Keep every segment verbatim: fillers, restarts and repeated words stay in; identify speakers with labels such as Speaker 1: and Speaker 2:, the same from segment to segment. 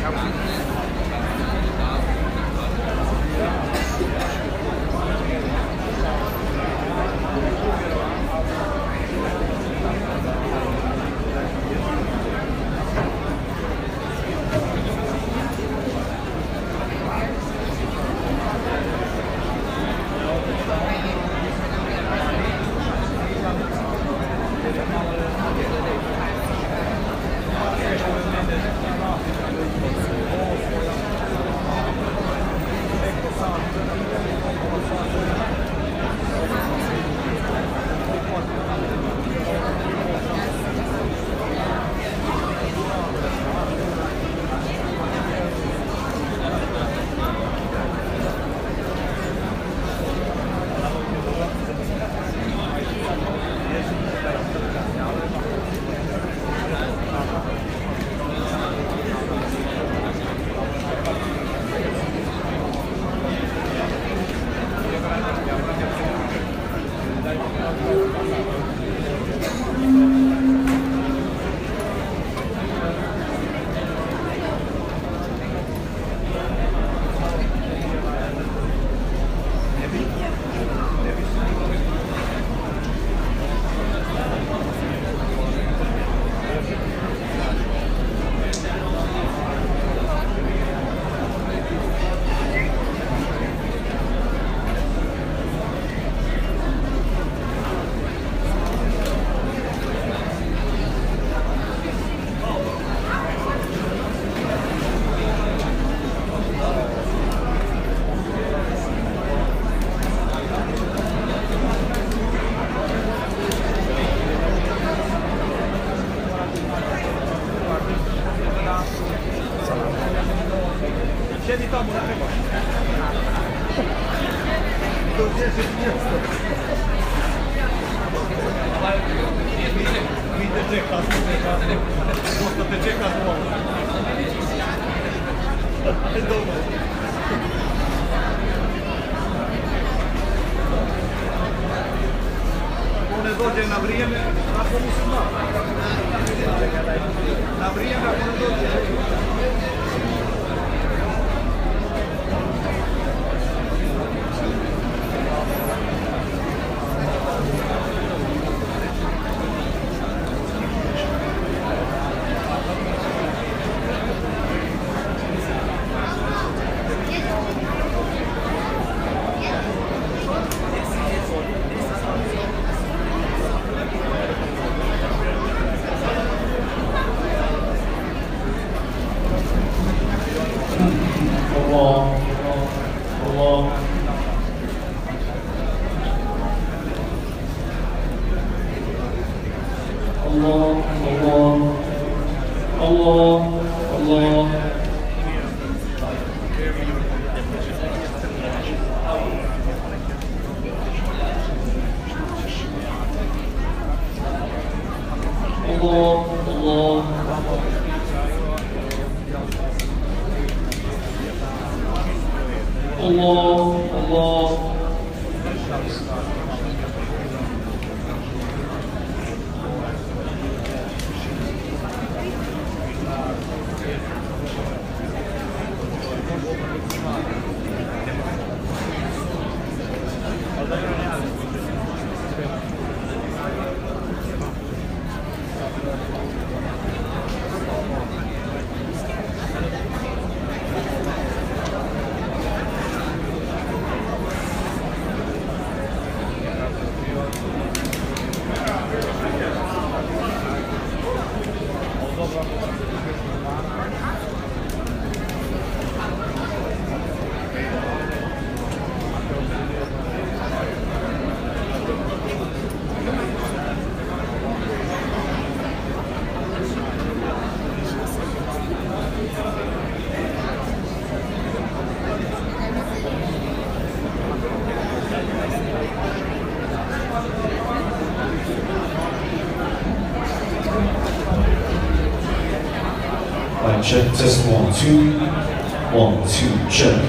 Speaker 1: Check, test one, two, one, two, check.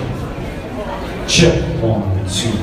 Speaker 1: Check, one, two.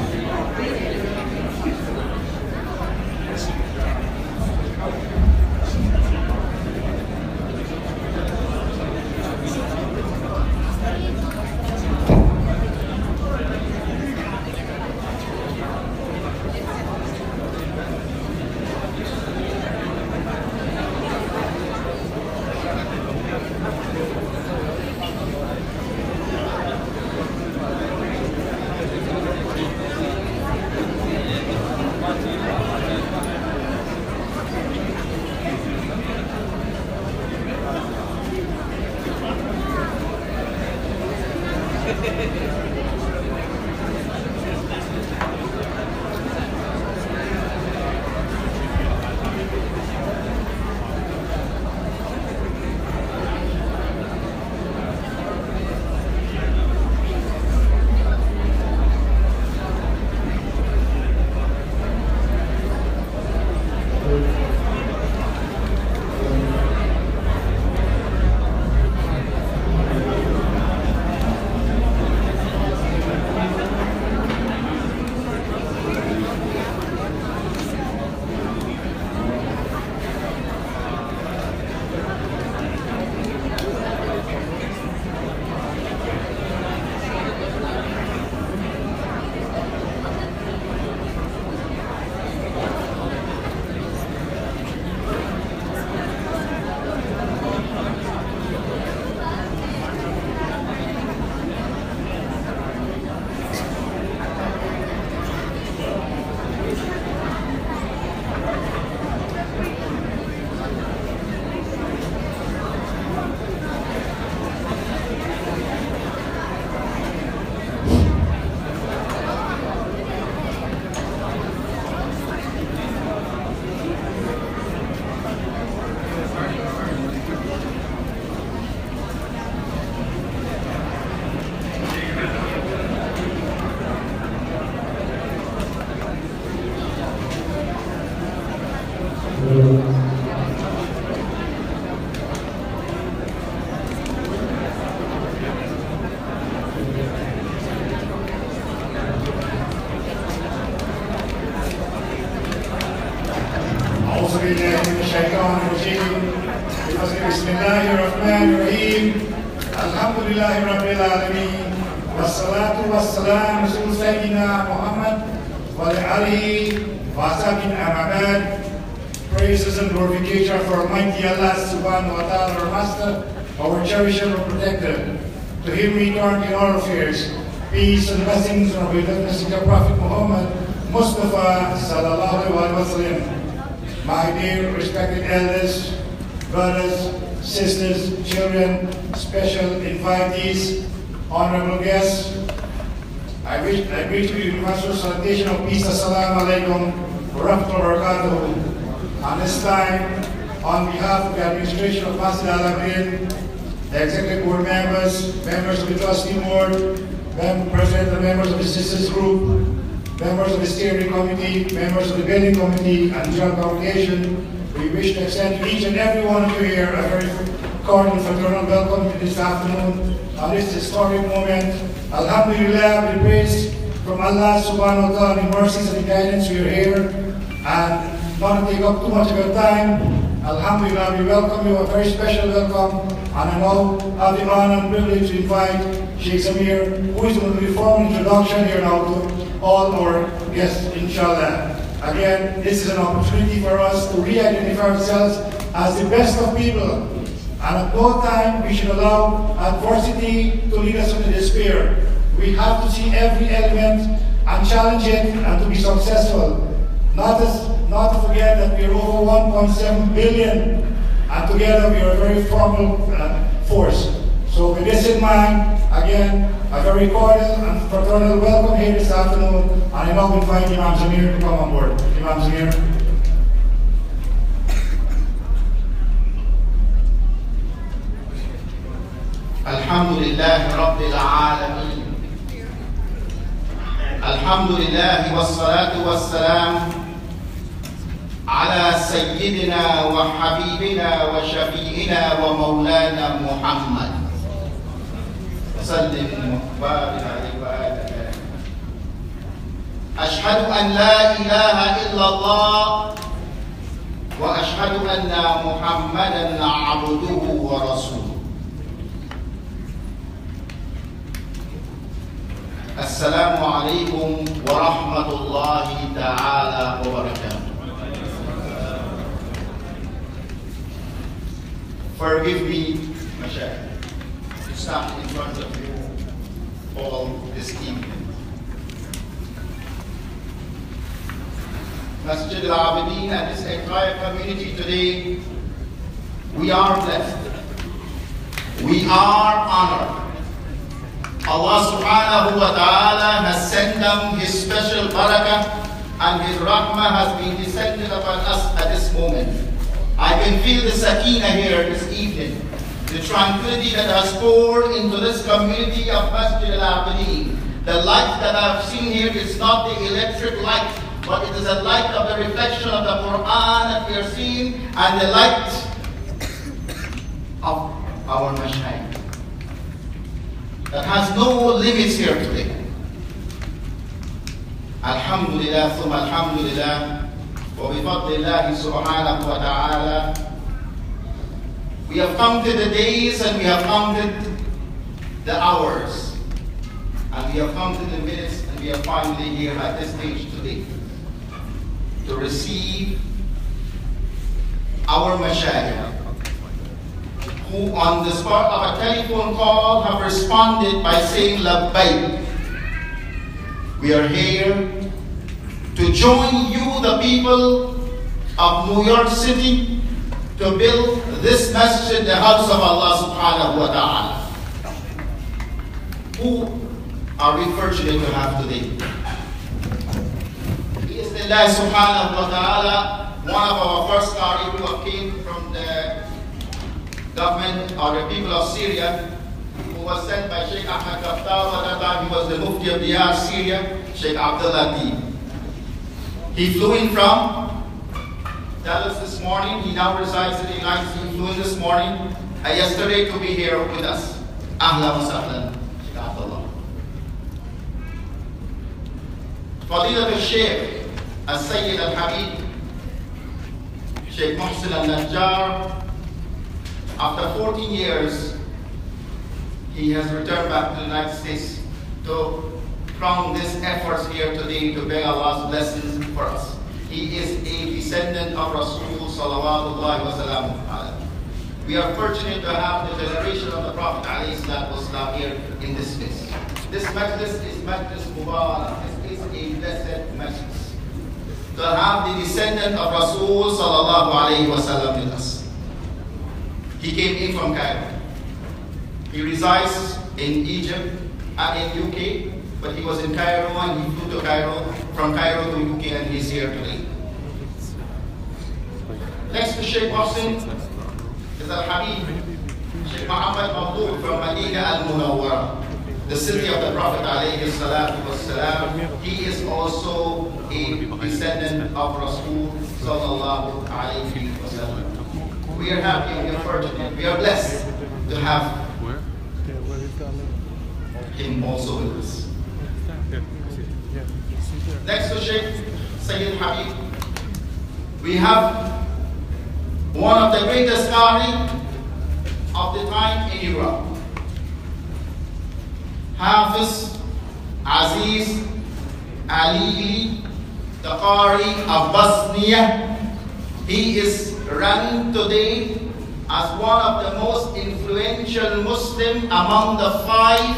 Speaker 2: Bismillahirrahmanirrahim. Alhamdulillahi Rabbil Alameen. Wassalatu wassalamu ala Sayyidina Muhammad wa alihi wa sahbihi amabad. Praises and glorification for Almighty Allah subhanahu wa ta'ala, our Master, our cherisher and protector. To him we turn in all affairs. Peace and blessings on our beloved Messenger Prophet Muhammad Mustafa sallallahu alaihi wasallam. My dear respected elders, brothers, sisters, children, special invitees, honorable guests, I wish I greet you with universal salutation of peace. Assalamu alaikum wa rahmatullahi wa barakatuh. On this time, on behalf of the administration of Masjid Al-Amin, the executive board members, members of the trustee board, mem president and members of the sisters group, members of the steering committee, members of the building committee, and general congregation, we wish to extend to each and every one of you here a very cordial fraternal welcome this afternoon on this historic moment. Alhamdulillah, we praise from Allah subhanahu wa ta'ala the mercies and the guidance we are here. And not to take up too much of your time, Alhamdulillah, we welcome you, a very special welcome. And I now have the honor and privilege to invite Sheikh Samir, who is going to do a formal introduction here now to all our guests, inshallah. Again, this is an opportunity for us to re-identify ourselves as the best of people. And at no time we should allow adversity to lead us into despair. We have to see every element and challenge it and to be successful. Not, as, not to forget that we are over one point seven billion and together we are a very formal uh, force. So with this in mind, again, a very cordial and fraternal welcome here this afternoon, and I now invite Imam Zamir to come on board. Imam Zamir.
Speaker 3: Alhamdulillah Rabbil Alameen. Alhamdulillah wassalatu wassalam ala Sayyidina wa Habibina wa Shafi'ina wa Maulana Muhammad. أشهد أن لا إله إلا الله وأشهد أن محمدا عبده ورسوله. السلام عليكم ورحمة الله تعالى وبركاته. Forgive me, Mashaykh, to stand in front of you all this evening. Masjid Al-Abidin and this entire community today, we are blessed. We are honored. Allah Allah subhanahu wa ta'ala has sent down His special barakah and His rahmah has been descended upon us at this moment. I can feel the sakina here this evening, the tranquility that has poured into this community of Masjid Al-Abidin. The light that I've seen here is not the electric light, but it is a light of the reflection of the Quran that we are seeing and the light of our mashayikh that has no limits here today. Alhamdulillah, thumma alhamdulillah, wa bifadlillahi subhanahu wa ta'ala. We have counted the days and we have counted the hours. And we have counted the minutes and we are finally here at this stage today to receive our mashayikh, who on the spot of a telephone call have responded by saying labbaik. We are here to join you, the people of New York City, to build this masjid, the house of Allah subhanahu wa ta'ala. Who are we fortunate to have today? Bismillah subhanahu wa ta'ala, one of our first qari who came from the government or the people of Syria, who was sent by Sheikh Ahmed Kaftar. At that time he was the Mufti of Diyar, Syria, Sheikh Abdullah Deeb. He flew in from Dallas this morning. He now resides in the United States. He flew in this morning and yesterday to be here with us. Ahlan wa sahlan, Sheikh Abdullah. Fadilat al-Sheikh al-Sayyid al-Habib, Sheikh Muhsin al-Najjar. After fourteen years, he has returned back to the United States to crown these efforts here today to beg Allah's blessings for us. He is a descendant of Rasul sallallahu alaihi wasallam. We are fortunate to have the generation of the Prophet alayhi salatu wasallam here in this space. This majlis is majlis Mubarak. This is a blessed majlis. To have the descendant of Rasul sallallahu alaihi wasallam with us. He came in from Cairo. He resides in Egypt and in U K, but he was in Cairo and he flew to Cairo, from Cairo to U K, and he's here today. Next to Sheikh Muhsin is Al-Habib, Sheikh Muhammad Abdul from Medina Al-Munawwara, the city of the Prophet alayhi salatu wassalam. He is also a descendant of Rasul sallallahu alayhi wasallam. We are happy and we are fortunate. We are blessed to have him also with us. Next to Sheikh Sayyid Habib, we have one of the greatest qari of the time in Europe, Hafiz Aziz Ali, the qari of Bosnia. He is ranked today as one of the most influential Muslim among the five,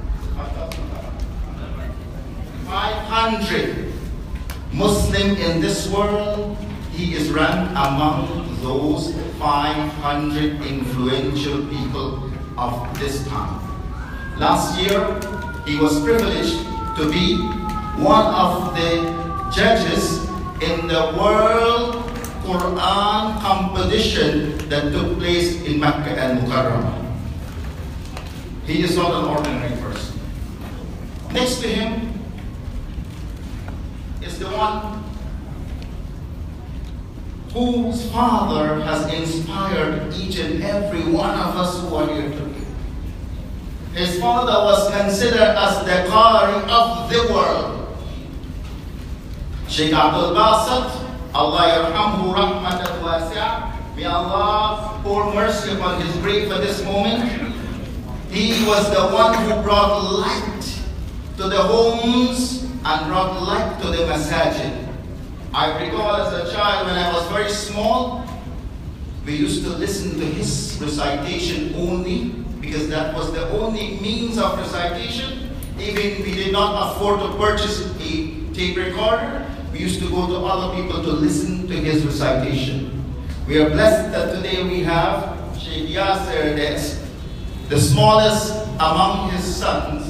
Speaker 3: five hundred Muslim in this world. He is ranked among those five hundred influential people of this time. Last year, he was privileged to be one of the judges in the World Quran competition that took place in Mecca and Mukarramah. He is not an ordinary person. Next to him is the one whose father has inspired each and every one of us who are here today. His father was considered as the qari of the world. Sheikh Abdul Basit, Allah yarhamhu rahmatan wasi'ah. May Allah pour mercy upon his grave at this moment. He was the one who brought light to the homes and brought light to the masajid. I recall as a child when I was very small, we used to listen to his recitation only because that was the only means of recitation. Even we did not afford to purchase a tape recorder. We used to go to other people to listen to his recitation. We are blessed that today we have Sheikh Yasser, the smallest among his sons,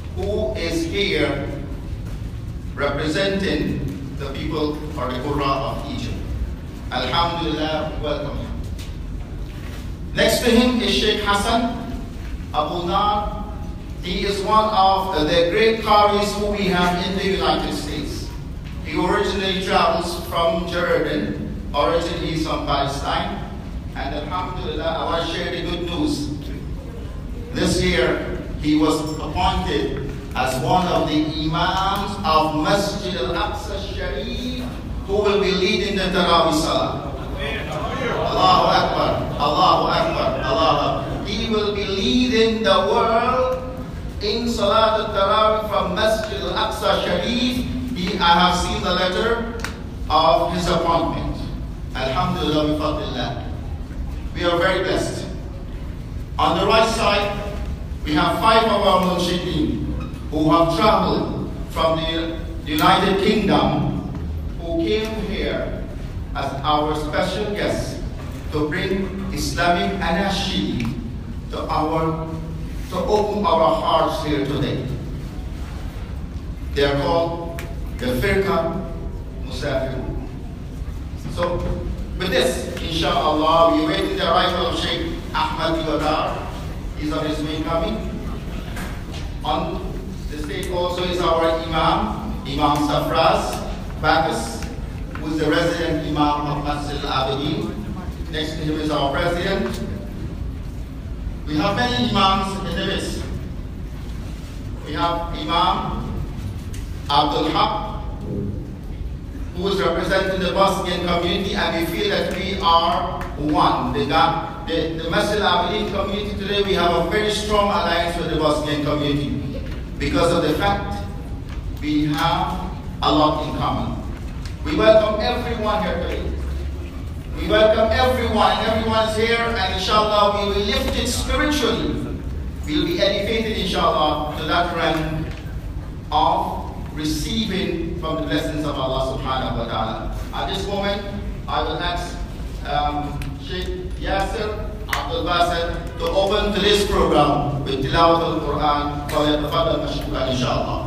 Speaker 3: who is here representing the people or the Qurra of Egypt. Alhamdulillah, welcome him. Next to him is Sheikh Hassan Abu Nar. He is one of the great Qaris who we have in the United States. He originally travels from Jordan, originally he's from Palestine, and Alhamdulillah, I want to share the good news. This year, he was appointed as one of the Imams of Masjid al-Aqsa Sharif, who will be leading the Tarawih Salah. Allahu Akbar, Allahu Akbar, Allahu Akbar. He will be leading the world in Salat al-Tarawih from Masjid al-Aqsa Sharif. He, I have seen the letter of his appointment. Alhamdulillah, bi fadlillah. We are very blessed. On the right side, we have five of our Munshideen who have traveled from the United Kingdom, who came here as our special guests to bring Islamic anashid to our, to open our hearts here today. They are called the Firqa Musafirun. So, with this, inshallah, we await the arrival of Sheikh Ahmad Yodar. He's on his way coming. On the stage also is our Imam, Imam Safraz Bacchus, who is the resident Imam of Masjid al-Abidin. Next to him is our president. We have many Imams in the list. We have Imam Abdul Haq, who is representing the Bosnian community, and we feel that we are one. The, the, the Masjid al-Abidin community today, we have a very strong alliance with the Bosnian community because of the fact we have a lot in common. We welcome everyone here today. We welcome everyone, and everyone is here, and inshallah we will lift it spiritually. We will be educated, inshallah, to that rank of receiving from the blessings of Allah subhanahu wa ta'ala. At this moment, I will ask um, Sheikh Yasser Abdul Basit to open today's program with Tilawat al-Quran. وَيَتَفَضَّلْ مَشْكُورًا inshallah.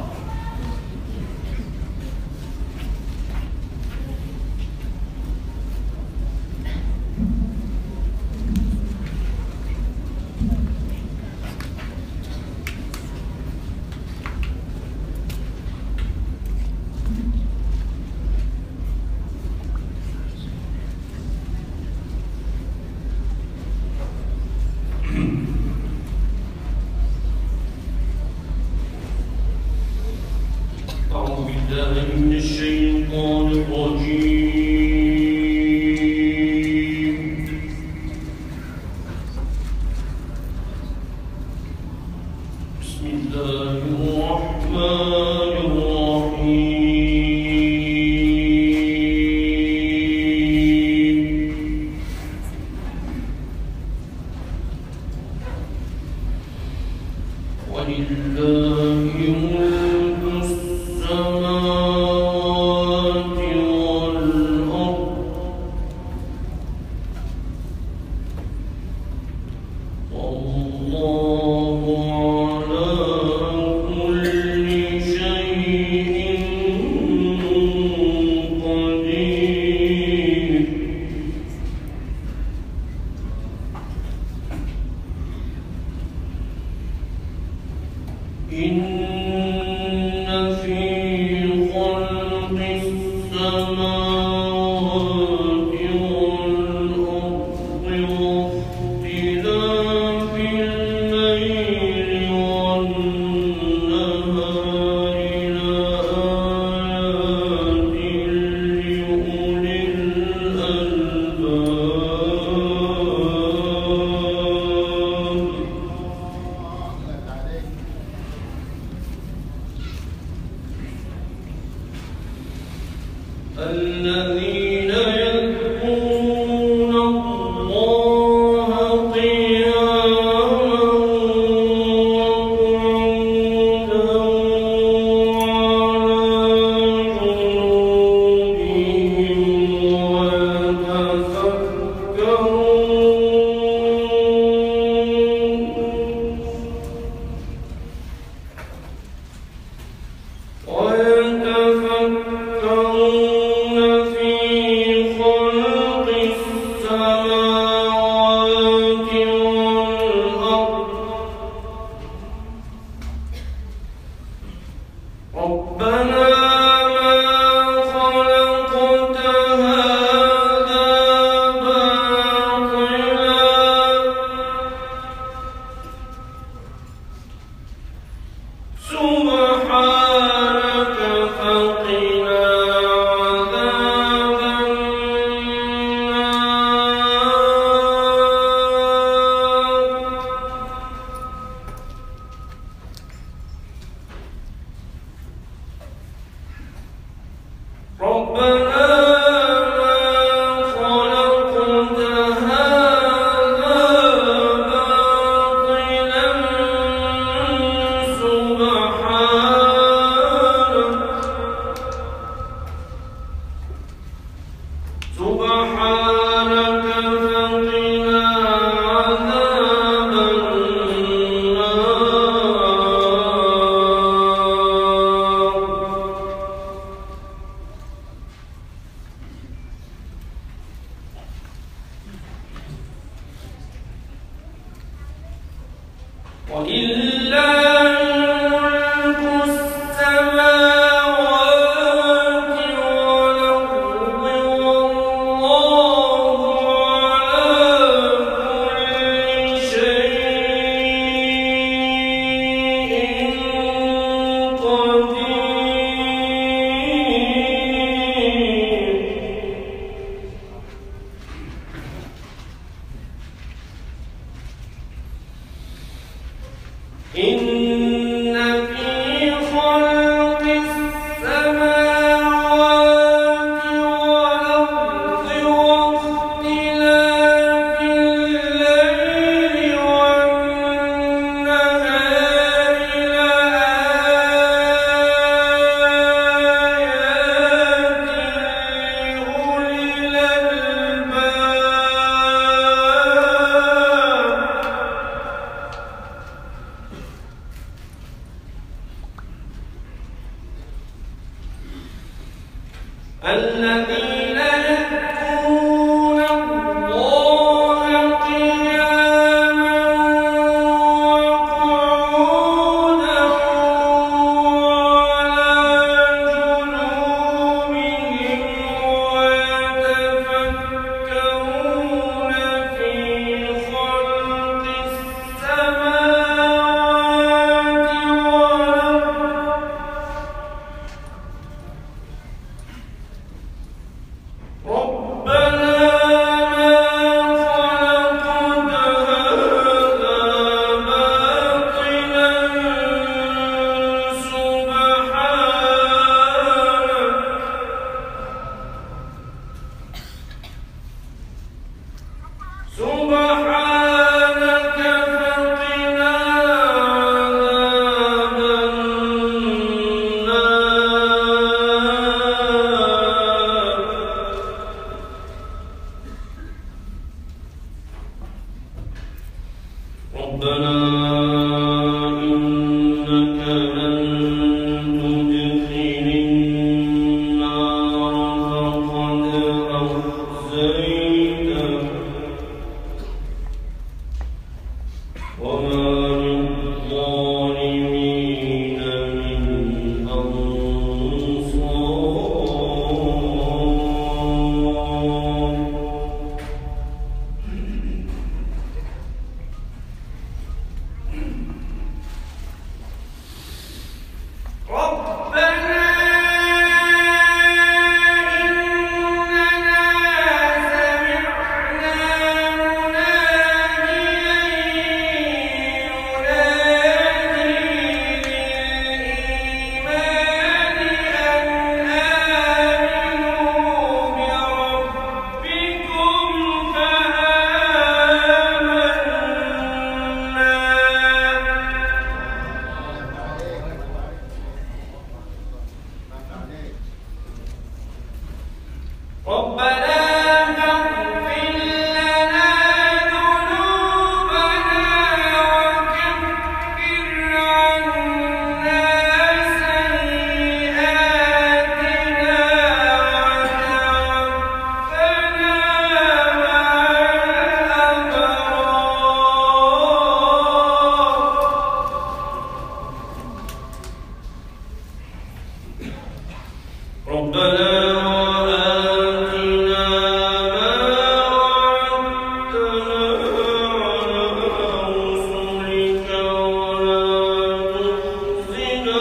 Speaker 4: زنا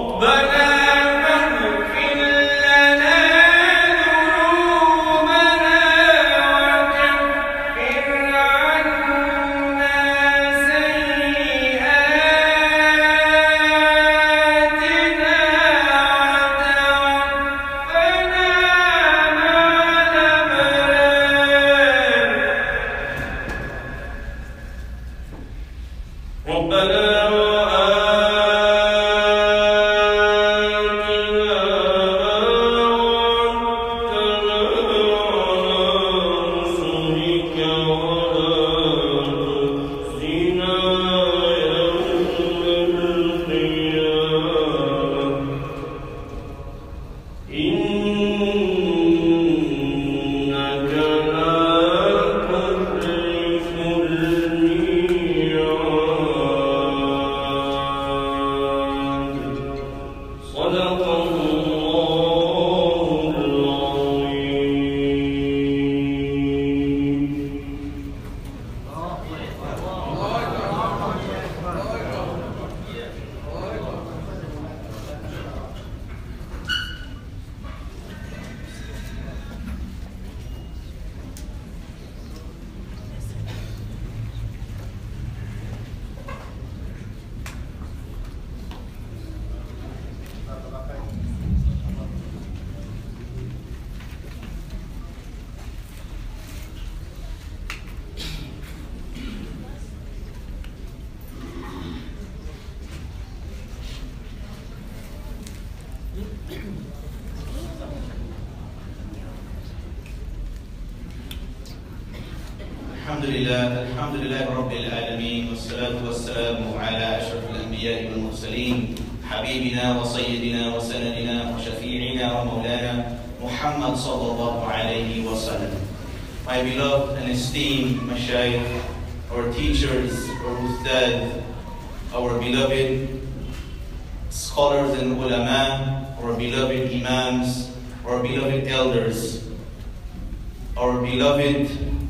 Speaker 4: الحمد لله الحمد لله رب العالمين والصلاة والسلام على أشرف الأنبياء والمرسلين حبيبنا وسيدنا وسندنا وشفيعنا ومولانا محمد صلى الله عليه وسلم. My beloved and esteemed mashayikh, our teachers, our ustad, our beloved scholars and ulama, our beloved imams, our beloved elders, our beloved,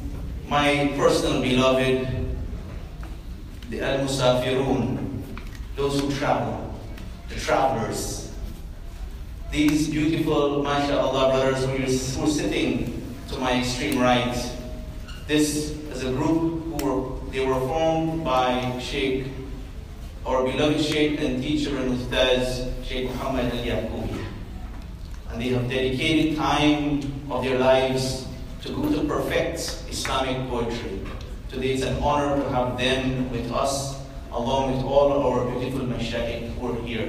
Speaker 4: my personal beloved, the al-musafirun, those who travel, the travelers. These beautiful, mashallah, brothers who are sitting to my extreme right. This is a group who were, they were formed by Sheikh, our beloved Sheikh and teacher and ustaz, Sheikh Muhammad al-Yaqoubi. And they have dedicated time of their lives to go to perfect Islamic poetry. Today it's an honor to have them with us, along with all our beautiful mashayikh who are here.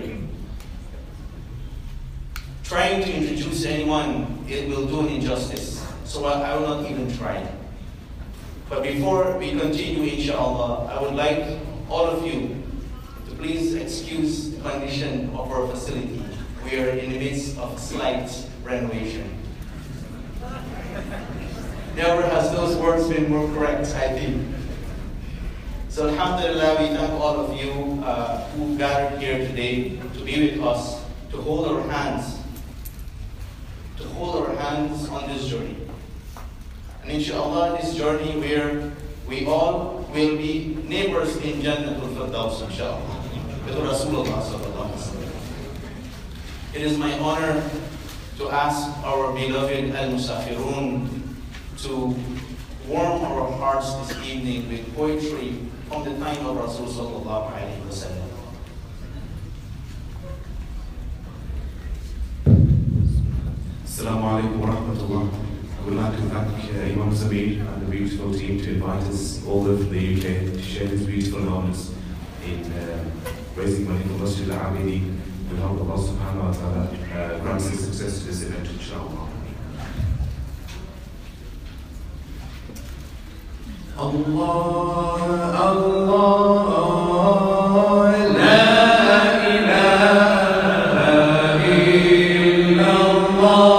Speaker 4: Trying to introduce anyone, it will do an injustice, so I, I will not even try. But before we continue, inshallah, I would like all of you to please excuse the condition of our facility. We are in the midst of slight renovation. Never has those words been more correct, I think. So alhamdulillah, we thank all of you uh, who gathered here today to be with us, to hold our hands, to hold our hands on this journey. And inshallah, this journey where we all will be neighbors in Jannatul Firdaus, inshallah, with Rasulullah sallallahu alaihi wasallam. It is my honor to ask our beloved al-musafirun to warm our hearts this evening with poetry from the time of Rasul sallallahu alaihi wasallam.
Speaker 5: Assalamu alaikum wa rahmatullah. I would like to thank uh, Imam Zamir and the beautiful team to invite us all over the U K to share this beautiful moments in uh, raising money for Masjid al-Amini. We hope Allah subhanahu wa ta'ala uh, grants us success to this event, inshallah. Allah, Allah, la ilaha illallah.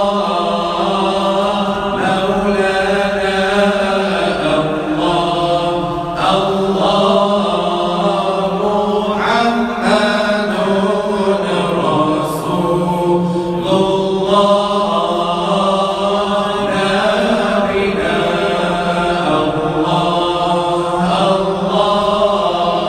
Speaker 6: Allah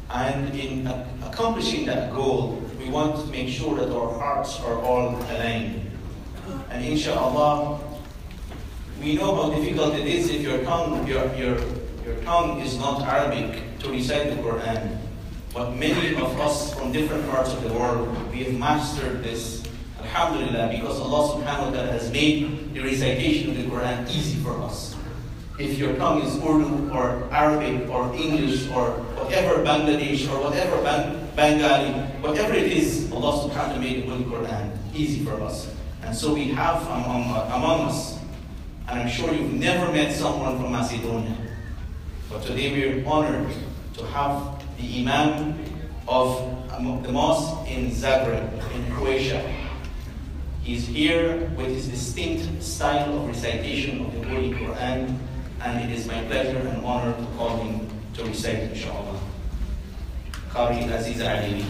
Speaker 4: And in uh, accomplishing that goal, we want to make sure that our hearts are all aligned. And inshallah, we know how difficult it is if your tongue, your, your, your tongue is not Arabic to recite the Quran. But many of us from different parts of the world, we have mastered this, alhamdulillah, because Allah subhanahu wa ta'ala has made the recitation of the Quran easy for us. If your tongue is Urdu or Arabic or English or whatever, Bangladesh or whatever, Bang Bengali, whatever it is, Allah subhanahu wa ta'ala made the Quran easy for us. And so we have among, among us, and I'm sure you've never met someone from Macedonia, but today we are honored to have the Imam of the mosque in Zagreb, in Croatia. He's here with his distinct style of recitation of the Holy Quran, and it is my pleasure and honor to call him to recite, inshallah. Qari Aziz Ali.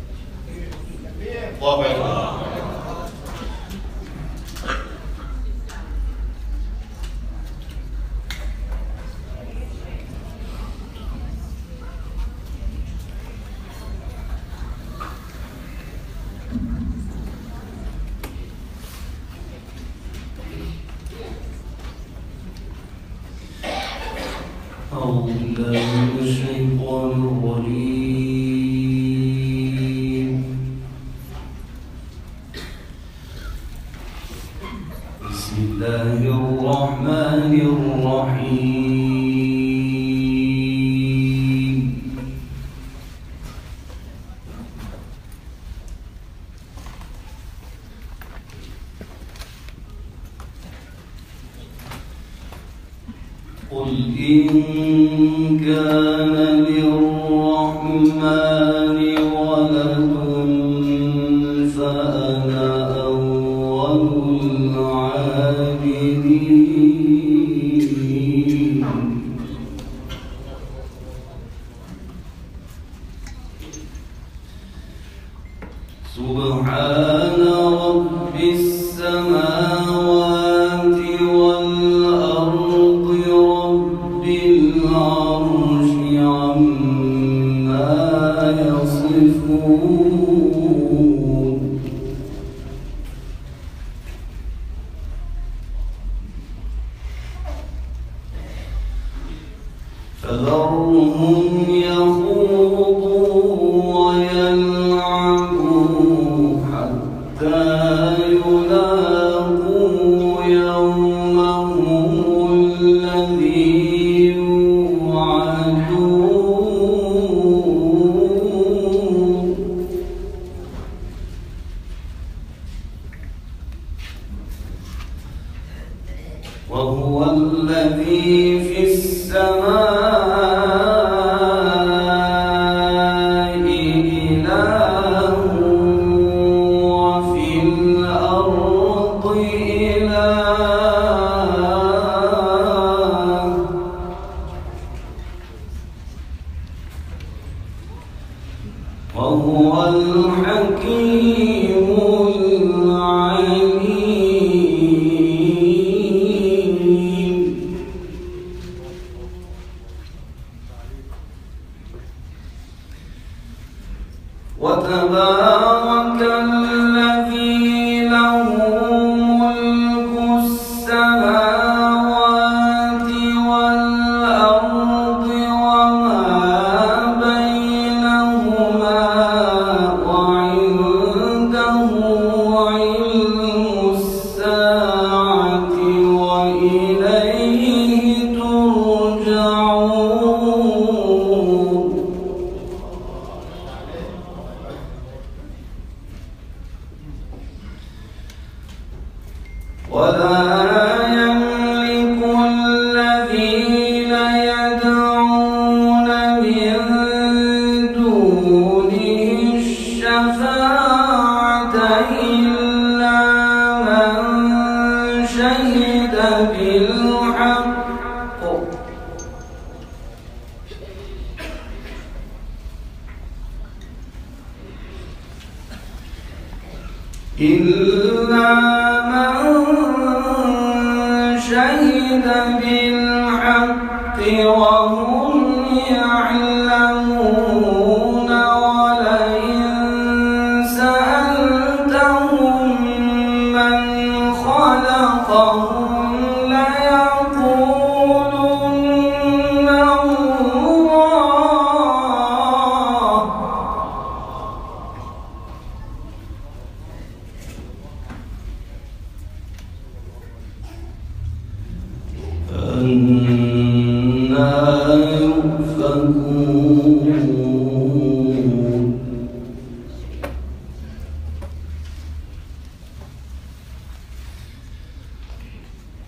Speaker 4: Allahu Akbar.
Speaker 6: أعوذ بالله من الشيطان الرجيم بسم الله الرحمن الرحيم قل إن كان للرحمن ولد فأنا أول العابدين سبحان رب السماوات والأرض رب العرش عما يصفون فذرهم يخوضوا ويلعبوا حتى يلاقوا يومهم الذي يوعدون وهو الذي في السماء إله وفي الأرض إله وهو الحكيم العليم وتبارك الذي له ملك السماوات والأرض وما بينهما وعنده علم الساعة وإليه ترجعون ولا يملك الذين يدعون من دونه الشفاعة إلا من شهد بالحق إلا من شهد بالحق وهم يعلمون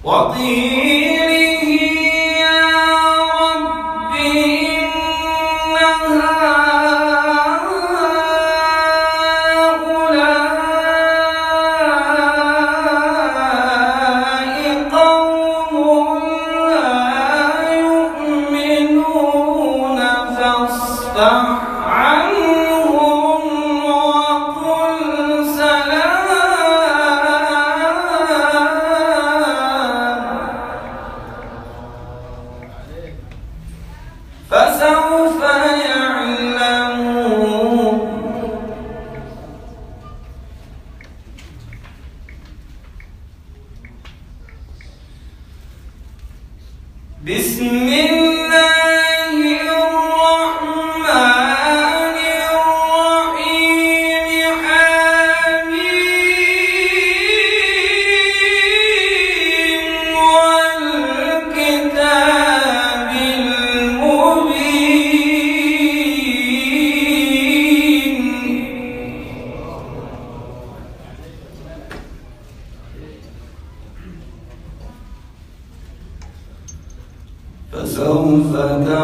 Speaker 6: فسوف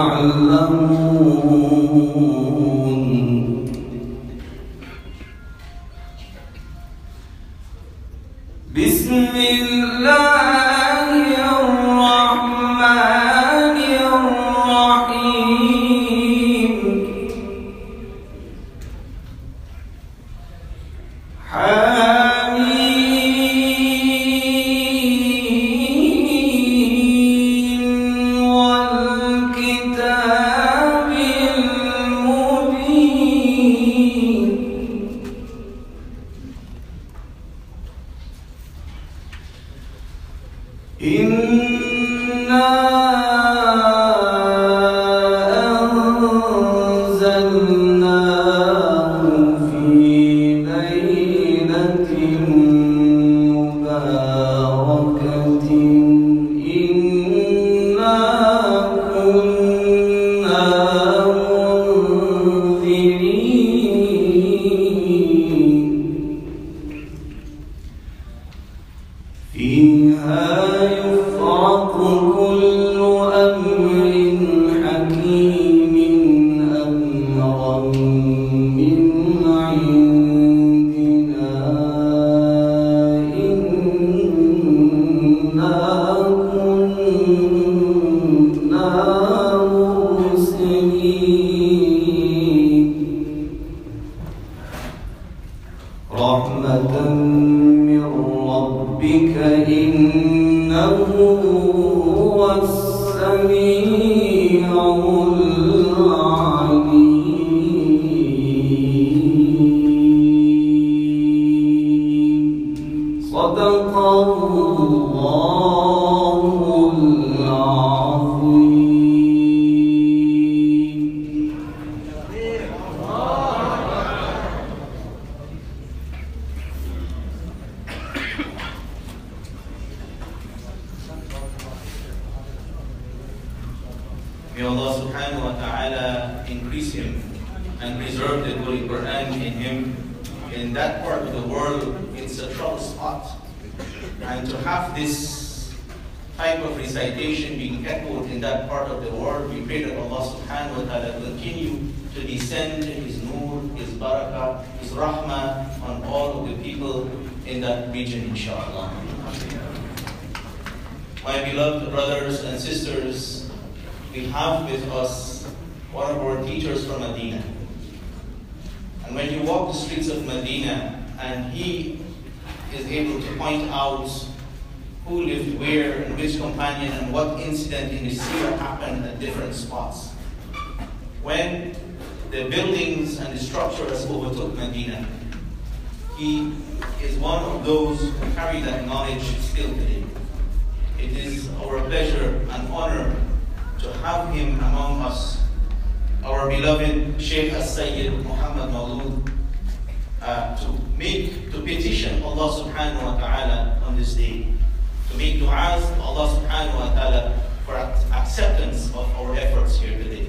Speaker 6: تعلمون. بسم الله الرحمن الرحيم. إنا أنزلناه في ليلة مباركة إنا كنا منذرين فيها يفرق كل أمر حكيم أمرا من عندنا إنا كنا مرسلين رحمة من ربك إنه هو السميع العليم. صدق الله العظيم.
Speaker 4: May Allah subhanahu wa ta'ala increase him and preserve the Holy Quran in him. In that part of the world, it's a trouble spot. And to have this type of recitation being echoed in that part of the world, we pray that Allah subhanahu wa ta'ala continue to descend His nur, His barakah, His rahmah on all of the people in that region, inshallah. My beloved brothers and sisters, we have with us one of our teachers from Medina. And when you walk the streets of Medina and he is able to point out who lived where and which companion and what incident in the seerah happened at different spots. When the buildings and the structures overtook Medina, he is one of those who carry that knowledge still today. It is our pleasure and honor to have him among us, our beloved Sheikh As-Sayyid Muhammad Maulud, uh, to make, to petition Allah subhanahu wa ta'ala on this day, to make du'as to Allah subhanahu wa ta'ala for acceptance of our efforts here today.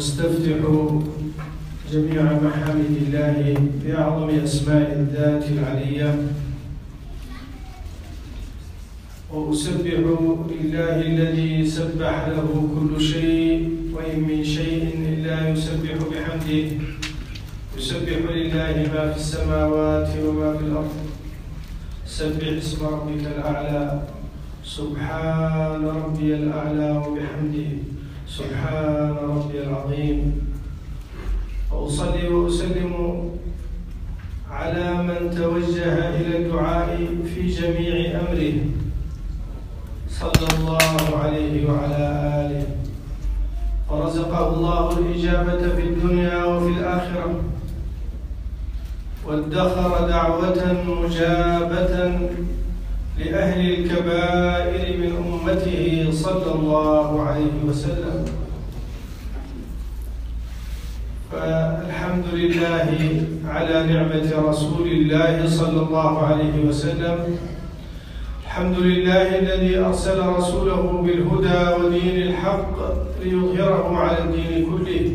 Speaker 7: واستفتح جميع محامد الله بأعظم أسماء الذات العلية، وأسبح لله الذي سبح له كل شيء وإن من شيء إلا يسبح بحمده، يسبح لله ما في السماوات وما في الأرض. سبح اسم ربك الأعلى، سبحان ربي الأعلى وبحمده، سبحان ربي العظيم. وأصلي وأسلم على من توجه إلى الدعاء في جميع أمره، صلى الله عليه وعلى آله، ورزقه الله الإجابة في الدنيا وفي الآخرة، وادخر دعوة مجابة لأهل الكبائر من أمته صلى الله عليه وسلم. فالحمد لله على نعمة رسول الله صلى الله عليه وسلم. الحمد لله الذي أرسل رسوله بالهدى ودين الحق ليظهره على الدين كله.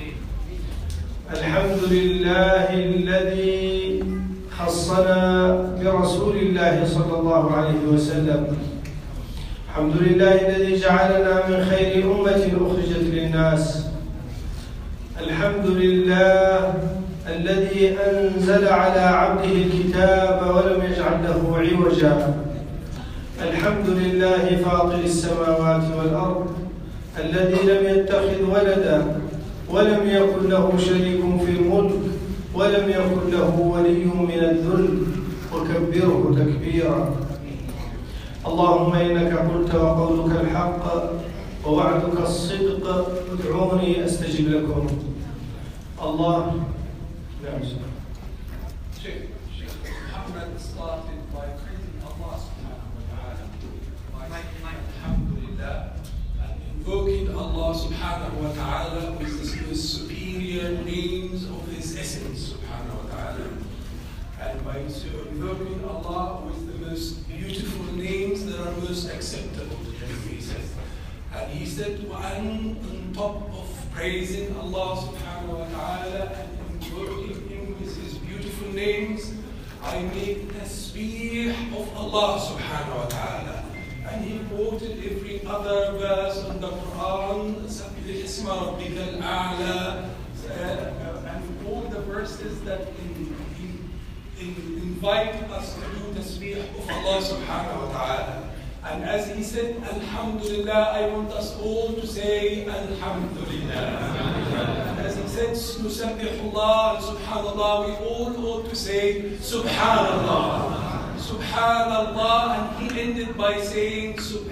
Speaker 7: الحمد لله الذي خصنا برسول الله صلى الله عليه وسلم. الحمد لله الذي جعلنا من خير أمة أخرجت للناس. الحمد لله الذي أنزل على عبده الكتاب ولم يجعل له عوجا. الحمد لله فاطر السماوات والأرض الذي لم يتخذ ولدا ولم يكن له شريك في الملك ولم يكن له ولي من الذل وكبره تكبيرا. اللهم إنك قلت وقولك الحق ووعدك الصدق، ادعوني أستجب لكم. الله نعم.
Speaker 8: Sheikh Muhammad started by praising Allah subhanahu wa ta'ala, by saying alhamdulillah and invoking Allah subhanahu wa ta'ala with the most superior names of His essence subhanahu wa ta'ala, and by invoking Allah with the most beautiful names that are most acceptable to Him, He says. And He said, and on top of praising Allah subhanahu wa ta'ala and invoking Him with His beautiful names, I make tasbih of Allah subhanahu wa ta'ala. And he quoted every other verse in the Quran, Sabbih isma rabbika al-a'la, and all the verses that in, in, in invite us to do tasbih of Allah subhanahu wa ta'ala. And as he said, Alhamdulillah, I want us all to say Alhamdulillah. And as he said, Nusabbihullah and Subhanallah, we all ought to say Subhanallah. Subhanallah, and he ended by saying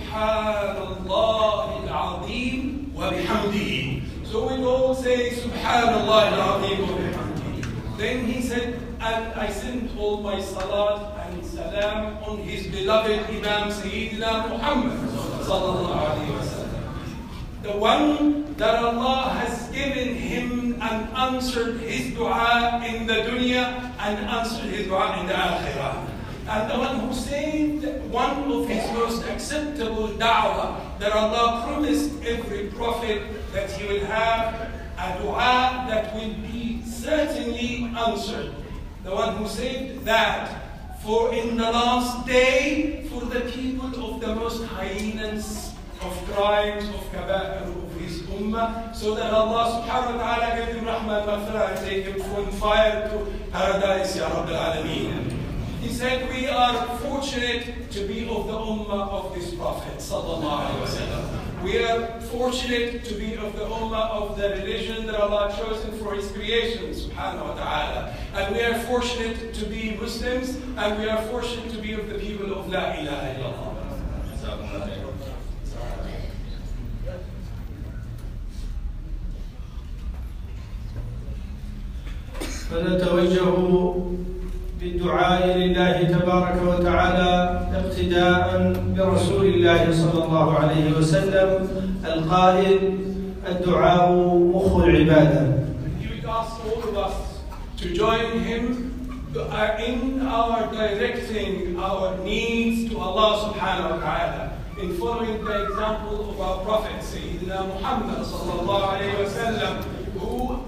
Speaker 8: Subhanallah al-Azim wa bihamdihi. So we all say Subhanallah al-Azim wa bihamdihi. Then he said, and I sent all my salat and salam on his beloved Imam Sayyidina Muhammad sallallahu alayhi wa sallam, the one that Allah has given him and answered his dua in the dunya and answered his dua in the akhirah. And the one who saved one of his most acceptable da'wah, that Allah promised every prophet that he will have a dua that will be certainly answered. The one who saved that for in the last day for the people of the most heinous of crimes of kaba'ir of his ummah, so that Allah subhanahu wa ta'ala gave him rahmah and maghfirah and take him from fire to paradise, Ya Rabbil Alameen. He said, we are fortunate to be of the ummah of this Prophet sallallahu alaihi wasallam. We are fortunate to be of the ummah of the religion that Allah chosen for His creation, subhanahu wa ta'ala. And we are fortunate to be Muslims, and we are fortunate to be of the people of La ilaha illallah.
Speaker 7: فنتوجه بالدعاء لله تبارك وتعالى اقتداء برسول الله صلى الله عليه وسلم القائل الدعاء مخ العبادة.
Speaker 8: He would ask all of us to join him in our directing our needs to Allah subhanahu wa ta'ala. in following the example of our Prophet Sayyidina Muhammad sallallahu alayhi wa sallam, who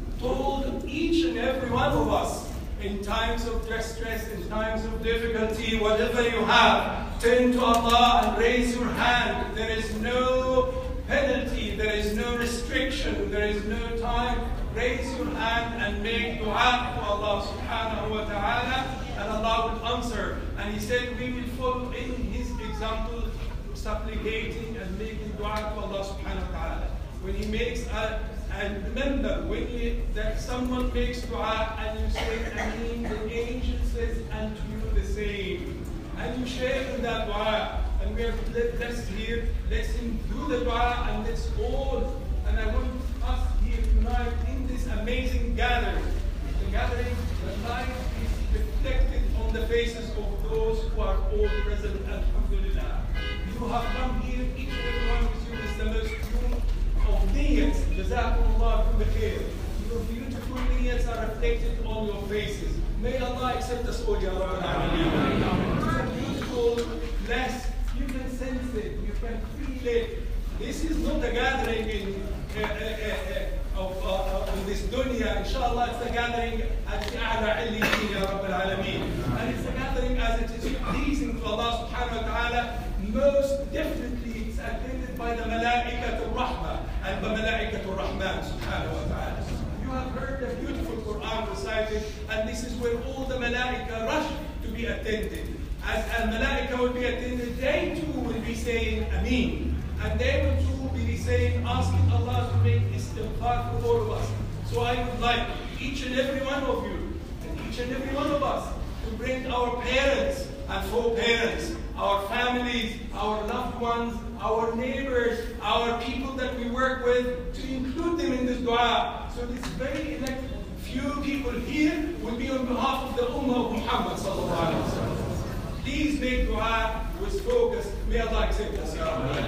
Speaker 8: told each and every one of us, in times of distress, in times of difficulty, whatever you have, turn to Allah and raise your hand. There is no penalty, there is no restriction, there is no time. Raise your hand and make dua to Allah subhanahu wa ta'ala, and Allah will answer. And He said we will follow in His example, supplicating and making dua to Allah subhanahu wa ta'ala. When He makes a And remember, when you, that someone makes dua and you say Ameen, the angel says unto you the same. And you share in that dua. And we are blessed here. Let's do the dua and let's all. And I want us here tonight in this amazing gathering. The gathering, the light is reflected on the faces of those who are all present. Alhamdulillah. You have come here, each and every one of you is the most beautiful of niyyats. Jazakumullah kullu khair. Your beautiful niyyats are reflected on your faces. May Allah accept us all, Ya Rabbal Alameen. It's a beautiful, blessed. You can sense it. You can feel it. This is not a gathering in uh, uh, uh, of, uh, of this dunya. Inshallah, it's a gathering at the A'la Illiyin, Ya Rabbal Alameen. And it's a gathering as it is pleasing to Allah subhanahu wa ta'ala. Most definitely, it's attended by the Malaikatul Rahmah and the Malaikatul Rahman subhanahu wa ta'ala. You have heard the beautiful Quran recited, and this is where all the Malaika rush to be attended. As Al Malaika will be attended, they too will be saying Ameen. And they will too be saying, asking Allah to make istighfar for all of us. So I would like each and every one of you, and each and every one of us, to bring our parents and foreparents, our families, our loved ones, our neighbors, our people that we work with, to include them in this dua. So this very elect few people here will be on behalf of the Ummah of Muhammad sallallahu alaihi wasallam. Please make dua with focus. May Allah accept us.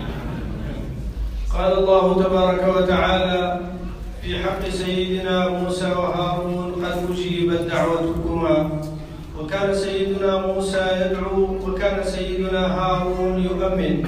Speaker 7: قال الله تبارك وتعالى في حق سيدنا موسى وهارون قد أجيبت دعوتكما وكان سيدنا موسى يدعو وكان سيدنا هارون يؤمن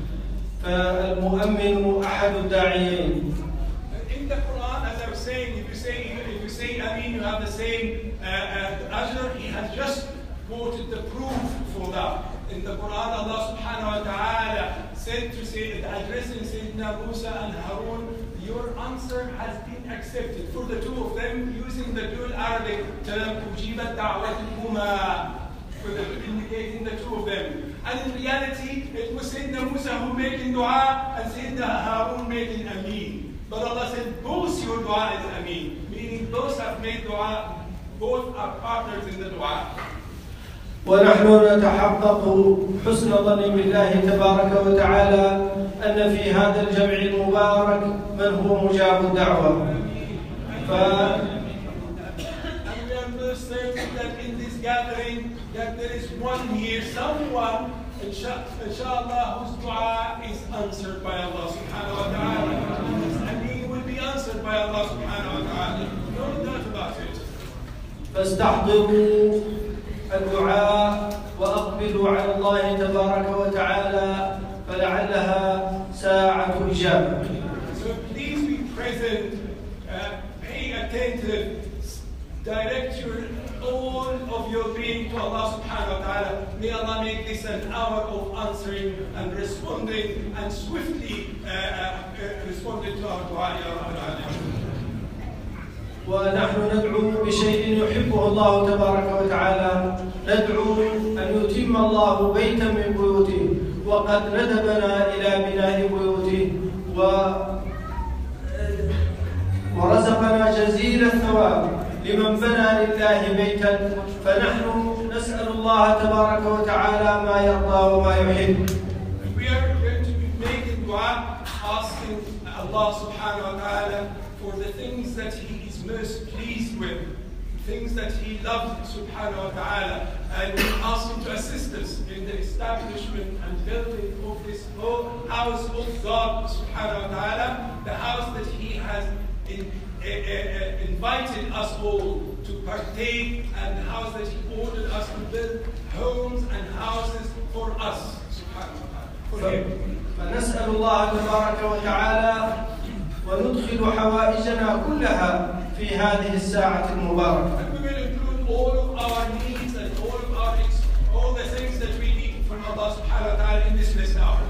Speaker 7: فالمؤمن أحد الداعيين.
Speaker 8: In the Quran, as I was saying, if you say if you say Ameen, you have the same uh, uh, ajr. He has just quoted the proof for that. In the Quran, Allah subhanahu wa ta'ala said to say, addressing Sayyidina Musa and Harun, your answer has been accepted. For the two of them, using the dual Arabic term, ujibat da'watukuma, for the, indicating the two of them. And in reality, it was Sayyidina Musa who making dua and Sayyidina Harun making Ameen. But Allah said, both your dua is Ameen, meaning both have made dua, both are partners in the dua.
Speaker 7: ونحن نتحقق حسن ظن بالله تبارك وتعالى أن في هذا الجمع المبارك من هو مجاب الدعوة. ف...
Speaker 8: And we are most certain that in this gathering that there is one here, someone, inshallah, whose dua is answered by Allah subhanahu wa ta'ala. And he will be answered by Allah subhanahu wa ta'ala. No doubt about it.
Speaker 7: فاستحضروا الدعاء وأقبلوا على الله تبارك وتعالى فلعلها ساعة إجابة.
Speaker 8: So please be present, uh, pay attentive, direct your all of your being to Allah subhanahu wa ta'ala. May Allah make this an hour of answering and responding and swiftly uh, uh, responding to our dua, Ya Rabbal Alameen.
Speaker 7: ونحن ندعو بشيء يحبه الله تبارك وتعالى ندعو أن يتم الله بيتا من بيوته وقد ندبنا إلى بناء بيوته و ورزقنا جزيل الثواب لمن بنى لله بيتا فنحن نسأل الله تبارك وتعالى ما يرضى وما يحب.
Speaker 8: We are going to be making dua, asking Allah subhanahu wa ta'ala for the things that He is most pleased with, things that He loves subhanahu wa ta'ala, and we ask Him to assist us in the establishment and building of this whole house of God subhanahu wa ta'ala, the house that He has in, uh, uh, invited us all to partake, and the house that He ordered us to build homes and houses for us subhanahu wa ta'ala. for him.
Speaker 7: فنسأل الله تبارك وتعالى وندخل حوائجنا كلها في هذه الساعة المباركة.
Speaker 8: And we will include all of our needs and all of our all the things that we need from Allah subhanahu wa ta'ala in this blessed hour.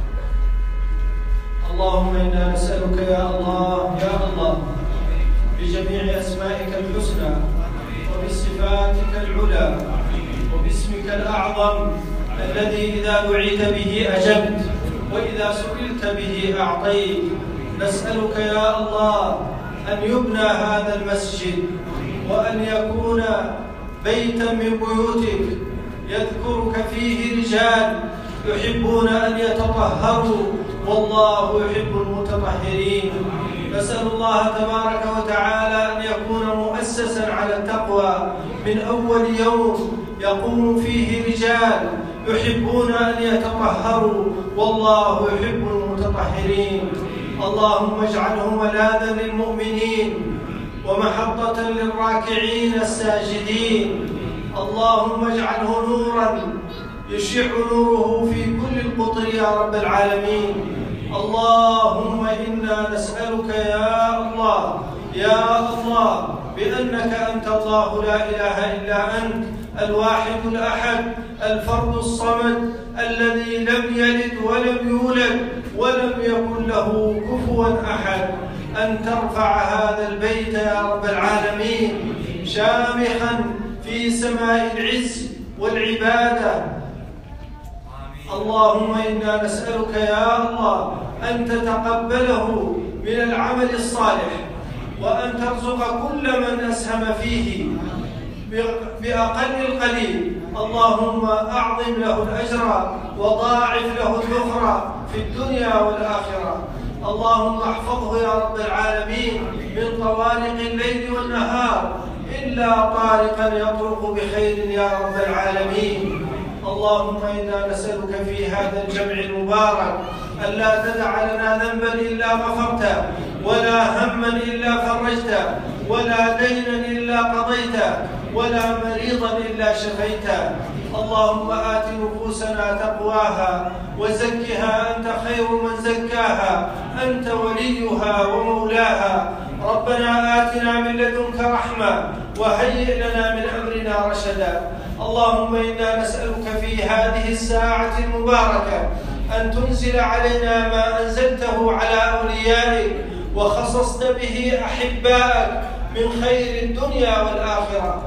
Speaker 7: اللهم إنا نسألك يا الله يا الله بجميع أسمائك الحسنى وبصفاتك العلى وباسمك الأعظم الذي إذا دعيت به أجبت وإذا سئلت به أعطيت. نسألك يا الله أن يبنى هذا المسجد وأن يكون بيتا من بيوتك يذكرك فيه رجال يحبون أن يتطهروا والله يحب المتطهرين. نسأل الله تبارك وتعالى أن يكون مؤسسا على التقوى من أول يوم يقوم فيه رجال يحبون أن يتطهروا والله يحب المتطهرين. اللهم اجعله ملاذا للمؤمنين ومحطة للراكعين الساجدين. اللهم اجعله نورا يشع نوره في كل القطر يا رب العالمين. اللهم إنا نسألك يا الله يا الله بأنك أنت الله لا إله إلا أنت الواحد الأحد الفرد الصمد الذي لم يلد ولم يولد ولم يكن له كفوا أحد أن ترفع هذا البيت يا رب العالمين شامخا في سماء العز والعبادة. اللهم إنا نسألك يا الله أن تتقبله من العمل الصالح وأن ترزق كل من أسهم فيه بأقل القليل. اللهم أعظم له الأجر وضاعف له الذخر في الدنيا والآخرة. اللهم احفظه يا رب العالمين من طوارق الليل والنهار إلا طارقا يطرق بخير يا رب العالمين. اللهم إنا نسألك في هذا الجمع المبارك ألا تدع لنا ذنبا إلا غفرته ولا هما إلا فرجته ولا دينا إلا قضيته ولا مريضا إلا شفيته. اللهم آت نفوسنا تقواها وزكها أنت خير من زكاها أنت وليها ومولاها. ربنا آتنا من لدنك رحمة وهيئ لنا من أمرنا رشدا. اللهم إنا نسألك في هذه الساعة المباركة أن تنزل علينا ما أنزلته على أوليائك وخصصت به أحبائك من خير الدنيا والآخرة.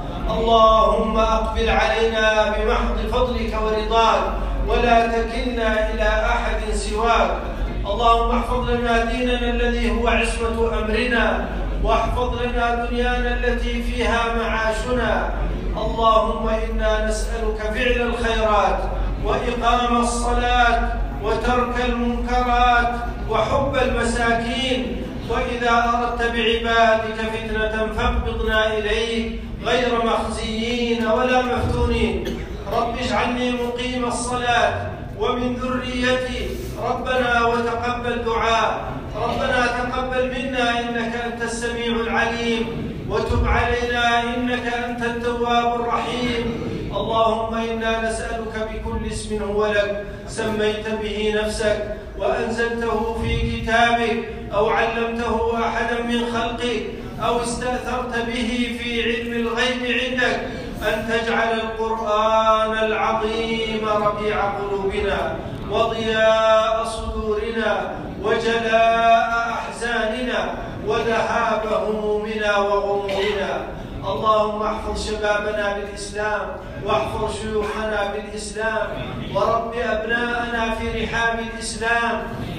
Speaker 7: اللهم أقبل علينا بمحض فضلك ورضاك ولا تكلنا إلى أحد سواك. اللهم احفظ لنا ديننا الذي هو عصمة أمرنا واحفظ لنا دنيانا التي فيها معاشنا. اللهم إنا نسألك فعل الخيرات وإقام الصلاة وترك المنكرات وحب المساكين. وإذا أردت بعبادك فتنة فاقبضنا إليك غير مخزيين ولا مفتونين. رب اجعلني مقيم الصلاة ومن ذريتي ربنا وتقبل دعاء. ربنا تقبل منا إنك أنت السميع العليم وتب علينا إنك أنت التواب الرحيم. اللهم إنا نسألك بكل اسم هو لك سميت به نفسك وأنزلته في كتابك أو علمته أحدا من خلقك أو استأثرت به في علم الغيب عندك أن تجعل القرآن العظيم ربيع قلوبنا وضياء صدورنا وجلاء أحزاننا وذهاب همومنا وغمومنا. اللهم احفظ شبابنا بالإسلام واحفظ شيوخنا بالإسلام ورب أبناءنا في رحاب الإسلام.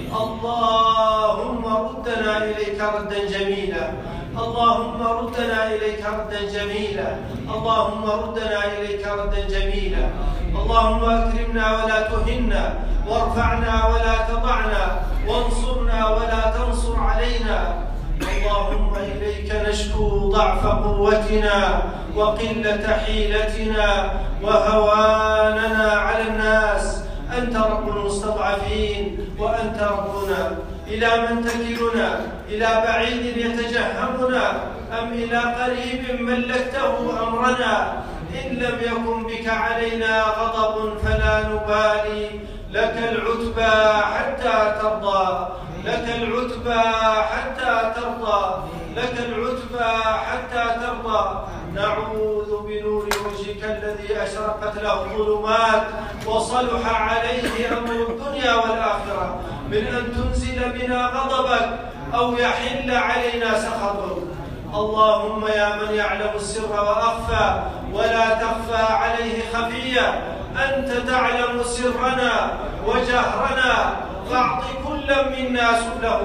Speaker 7: اللهم ردنا إليك ردا جميلا. اللهم ردنا إليك ردا جميلا. اللهم ردنا إليك ردا جميلا. اللهم أكرمنا ولا تهنا وارفعنا ولا تضعنا وانصرنا ولا تنصر علينا. اللهم إليك نشكو ضعف قوتنا وقلة حيلتنا وهواننا على الناس. أنت رب المستضعفين وأنت ربنا. إلى من تكلنا؟ إلى بعيد يتجهمنا أم إلى قريب ملكته أمرنا؟ إن لم يكن بك علينا غضب فلا نبالي لك العتبى حتى ترضى، لك العتبى حتى ترضى، لك العتبى حتى ترضى. نعوذ بنور وجهك الذي أشرقت له الظلمات وصلح عليه أمر الدنيا والآخرة من أن تنزل بنا غضبك أو يحل علينا سخطك. اللهم يا من يعلم السر وأخفى ولا تخفى عليه خفية، أنت تعلم سرنا وجهرنا، فاعط كل منا سؤله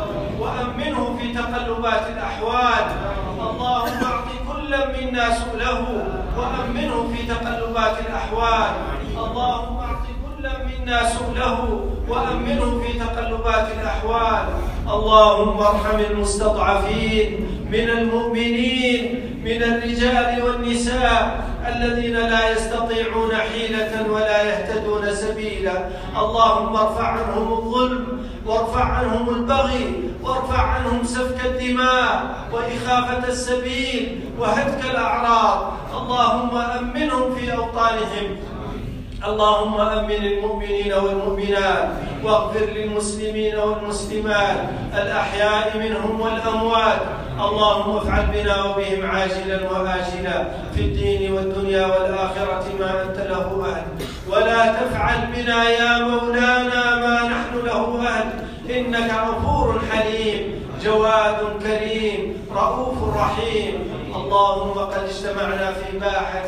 Speaker 7: وأمنه في تقلبات الأحوال. اللهم اعط كل منا سؤله وأمنه في تقلبات الأحوال. اللهم اعط كل منا سؤله وأمنه في تقلبات الأحوال. اللهم ارحم المستضعفين من المؤمنين من الرجال والنساء الذين لا يستطيعون حيلة ولا يهتدون سبيلا. اللهم ارفع عنهم الظلم وارفع عنهم البغي وارفع عنهم سفك الدماء وإخافة السبيل وهتك الأعراض. اللهم أمنهم في أوطانهم. اللهم أمن المؤمنين والمؤمنات واغفر للمسلمين والمسلمات الأحياء منهم والأموات. اللهم افعل بنا وبهم عاجلا وآجلا في الدين والدنيا والآخرة ما أنت له أهل، ولا تفعل بنا يا مولانا ما نحن له أهل، إنك غفور حليم جواد كريم رؤوف رحيم. اللهم قد اجتمعنا في باحة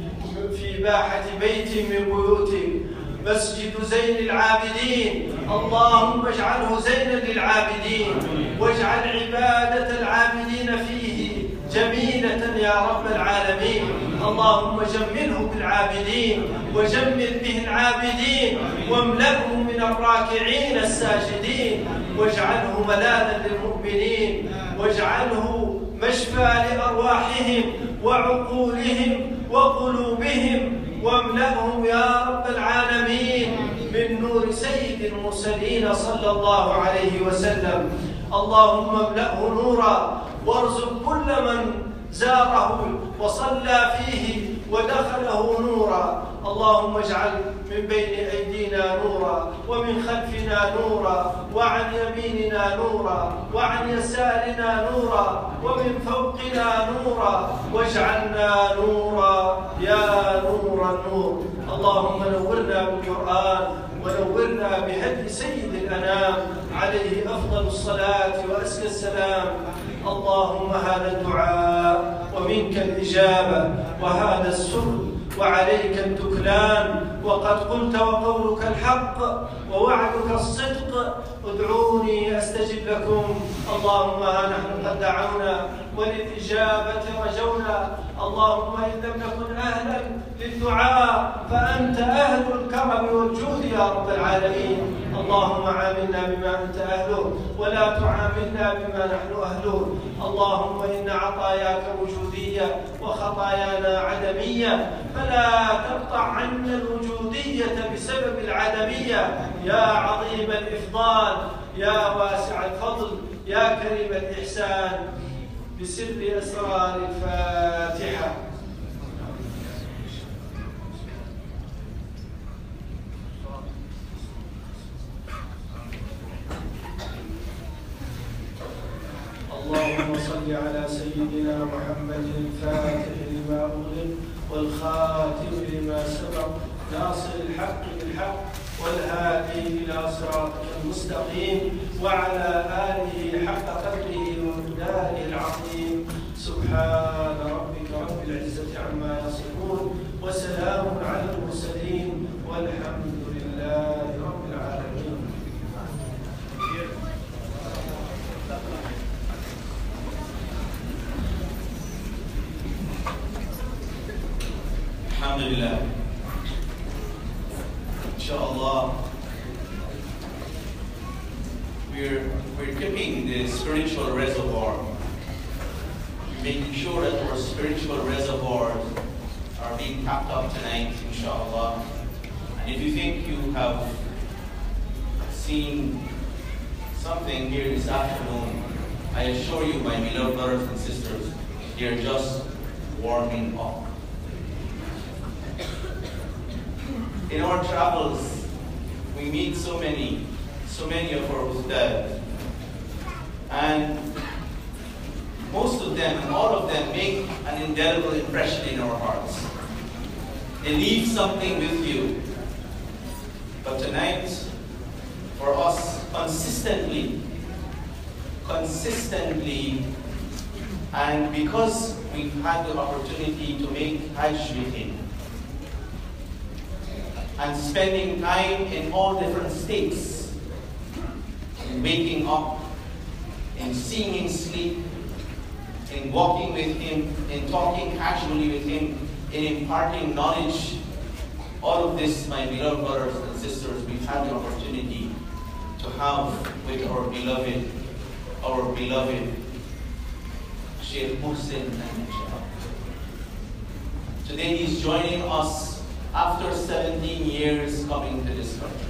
Speaker 7: في باحة بيت من بيوتك، مسجد زين العابدين. اللهم اجعله زينا للعابدين، واجعل عبادة العابدين فيه جميلة يا رب العالمين. اللهم جمله بالعابدين وجمل به العابدين، واملأه من الراكعين الساجدين، واجعله ملاذا للمؤمنين، واجعله مشفى لأرواحهم وعقولهم وقلوبهم، واملأهم يا رب العالمين من نور سيد المرسلين صلى الله عليه وسلم. اللهم املأه نورا، وارزق كل من زاره وصلى فيه ودخله نورا. اللهم اجعل من بين أيدينا نورا، ومن خلفنا نورا، وعن يميننا نورا، وعن يسارنا نورا، ومن فوقنا نورا، واجعلنا نورا يا نور النور. اللهم نورنا بالقرآن، ونورنا بهدي سيد الأنام عليه أفضل الصلاة وأزكى السلام. اللهم هذا الدعاء ومنك الإجابة، وهذا السر وعليك التكلان، وقد قلت وقولك الحق ووعدك الصدق. ادعوني أستجب لكم. اللهم ها نحن قد دعونا وللإجابة رجونا. اللهم إن لم نكن أهلا للدعاء فأنت أهل الكرم والجود يا رب العالمين. اللهم عاملنا بما أنت أهله، ولا تعاملنا بما نحن أهله. اللهم إن عطاياك وجودية وخطايانا عدمية، فلا تقطع عنا الوجودية بسبب العدمية يا عظيم الإفضال، يا واسع الفضل، يا كريم الإحسان. بسر أسرار الفاتحة. اللهم صل على سيدنا محمد الفاتح لما أغلق والخاتم لما سبق، ناصر الحق بالحق والهادي إلى صراطك المستقيم، وعلى آله حق قدره ومقداره العظيم. سبحان ربك رب العزة عما يصفون، وسلام على المرسلين، والحمد لله رب العالمين.
Speaker 4: Alhamdulillah. Inshallah, we're, we're keeping the spiritual reservoir, making sure that our spiritual reservoirs are being tapped up tonight, inshallah. And if you think you have seen something here this afternoon, I assure you, my beloved brothers and sisters, they're just warming up. In our travels, we we meet so many, so many of our ustad, and most of them, and all of them, make an indelible impression in our hearts. They leave something with you. But tonight, for us, consistently, consistently, and because we've had the opportunity to make Hajj with him, and spending time in all different states, in waking up, in seeing him sleep, in walking with him, in talking casually with him, in imparting knowledge, all of this, my beloved brothers and sisters, we've had the opportunity to have with our beloved, our beloved Sheikh Muhsin Al-Najjar. Today he's joining us after seventeen years coming to this country.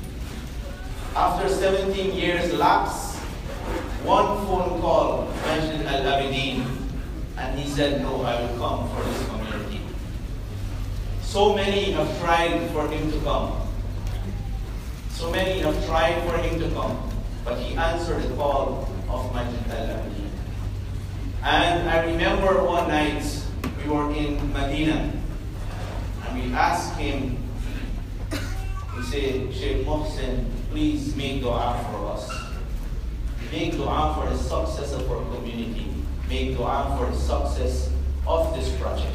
Speaker 4: After seventeen years lapse, one phone call mentioned Al-Abidin, and he said, no, I will come for this community. So many have tried for him to come. So many have tried for him to come, but he answered the call of Masjid Al-Abidin. And I remember one night we were in Medina, and we asked him, we said, Sheikh Muhsin, please make dua for us. Make dua for the success of our community. Make dua for the success of this project.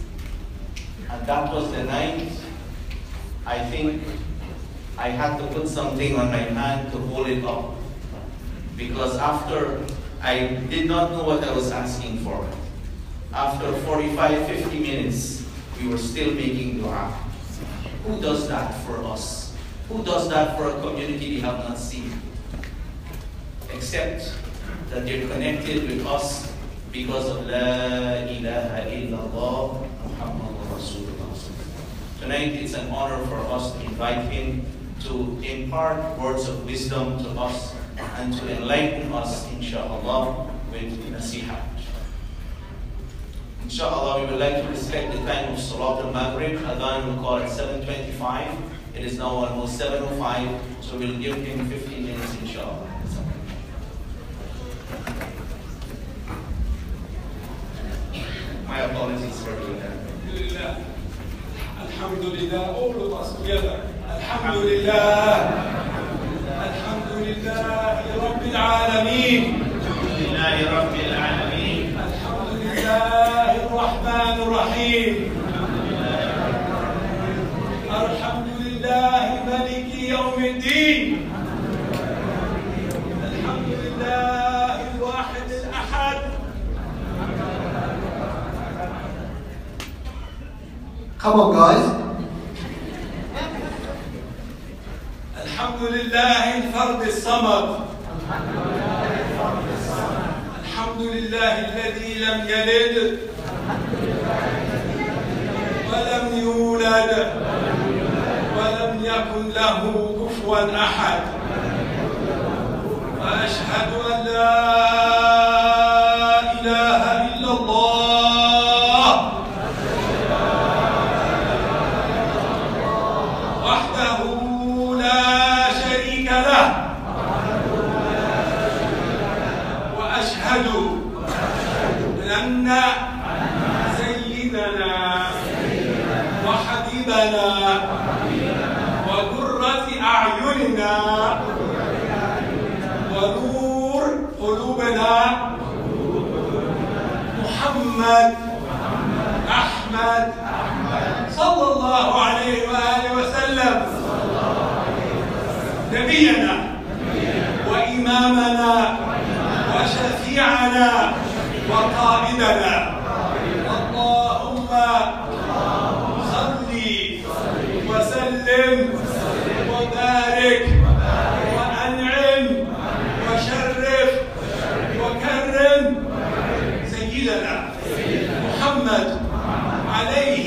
Speaker 4: And that was the night, I think, I had to put something on my hand to hold it up. Because after, I did not know what I was asking for. After forty-five, fifty minutes, we were still making dua. Who does that for us? Who does that for a community we have not seen? Except that they're connected with us because of La ilaha illallah Muhammadur Rasulullah. Tonight it's an honor for us to invite him to impart words of wisdom to us and to enlighten us, inshallah, with nasihat. Inshallah, we would like to respect the time of Salat al-Maghrib. Adhan will call at seven twenty-five. It is now almost seven oh five, so we'll give him fifteen minutes, inshallah. My apologies for doing that.
Speaker 8: Alhamdulillah. Alhamdulillah. All of us together. Alhamdulillah. Alhamdulillah. Rabbil Alameen.
Speaker 4: Alhamdulillah Rabbil Alameen.
Speaker 8: Alhamdulillah Ar-Rahman Ar-Rahim. Alhamdulillah Maliki Yawmiddin. Alhamdulillah Al-Wahid Al-Ahad.
Speaker 6: Come on, guys.
Speaker 8: Alhamdulillah al-Fard al-Samad. Alhamdulillah alladhi lam yalid wa lam yulad wa lam yakun lahu kufuwan ahad. Wa ashhadu an la ilaha illa Allah. سيدنا وحبيبنا وقرة أعيننا ونور قلوبنا محمد أحمد صلى الله عليه وآله وسلم نبينا وإمامنا وشفيعنا وقائدنا. اللهم صل وسلم وبارك وأنعم وشرف وكرم سيدنا محمد عليه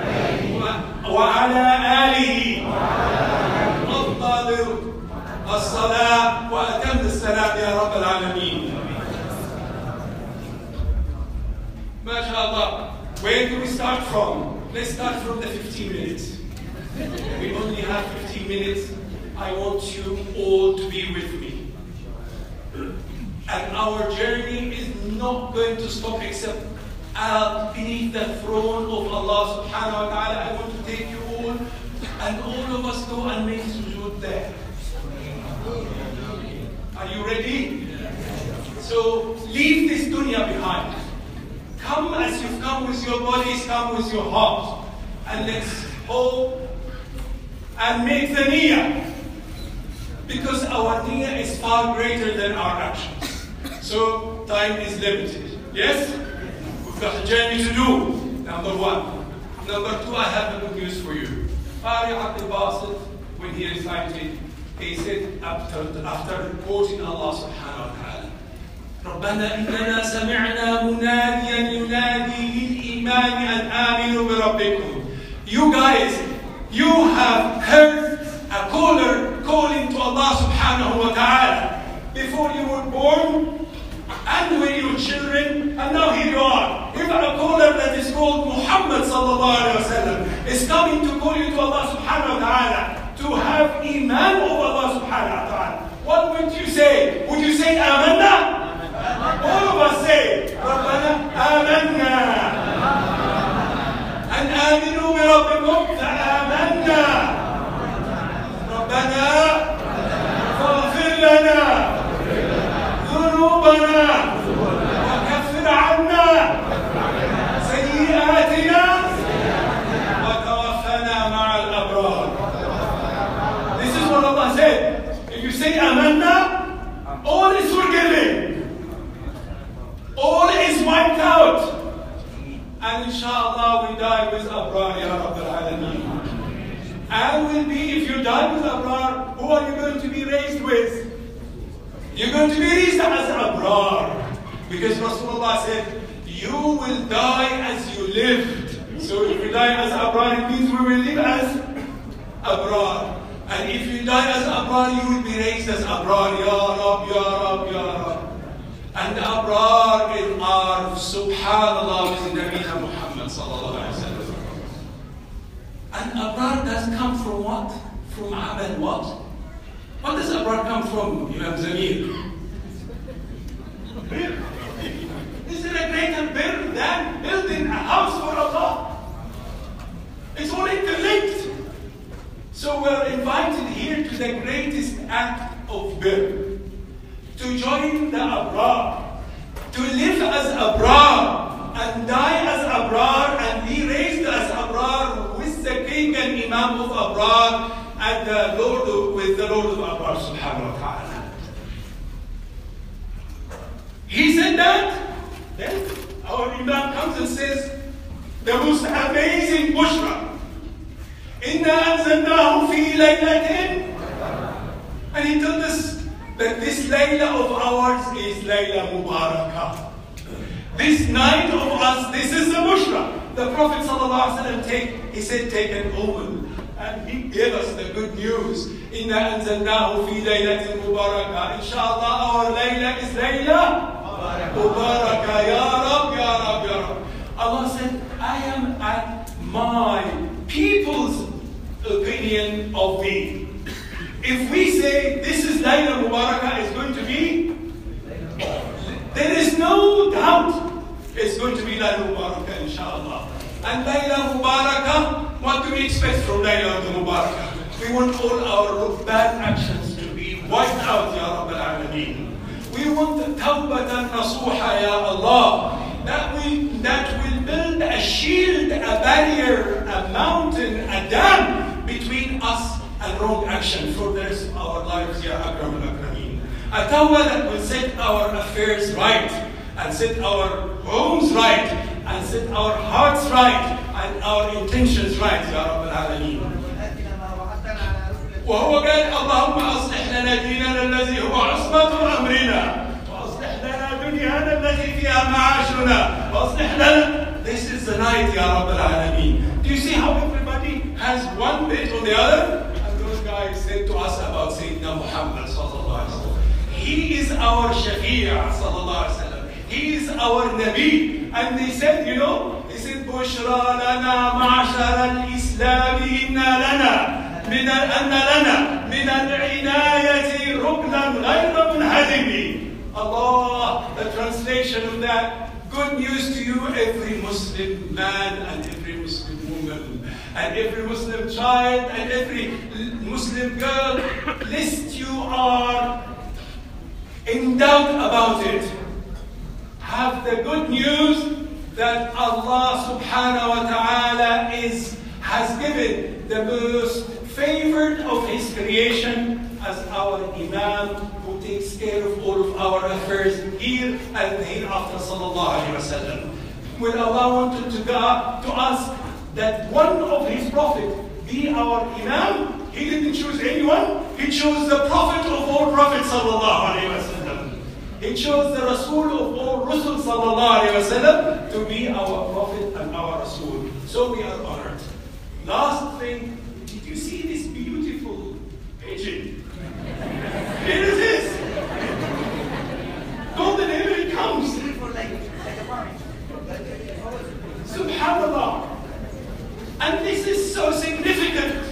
Speaker 8: وعلى آله أفضل الصلاة وأتم السلام يا رب العالمين. MashaAllah. Where do we start from? Let's start from the fifteen minutes. We only have fifteen minutes. I want you all to be with me. And our journey is not going to stop except uh, beneath the throne of Allah subhanahu wa ta'ala. I want to take you all and all of us go and make sujood there. Are you ready? So leave this dunya behind. Come as you've come with your bodies, come with your heart. And let's hope and make the niyyah. Because our niyyah is far greater than our actions. So time is limited. Yes? We've got a journey to do. Number one. Number two, I have a good news for you. Qari Abdul Basit, when he recited, he said after, after quoting Allah subhanahu wa ta'ala, ربنا إننا سمعنا مناديا ينادي للإيمان أن آمنوا بربكم. You guys, you have heard a caller calling to Allah subhanahu wa ta'ala before you were born and when you were children, and now here you are. If a caller that is called Muhammad sallallahu alayhi wa sallam is coming to call you to Allah subhanahu wa ta'ala to have iman of Allah subhanahu wa ta'ala, what would you say? Would you say amanna? All of us say ربنا آمنا أن آمنوا بربكم فآمنا ربنا فاغفر لنا ذنوبنا وكفر عنا سيئاتنا وتوفنا مع الأبرار. This is what Allah said. If you say آمنا, all is forgiven. All is wiped out. And inshallah we die with Abrar, Ya Rabbil Alameen. And will be, if you die with Abrar, who are you going to be raised with? You're going to be raised as Abrar. Because Rasulullah said, you will die as you lived. So if you die as Abrar, it means we will live as Abrar. And if you die as Abrar, you will be raised as Abrar. Ya Rab, Ya Rab, Ya Rab. And the Abrar is our Subhanallah with Nabiya Muhammad sallallahu alayhi wa sallam. And Abrar does come from what? From Amal what? What does Abrar come from, Imam Zamir? Is it a greater birr than building a house for Allah? It's all interlinked. So we're invited here to the greatest act of birr. To join the Abrar, to live as Abrar, and die as Abrar, and be raised as Abrar with the King and Imam of Abrar, and the Lord of, with the Lord of Abrar subhanahu wa ta'ala. He said that, then our Imam comes and says, the most amazing bushra, Inna anzalnahu fi laylatin, and he told us that this Layla of ours is Layla Mubarakah. This night of us, this is the Bushra. The Prophet ﷺ take, he said, take an omen. And he gave us the good news. Inna anzalnahu fi laylatin mubarakah. Inshallah, our Layla is Layla Mubarakah. Ya Rab, Ya Rab, Ya Rab. Allah said, I am at my people's opinion of thee. If we say this is Layla Mubarakah, is going to be, there is no doubt it's going to be Layla Mubarakah, inshallah. And Layla Mubarakah, what do we expect from Layla Mubarakah? We want all our bad actions to be wiped out, Ya Rabbil Alameen. We want the Tawbatan Nasuha, Ya Allah. That will, that will build a shield, a barrier, a mountain, a dam between us and wrong action for the rest of our lives, Ya Akram al-Akrameen. A tawbah that will set our affairs right, and set our homes right, and set our hearts right, and our intentions right, Ya Rabbal Alameen. وهو قال اللهم أصلح لنا ديننا الذي هو عصمة أمرنا وأصلح لنا دنيانا التي فيها معاشنا وأصلح لنا. This is the night, Ya Rabbal Alameen. Do you see how everybody has one bit on the other? Guys said to us about Sayyidina Muhammad sallallahu alaihi wasallam. He is our Shafi' sallallahu alaihi wasallam. He is our Nabi. And they said, you know, he said, Bushra lana ma'ashara al-Islam inna lana من أن لنا من العناية ركنا غير منهدم. Allah, the translation of that. Good news to you, every Muslim man and every Muslim woman, and every Muslim child and every Muslim girl, lest you are in doubt about it. Have the good news that Allah subhanahu wa ta'ala is, has given the most favored of His creation as our Imam, who takes care of all of our affairs here and hereafter, sallallahu alayhi wa sallam. When Allah wanted to, God, to ask that one of His Prophet be our Imam, He didn't choose anyone. He chose the Prophet of all Prophets, sallallahu alayhi wa sallam. He chose the Rasul of all Rasul, sallallahu alayhi wa sallam, to be our Prophet and our Rasul. So we are honored. Last thing, did you see this beautiful pigeon? Here it is. Golden Eagle comes. Subhanallah. And this is so significant.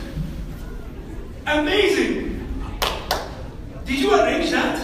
Speaker 8: Amazing. Did you arrange that?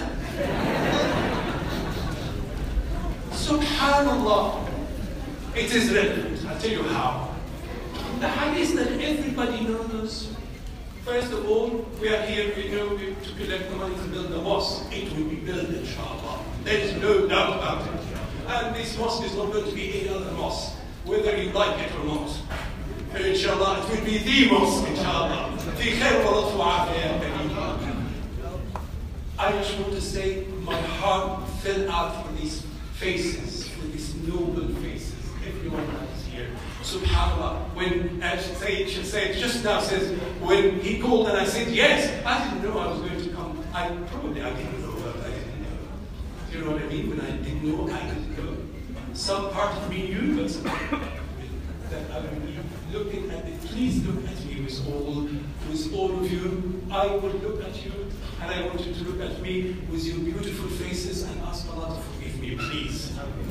Speaker 8: Subhanallah. It is relevant. I'll tell you how. The hadith that everybody knows. First of all, we are here, we know, we, to collect the money to build the mosque. It will be built, inshallah. There is no doubt about it. And this mosque is not going to be any other mosque, whether you like it or not. Inshallah, it will be the mosque, inshallah. في خير ولطف وعافية يا كريم. I just want to say, my heart fell out for these faces, for these noble faces. Everyone that is here. Subhanallah, when Sayyid Sayyid just now says, when he called and I said yes, I didn't know I was going to come. I probably I didn't know, but I didn't know. You know what I mean? When I didn't know, I didn't know. Some part of me knew, but some that I mean, looking at it, please look at me with all, with all of you. I will look at you, and I want you to look at me with your beautiful faces and ask Allah to forgive me, please.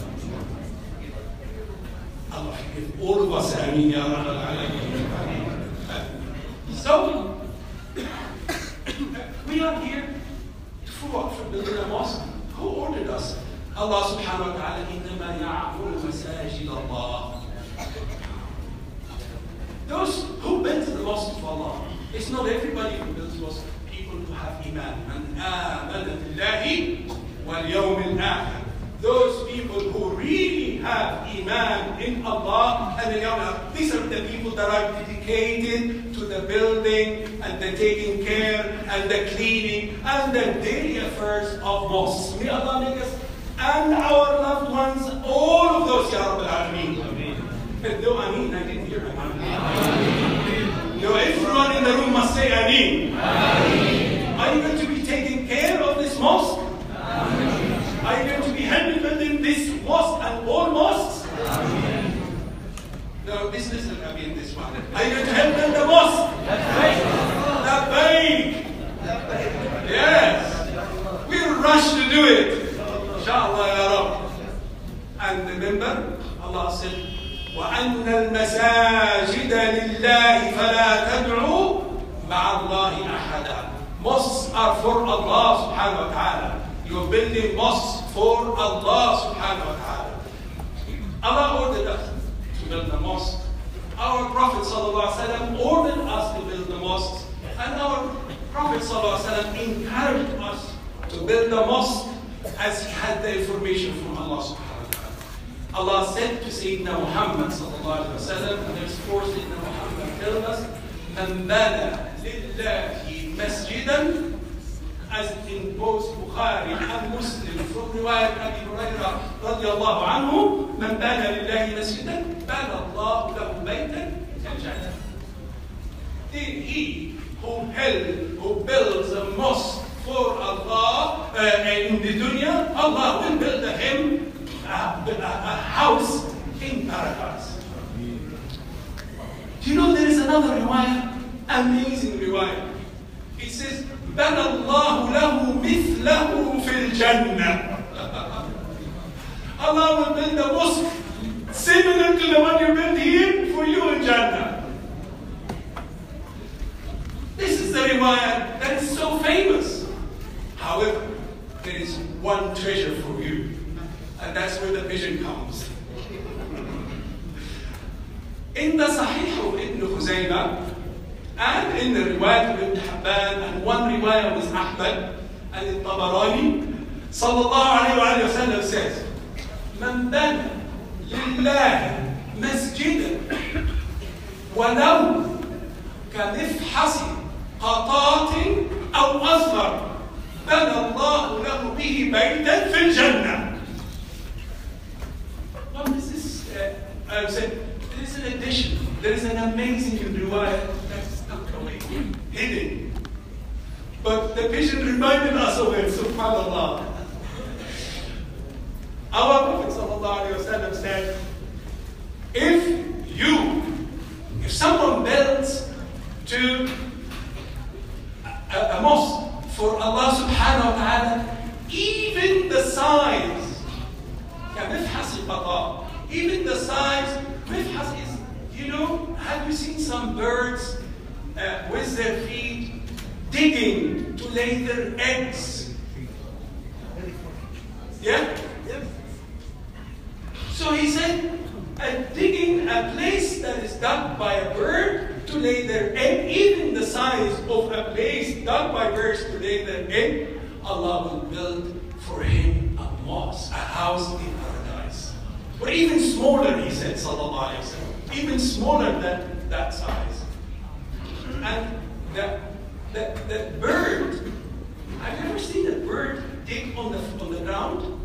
Speaker 8: Allah forgive all of us. Ameen, ya Rabbal Alameen. So, we are here for what? For building a mosque. Who ordered us? Allah subhanahu wa ta'ala, إِنَّمَا يَعْمُرُ مَسَاجِدَ اللَّهِ. Those who built the mosque of Allah, it's not everybody who builds mosque. People who have iman. مَنْ آمَنَ بِاللَّهِ وَالْيَوْمِ الْآخِرِ. Those people who really have iman in Allah and the Yawm. These are the people that are dedicated to the building and the taking care and the cleaning and the daily affairs of mosques. May Allah make us and our loved ones, all of those, Ya Rabbal Alameen. No, Ameen, I didn't hear Ameen. No, everyone in the room must say Ameen. Ameen. Are you going to be taking care of this mosque? Ameen. Are you going to be helping building this mosque and all mosques? Ameen. No, this isn't Ameen, this one. Are you going to help build the mosque? Labbaik. Yes. We'll rush to do it. Inshallah, Ya Rabb. And remember, Allah said, وَأَنَّ الْمَسَاجِدَ لِلَّهِ فَلَا تَدْعُوا مَعَ اللَّهِ أَحَدًا. Mosques are for Allah subhanahu wa ta'ala. You're building mosques for Allah subhanahu wa ta'ala. Allah ordered us to build the mosque. Our Prophet sallallahu alaihi wasallam ordered us to build the mosques. And our Prophet sallallahu alaihi wasallam encouraged us to build the mosque as he had the information from Allah subhanahu wa ta'ala. Allah said to Sayyidina Muhammad sallallahu alaihi wasallam, and there's four Sayyidina Muhammad telling us, مَنْ بَنَى لِلَّهِ مَسْجِدًا, as in both Bukhari and Muslim from riwayat Abi Hurairah radiyallahu anhu, مَنْ بَنَى لِلَّهِ مَسْجِدًا بَنَى اللَّهُ لَهُ بَيْتًا فِي الْجَنَّةِ. Then he who held, who builds a mosque for Allah uh, in the dunya, Allah will build him a, a, a house in paradise. Do you know there is another riwayah? Amazing riwayah. It says, بَنَى اللَّهُ لَهُ مِثْلَهُ فِي الْجَنَّةِ. Allah will build a mosque similar to the one you built here for you in Jannah. one treasure for you. And that's where the vision comes. In the Sahih of Ibn Khuzaymah, and in the riwayat of Ibn Hibban, and one riwayah was Ahmad, and in Tabarani, sallallahu alayhi wa sallam says, من بنى لله مسجدا ولو كمفحص قطاط أو أصغر بنى الله له به بيتا في الجنة. Well, this is, uh, I said, there is an addition. There is an amazing riwayah that's not away, hidden. But the vision reminded us of it, subhanAllah. Our Prophet sallallahu alayhi wa sallam said, if you, if someone builds to a, a mosque for Allah subhanahu wa ta'ala, even the size, even the size, mifhas is, you know, have you seen some birds uh, with their feet digging to lay their eggs? Yeah? So he said, uh, digging a place that is dug by a bird to lay their egg, even the size of a place dug by birds to lay their egg, Allah will build for him a mosque, a house in paradise. Or even smaller, he said, sallallahu alayhi wa sallam, even smaller than that size. And the, the, the bird, I've never seen a bird dig on the, on the ground.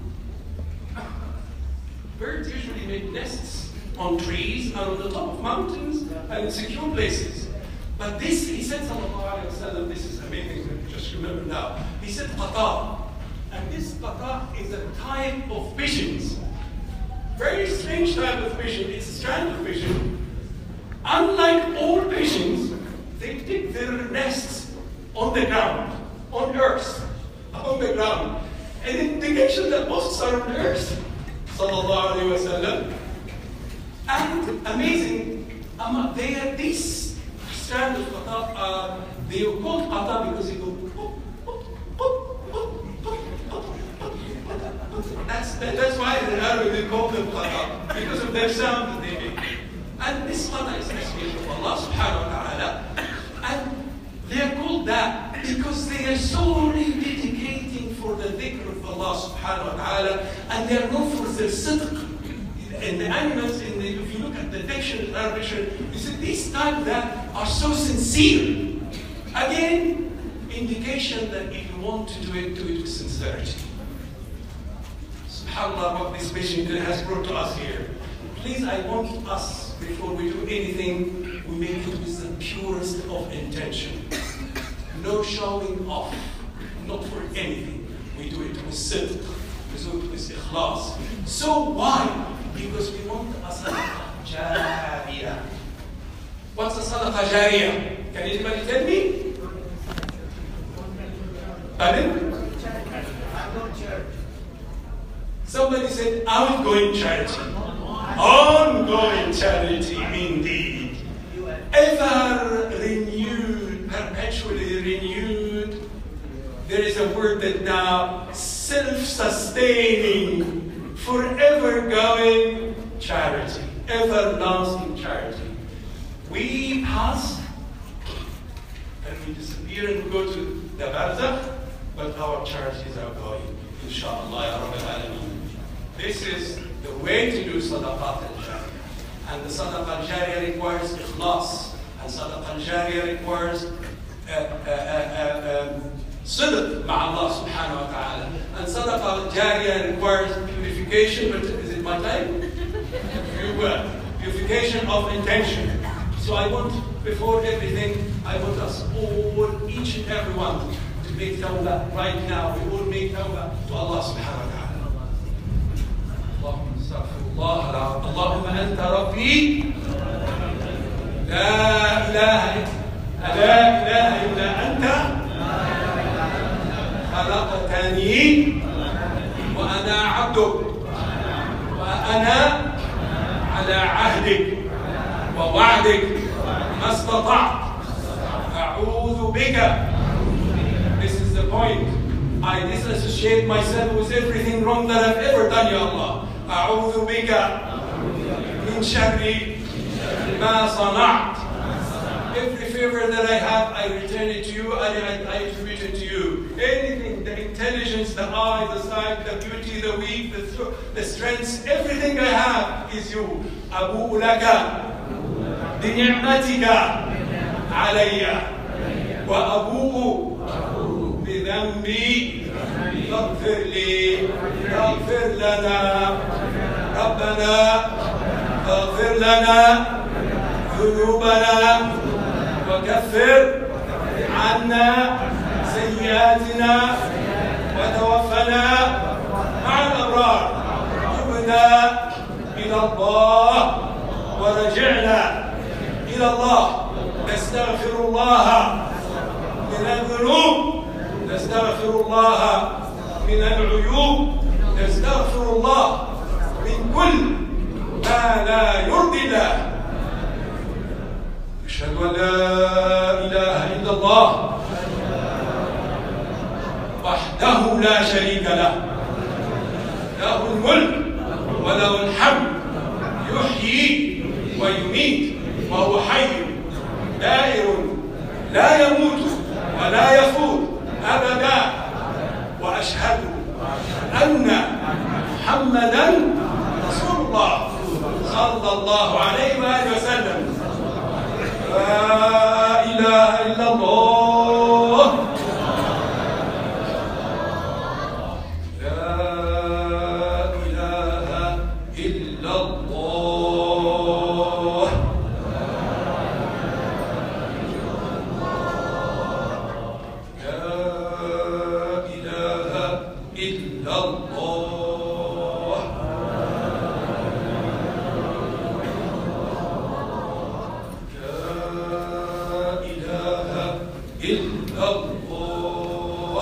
Speaker 8: Birds usually make nests on trees and on the top of mountains and in secure places. But this, he said, sallallahu alayhi wa sallam, this is amazing, just remember now. He said qata. And this qata is a type of pigeons. Very strange type of pigeon. It's a strand of pigeon. Unlike all pigeons, they dig their nests on the ground, on earth, on the ground. An indication that most are on earth. Sallallahu alayhi wa sallam. And amazing, um, they are these strand of qata, uh, they are called qata because they go pop, pop, pop, pop, pop, pop, pop. That's, that, that's why in Arabic they call them qata, because of their sound that they make. And this qata is actually of Allah subhanahu wa ta'ala. And they are called that because they are solely dedicating for the dhikr of Allah subhanahu wa ta'ala, and they are known for their sidq. And the animals, in the, if you look at the dictionary, Arabic, you see these types that are so sincere. Again, indication that if you want to do it, do it with sincerity. SubhanAllah, what this vision has brought to us here. Please, I want us, before we do anything, we make it with the purest of intention. No showing off, not for anything. We do it with sidq, we do it with ikhlas. So why? Because we want a sadaqah jariyah. What's a sadaqah jariyah? Can anybody tell me? Pardon? Somebody said, outgoing charity. Ongoing charity, indeed. Ever renewed, perpetually renewed. There is a word that now, self-sustaining, forever going charity, everlasting charity. We pass and we disappear and we go to the barzakh, but our charities are going, inshallah, ya Rabbil Alameen. This is the way to do sadaqat al-jariyah. And the sadaqat al-jariyah requires ikhlas, and sadaqat al-jariyah requires uh, uh, uh, um, sidq ma Allah subhanahu wa ta'ala. And sadaqah al-jariyah requires purification, but is it my time? You, uh, purification of intention. So I want, before everything, I want us all, each and every one, to make tawbah right now. We all make tawbah to Allah subhanahu wa ta'ala. اللهم استغفر الله العظيم اللهم أنت ربي لا إله لا إله إلا أنت خلقتني وأنا عبدك وأنا على عهدك ووعدك ما استطعت أعوذ بك. This is the point. I disassociate myself with everything wrong that I've ever done, Ya Allah. أعوذ بك من شر ما صنعت. Every favor that I have, I return it to you, I, I, I attribute it to you. Anything, the intelligence, the eye, the sight, the beauty, the weak, the, th the strengths, everything I have is you. أبوء لك بنعمتك علي وأبوء بذنبي فاغفر لي فاغفر لنا ربنا فاغفر لنا ذنوبنا وكفر عنا سيئاتنا وتوفنا مع الأبرار. تبنا إلى الله ورجعنا إلى الله. نستغفر الله من الذنوب، نستغفر الله من العيوب، نستغفر الله من كل ما لا يرضي الله. أشهد أن لا إله إلا الله وحده لا شريك له، له الملك وله الحمد، يحيي ويميت وهو حي دائر لا يموت ولا يفوت أبدا. وأشهد أن محمدا رسول الله صلى الله عليه وآله وسلم. لا إله إلا الله. لا إله إلا الله. لا إله إلا الله. إلا الله.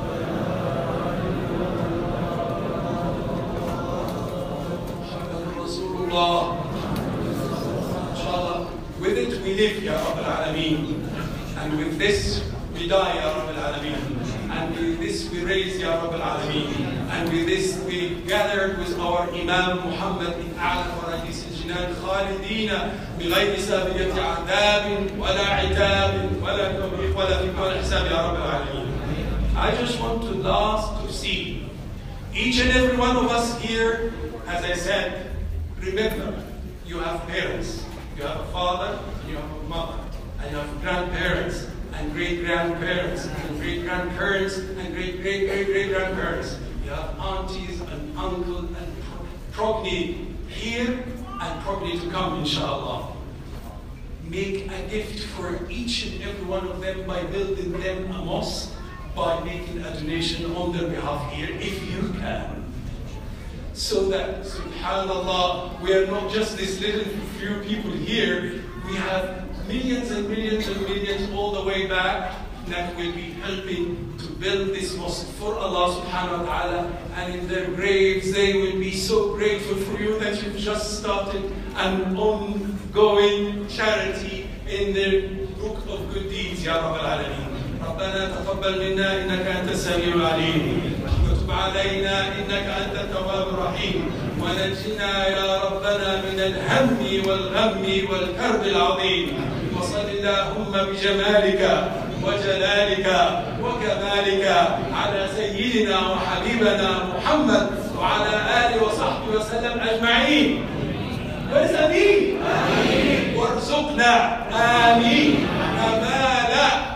Speaker 8: محمد رسول الله. Inshallah, with it we live, Ya Rabb al-Alameen, and with this we die, Ya Rabb al-Alameen, and with this we raise, Ya Rabb al-Alameen, and with this we gathered with our Imam Muhammad in A'la Faradis al-Jinan خالدين بغير سابقة عذاب ولا عتاب ولا توبيخ ولا فيك ولا حساب يا رب العالمين. I just want to last to see each and every one of us here, as I said, remember, you have parents, you have a father, and you have a mother, and you have grandparents, and great-grandparents, and great-grandparents, and great-great-great-great-grandparents. You have aunties and uncles and probably here and probably to come, inshallah. Make a gift for each and every one of them by building them a mosque, by making a donation on their behalf here, if you can. So that, subhanallah, we are not just this little few people here, we have millions and millions and millions all the way back that will be helping to build this mosque for Allah subhanahu wa ta'ala, and in their graves they will be so grateful for you that you've just started an ongoing charity in their book of good deeds, Ya Rabb al-Alameen. ربنا تقبل منا إنك أنت السميع العليم وتب علينا إنك أنت التواب الرحيم ونجنا يا ربنا من الهم والغم والكرب العظيم وصل اللهم بجمالك وجلالك وكمالك على سيدنا وحبيبنا محمد وعلى آله وصحبه وسلم أجمعين. وسمين آمين. وارزقنا آمين كمال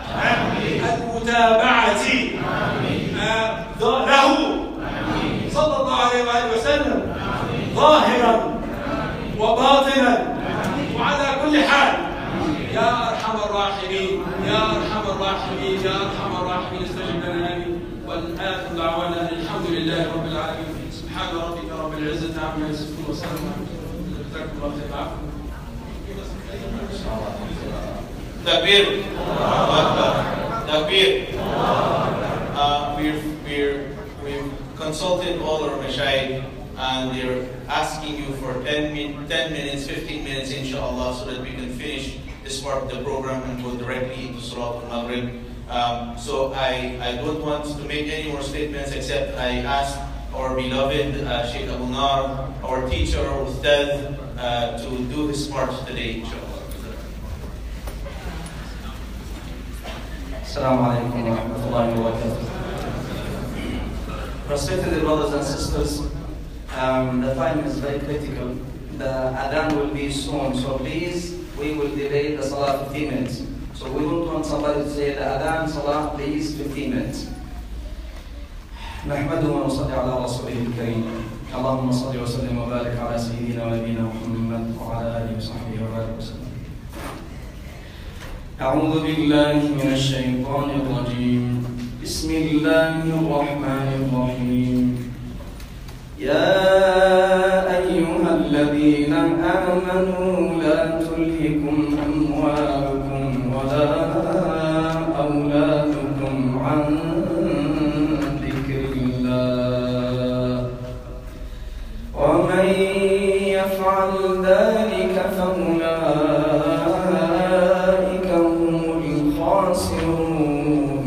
Speaker 8: المتابعة له صلى الله عليه وآله وسلم ظاهرا وباطنا وعلى كل حال. يا أرحم الراحمين يا أرحم الراحمين يا أرحم الراحمين استجب لنا آمين. والآخر دعوانا الحمد لله رب العالمين. سبحان ربك رب العزة عما يصفون وسلام على المرسلين. جزاكم الله خير.
Speaker 4: Takbir. Takbir. Uh, we've, we're, we've consulted all our mashayikh and they're asking you for ten, min ten minutes, fifteen minutes inshallah so that we can finish this part of the program and go directly into Salat al-Maghrib. Um, so I, I don't want to make any more statements except I ask our beloved uh, Sheikh Abu Nar, our teacher, our Ustad, uh, to do his part today, inshallah.
Speaker 9: Assalamu alaikum wa rahmatullahi wa barakatuh. Respected brothers and sisters, um, the time is very critical. The adhan will be soon, so please, we will delay the salah fifteen minutes. So we don't want somebody to say the adhan, salah, please, fifteen minutes. نحمده ونصلي على رسوله الكريم. اللهم صل وسلم وبارك على سيدنا ونبينا محمد وعلى آله وصحبه وبارك وسلم. أعوذ بالله من الشيطان الرجيم. بسم الله الرحمن الرحيم. يا أيها الذين آمنوا لا تلهكم أموالكم ولا أولادكم عن ذكر الله ومن يفعل ذلك فأولئك هم الخاسرون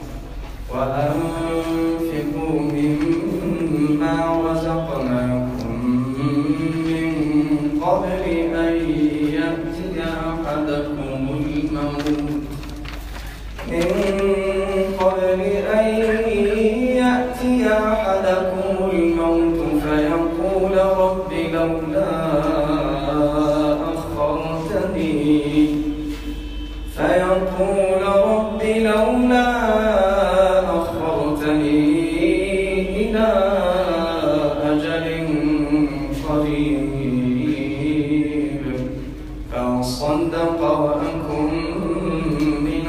Speaker 9: وأنفقوا مما رزقناكم من قبل أن يأتي أحدكم الموت من قبل أن يأتي أحدكم الموت فيقول رب لولا أخرتني فيقول رب لولا أخرتني إلى أجل قريب فأصدق وأكن من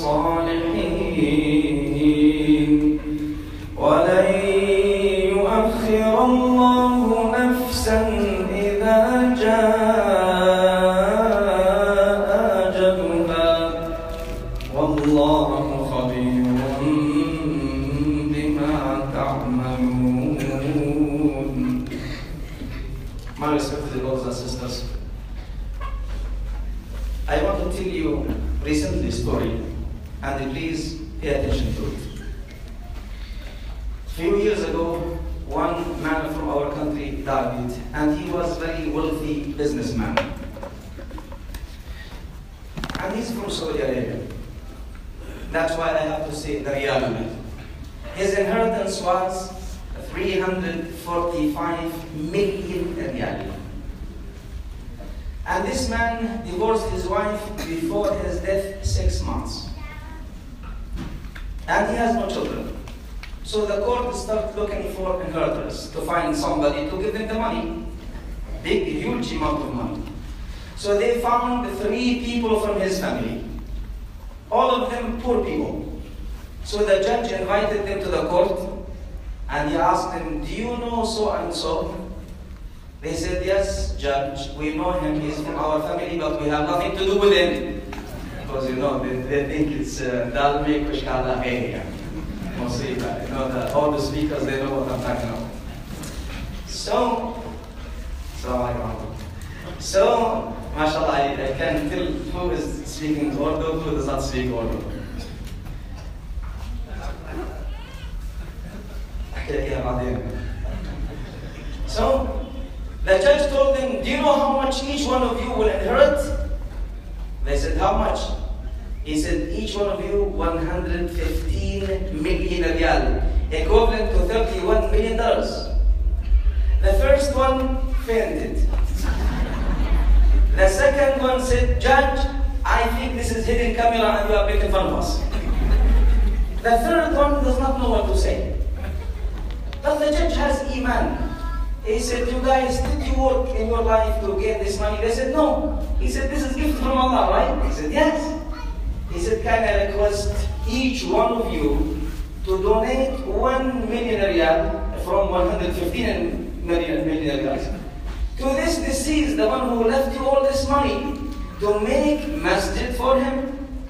Speaker 9: الصالحين ولن يؤخر الله نفسا إذا جاء أجلها والله خبير بما تعملون. My respected brothers and sisters, I want to tell you recently story, and please pay attention to it. A few years ago, one man from our country died, and he was a very wealthy businessman. And he's from Saudi Arabia. That's why I have to say the reality. His inheritance was three hundred forty-five million riyal. And this man divorced his wife before his death six months. And he has no children. So the court started looking for inheritors to find somebody to give them the money. Big, huge amount of money. So they found three people from his family. All of them poor people. So the judge invited them to the court and he asked them, do you know so and so? They said, yes, judge, we know him, he's from our family, but we have nothing to do with him. Because you know, they, they think it's dal me kushkala area. You know, the, all the speakers, they know what I'm talking about. So, so, so mashallah, I, I can tell who is speaking Urdu, who does not speak Urdu. So, the judge told them, do you know how much each one of you will inherit? They said, how much? He said, each one of you one hundred fifteen million riyal, equivalent to thirty-one million dollars. The first one fainted. The second one said, judge, I think this is hidden camera and you are making fun of us. The third one does not know what to say. But the judge has iman. He said, you guys, did you work in your life to get this money? They said, no. He said, this is gift from Allah, right? He said, yes. He said, can I request each one of you to donate one million riyal from one hundred fifteen million, million riyals to this deceased, the one who left you all this money, to make masjid for him?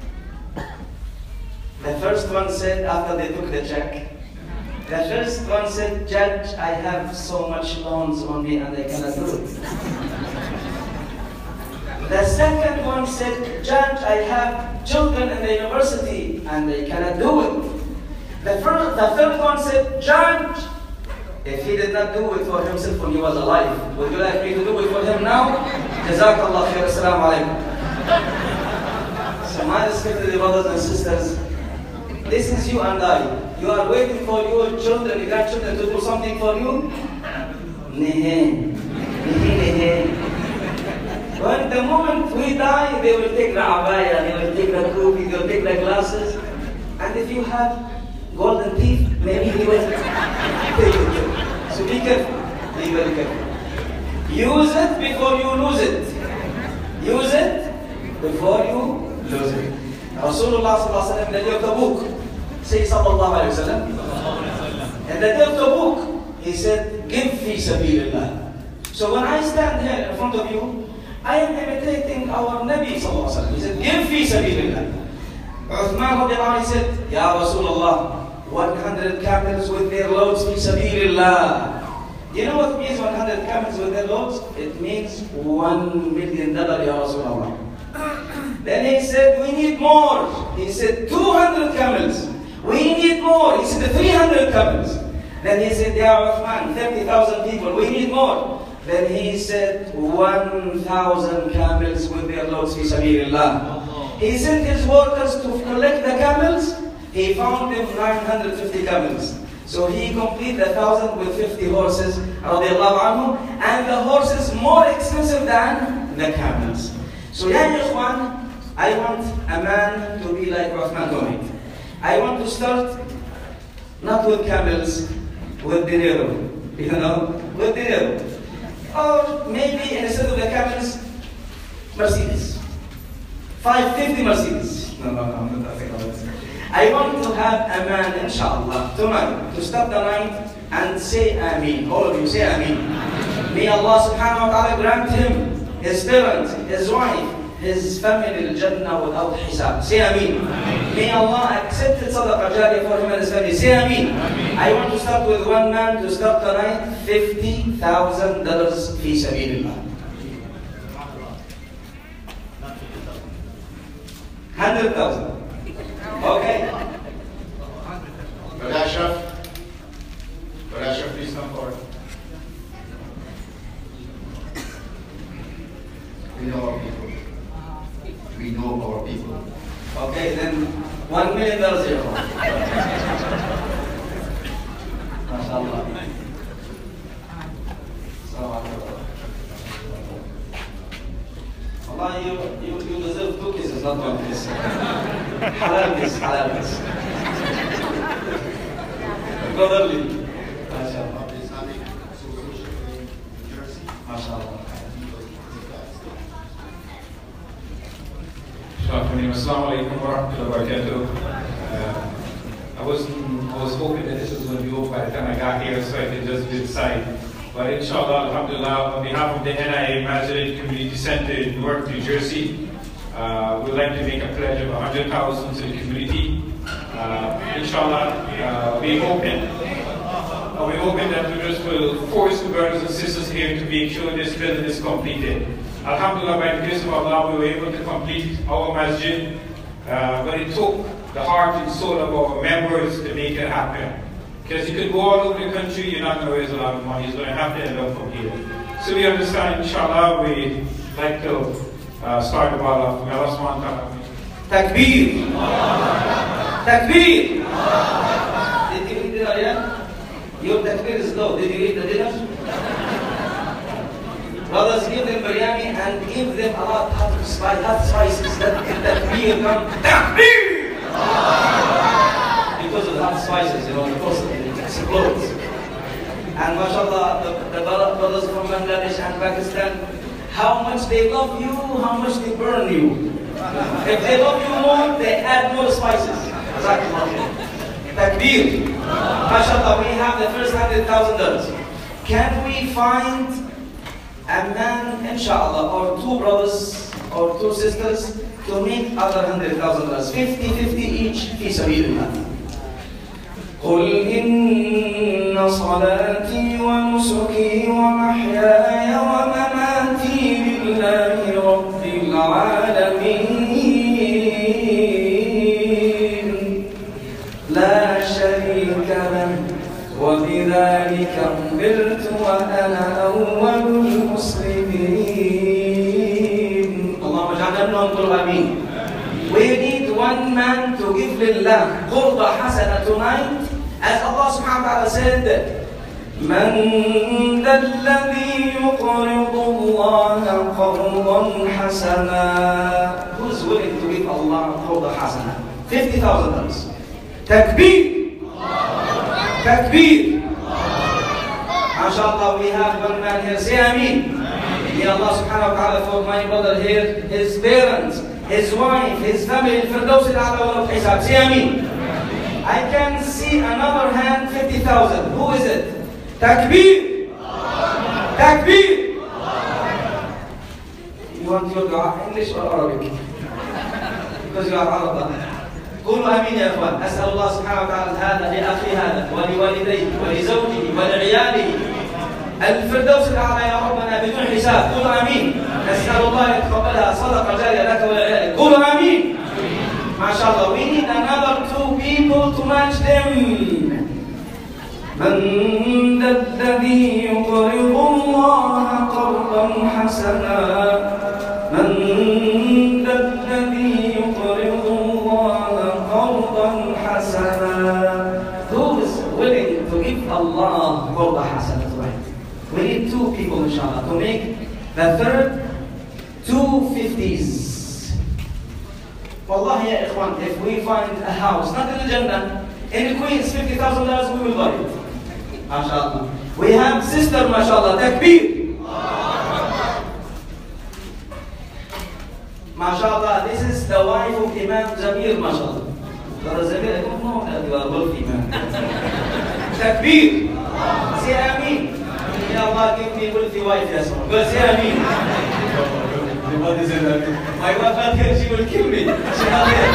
Speaker 9: The first one said, after they took the check, the first one said, judge, I have so much loans on me and I cannot do it. The second one said, Judge, I have children in the university and they cannot do it. The, first, the third one said, Judge, if he did not do it for himself when he was alive, would you like me to do it for him now? Jazakallah khair, assalamu alaikum. So my respected brothers and sisters, this is you and I. You are waiting for your children, your grandchildren to do something for you? Nehe. Nehe, nehe. When the moment we die, they will take the abaya, they will take the kufi, they will take the glasses. And if you have golden teeth, maybe they will take it. So be careful. Be very careful. Use it before you lose it. Use it before you lose it. Rasulullah sallallahu alaihi wasallam, the day of Tabuk, say sallallahu alaihi wasallam. And the day of Tabuk, he said, give fi sabilillah. So when I stand here in front of you, I am imitating our Nabi sallallahu alaihi wasallam. He said, give fi sabilillah. Uthman radiallahu anhu said, Ya Rasulullah, one hundred camels with their loads fi sabilillah. You know what it means one hundred camels with their loads? It means one million dollars, Ya Rasulullah. Then he said, we need more. He said, two hundred camels. We need more. He said, three hundred camels. Then he said, Ya Uthman, thirty thousand people. We need more. Then he said, one thousand camels with their loads fi sabilillah. He sent his workers to collect the camels. He found them nine hundred fifty camels. So he completed the thousand with fifty horses, radiallahu anhu, and the horses more expensive than the camels. So ya ikhwan, I want a man to be like Uthman Gomit. I want to start not with camels, with dinero, you know, with dinero. Or maybe instead of the camels, Mercedes. five fifty Mercedes. No, no, no, I'm not talking about this. I want to have a man, inshallah, tomorrow, to stop the night and say Ameen. All of you say Ameen. May Allah subhanahu wa ta'ala grant him, his parents, his wife, his family, al-Jannah without hisab. Say Ameen. May Allah accept the sadaqah jariyah for him and his family. Say Ameen. I want to start with one man to start the night, fifty thousand dollars fi sabilillah. one hundred thousand. Okay.
Speaker 3: Brother Ashraf, Brother Ashraf, please come forward. We know our people. We know our people.
Speaker 9: Okay, then one million dollars here. MashaAllah. Allah, you, you, you deserve two kisses, not one kiss. Halal kiss, halal kiss. Brotherly. MashaAllah. MashaAllah.
Speaker 10: Assalamu alaikum wa rahmatullahi wa barakatuh. I wasn't, I was hoping that this was going to be over by the time I got here, so I could just be inside. But inshallah, alhamdulillah, on behalf of the N I A Masjid Community Center in Newark, New Jersey, uh, we'd like to make a pledge of one hundred thousand to the community. Uh, inshallah, uh, we're hoping, uh, we're hoping that we just will force the brothers and sisters here to make sure this building is completed. Alhamdulillah, by the grace of Allah, we were able to complete our masjid, uh, but it took the heart and soul of our members to make it happen. Because you could go all over the country, you're not going to raise a lot of money, it's going to have to end up from here. So we understand, inshallah, we like to uh, start the ball off. May Allah subhanahu wa ta'ala.
Speaker 9: Takbir! Takbir! Did you eat dinner yet? Your takbir is low. Did you eat the dinner? Brothers, give them biryani and give them a lot of hot spices. That takbir come. Takbir! Because of the hot spices, you know, because it explodes. And mashallah, the, the brothers from Bangladesh and Pakistan, how much they love you, how much they burn you. If they love you more, they add more spices. Takbir. Mashallah, we have the first one hundred thousand dollars. Can we find a man, inshallah, or two brothers or two sisters to make other one hundred thousand dollars? fifty fifty each, fi sabilillah. قل إن صلاتي ونسكي ومحياي ومماتي لله رب العالمين لا شريك له وبذلك أمرت وأنا أول المسلمين. اللهم اجعلنا منهم قل آمين. We need one man to give lillah qurba hasana tonight, as Allah subhanahu wa ta'ala said, من ذا الذي يقرض الله قرضا حسنا. Who's willing to give Allah قرضا حسنا? fifty thousand dollars. Takbir! Takbir! MashaAllah, we have one man here. Say Ameen. May Allah subhanahu wa ta'ala for my brother here, his parents, his wife, his family, Firdaus al-A'la wal Hisab. Say Ameen. I can see another hand, fifty thousand. Who is it? Takbir! Takbir! You want your dua English or Arabic? Because you are Arab. قولوا آمين يا إخوان. أسأل الله سبحانه وتعالى هذا لأخي هذا ولوالديه ولزوجه ولعياله الفردوس الأعلى يا ربنا بدون حساب. قولوا آمين. نسأل الله يتقبلها صدقة جارية لك ولعيالك. قولوا آمين. ما شاء الله. We need another two people to match them. من ذا الذي يقرض الله قرضا حسنا. من ذا الذي يقرض الله قرضا حسنا. Who is willing to give Allah قرضا حسنا? We need two people inshallah to make the third two fifties. Wallahi ya ikhwan, if we find a house, not in the Jannah, in Queens, fifty thousand dollars, we will buy it. MashaAllah. We have sister, MashaAllah, Takbir. MashaAllah, this is the wife of Imam Zamir, MashaAllah. Brother Zamir, I don't know that you are wealthy, man. Takbir. Say Ameen. May Allah give me wealthy wife, yes. But say Ameen. My wife not here, she will kill me. She not here.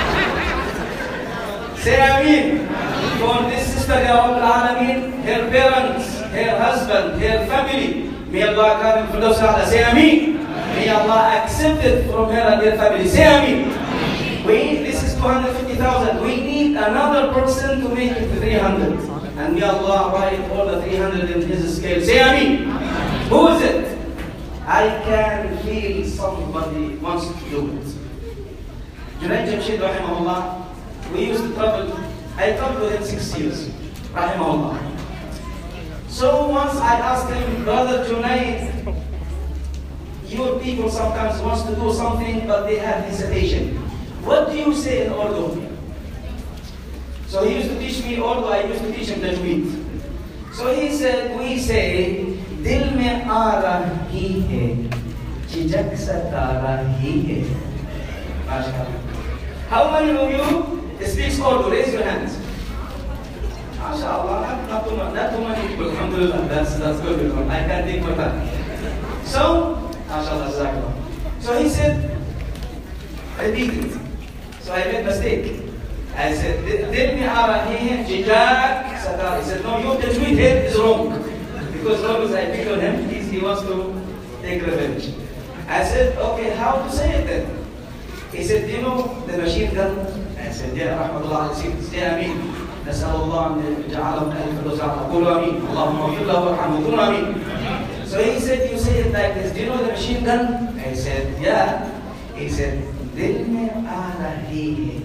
Speaker 9: Say Ameen. For this sister, Ya Rabb al-Alameen, her parents, her husband, her family, may Allah karim Firdaus al-A'la. Say Ameen. May Allah accept it from her and her family. Say Ameen. We need, this is two hundred fifty thousand. We need another person to make it three hundred. And may Allah write all the three hundred in his scale. Say Ameen. Who is it? I can feel somebody wants to do it. Junaid Jamshid, rahimahullah, we used to travel. I traveled with him six years, rahimahullah. So once I asked him, Brother Junaid, your people sometimes wants to do something, but they have hesitation. What do you say in Urdu? So he used to teach me Urdu, I used to teach him Tajweed. So he said, we say, Dil mein aa rahi hai, chijak satara hi hai. MashaAllah. How many of you speaks Urdu? Raise your hands. MashaAllah, not, not, too much, not too many people, alhamdulillah. That's, that's good. I can take my time. So, MashaAllah, Jazakallah. So he said, repeat it. So I made a mistake. I said, Dil mein aa rahi hai, chijak satara. He said, no, your tajweed here is wrong. Because always I pick on him, he, he wants to take revenge. I said, okay, how to say it then? He said, do you know the machine gun? I said, yeah, rahmatullah, say Ameen. نسأل الله أن يجعلهم أهل الفردوس الأعلى. قولوا آمين. اللهم اغفر له وارحمه. قولوا آمين. So he said, you say it like this. Do you know the machine gun? I said, yeah. He said, Dil mein aa rahi hai.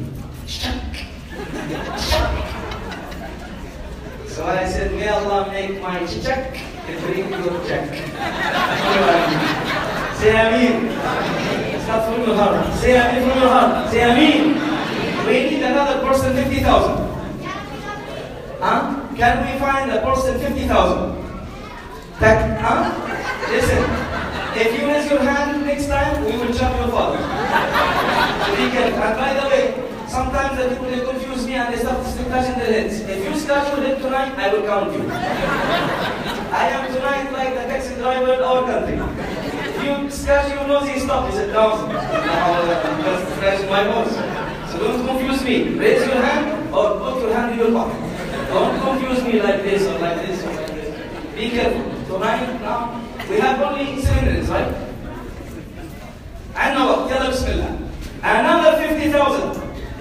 Speaker 9: So I said, may Allah make my chichak and bring your check. Say Ameen. It's not from your heart. Say Ameen from your heart. Say Ameen. We need another person, fifty thousand. Huh? Can we find a person, fifty thousand? Huh? Listen, if you raise your hand next time, we will jump your father. And by the way, sometimes the people they confuse me and they start scratching their heads. If you scratch your head tonight, I will count you. I am tonight like the taxi driver in our country. If you scratch your nose, he stops. He said, thousand. Just scratch my nose. So don't confuse me. Raise your hand or put your hand in your pocket. Don't confuse me like this or like this or like this. Be careful. Tonight, now, we have only seven minutes, right? عندنا وقت يلا بسم الله. Another fifty thousand.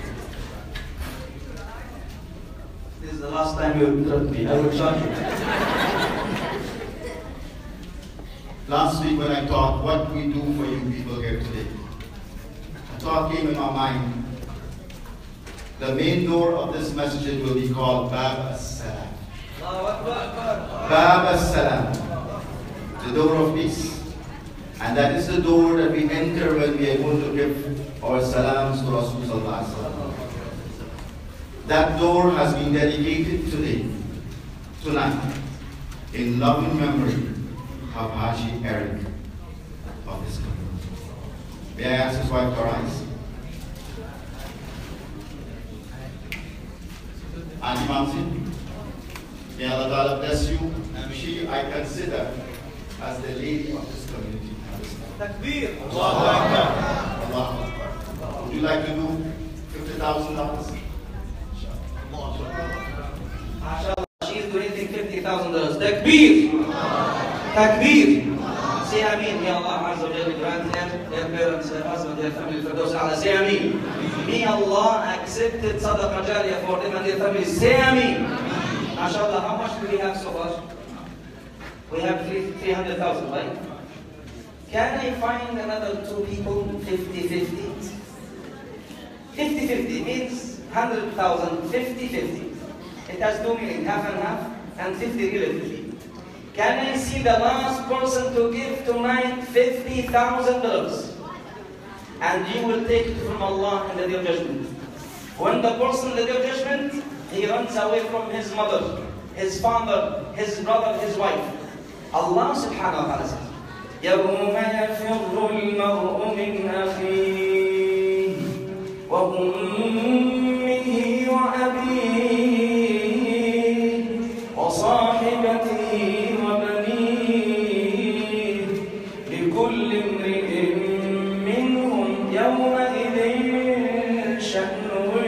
Speaker 9: This is the last time you interrupt me. I will charge you.
Speaker 3: Last week when I taught what we do for you people here today, a thought came in my mind. The main door of this masjid will be called Bab as-Salam. Bab as-Salam, the door of peace. And that is the door that we enter when we are going to give our salams to Rasulullah. That door has been dedicated today, tonight, in loving memory of Haji Eric of this community. May I ask his wife to rise? Auntie Mamsi, may Allah Ta'ala bless you. She, I consider, as the lady of this community.
Speaker 9: Takbir.
Speaker 3: Allahu Akbar. Allahu Akbar. Would you like to do fifty thousand dollars?
Speaker 9: MashaAllah, she is donating fifty thousand dollars. Takbir. Takbir. Say Ameen. May Allah Azza wa Jalla grant them, their parents, their husband, their family, for those Allah. Say Ameen. May Allah accepted Sadaqah Jariyah for them and their families. Say Ameen. MashaAllah, how much do we have so far? We have three hundred thousand, right? Can I find another two people, fifty fifty? fifty fifty means one hundred thousand, fifty fifty. It has two meaning, half and half, and fifty relatively. Can I see the last person to give tonight fifty thousand dollars? And you will take it from Allah in the day of judgment. When the person in the day of judgment, he runs away from his mother, his father, his brother, his wife. Allah subhanahu wa ta'ala says, يوم يفر المرء من أخيه وأمه وأبيه وصاحبته وبنيه لكل امرئ منهم يومئذ شأن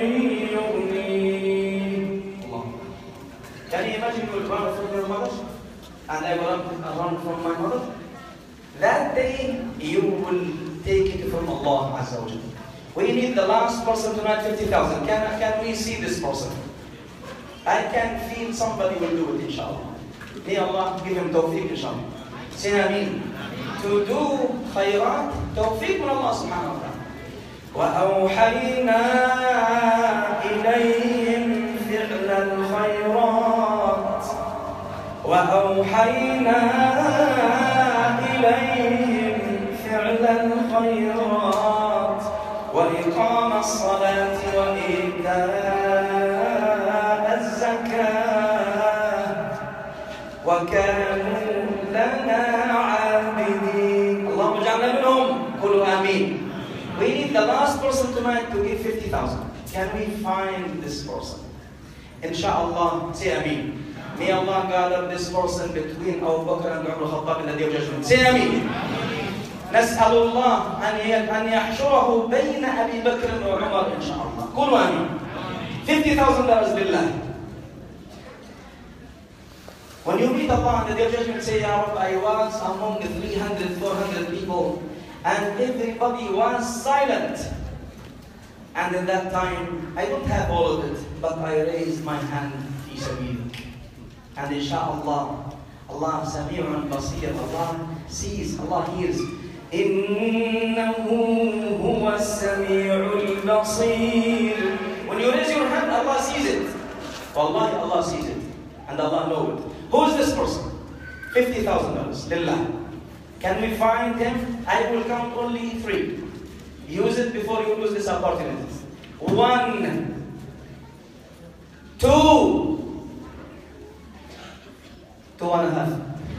Speaker 9: يغنيه. Can you imagine you will run from your mother and I will run from my mother? That day, you will take it from Allah Azza wa Jalla. We need the last person tonight, fifty thousand. Can, can we see this person? I can feel somebody will do it, inshallah. May Allah give him tawfiq, inshallah. Say Ameen. To do khayrat, tawfiq from Allah subhanahu wa ta'ala. وَأَوْحَيْنَا إِلَيْهِمْ فِعْلَ الْخَيْرَاتِ وَأَوْحَيْنَا إليهم فعل الخيرات وإقام الصلاة وإيتاء الزكاة وكانوا لنا عابدين. اللهم اجعلنا منهم. قولوا آمين. We need the last person tonight to give fifty thousand. Can we find this person? Inshallah, say Ameen. May Allah gather this person between Abu Bakr and Umar al-Khattab in the day of judgment. Say Ameen. نسأل الله أن يحشره بين أبي بكر وعمر إن شاء الله. قولوا آمين. fifty thousand dollars لله. When you meet Allah in the day of judgment, say, Ya Rabbi, I was among the three hundred, four hundred people and everybody was silent. And in that time, I don't have all of it, but I raised my hand. And inshallah, Allah Sami'un Basir, Allah sees, Allah hears. Innahu huwa Sami'ul Basir. When you raise your hand, Allah sees it. Wallahi, Allah sees it. And Allah knows it. Who is this person? fifty thousand dollars. Lillah. Can we find him? I will count only three. Use it before you lose this opportunity. One. Two. Two and a half.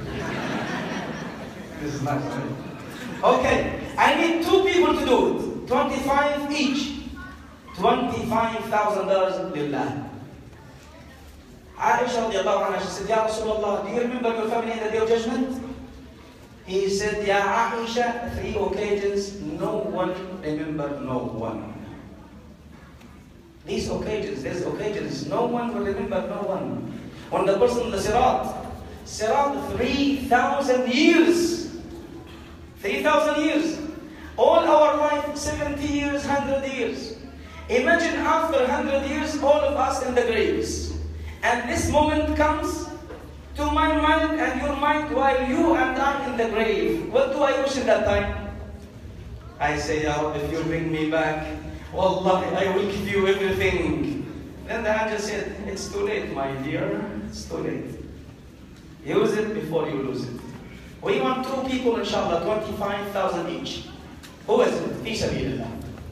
Speaker 9: This is nice. Okay, I need two people to do it. twenty-five each. twenty-five thousand dollars lillah. Aisha radiallahu anha, she said, Ya Rasulullah, do you remember your family in the day of judgment? He said, Ya Aisha, three occasions, no one remembered no one. These occasions, these occasions, no one will remember no one. When the person in the Sirat, Sirat, three thousand years. three thousand years. All our life, seventy years, one hundred years. Imagine after one hundred years, all of us in the graves. And this moment comes to my mind and your mind while you and I in the grave. What do I wish in that time? I say, Ya Rabbi, if you bring me back, Wallahi, I will give you everything. Then the angel said, it's too late, my dear. It's too late. Use it before you lose it. We want two people, inshallah, twenty-five thousand each. Who is it? Fi sabilillah.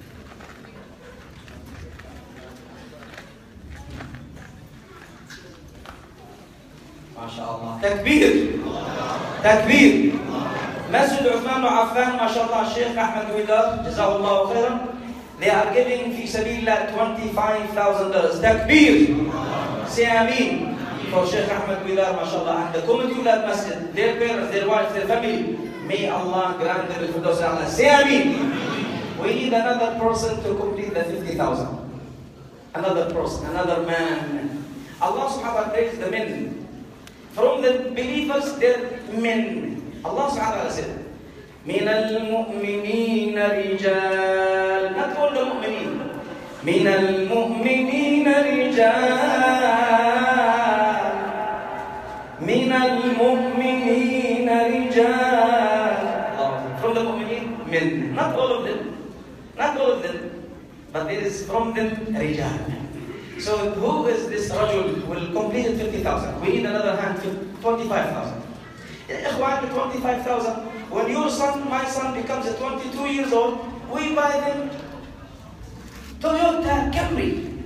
Speaker 9: MashaAllah. Takbir. Takbir. Masjid Uthman Affan, MashaAllah, Sheikh Ahmed Widar, Jazahullah khairan. They are giving Fi sabilillah twenty-five thousand dollars. Takbir. Say Ameen. For Sheikh Ahmed Widar, MashaAllah, and the community of that masjid, their parents, their wives, their family. May Allah grant them the Firdaus al-A'la. Say Ameen. We need another person to complete the fifty thousand. Another person, another man. Allah subhanahu wa ta'ala praised the men. From the believers, they're men. Allah subhanahu wa ta'ala said, من المؤمنين رجال. Not all the mu'mineen. من المؤمنين رجال. من المؤمنين رجال. From the mu'mineen, men. Not all of them. Not all of them. But there is from them rijal. So who is this rajul will complete fifty thousand? We need another hand, twenty-five thousand. Ikhwan, twenty-five thousand. When your son, my son becomes twenty-two years old, we buy them Toyota Camry.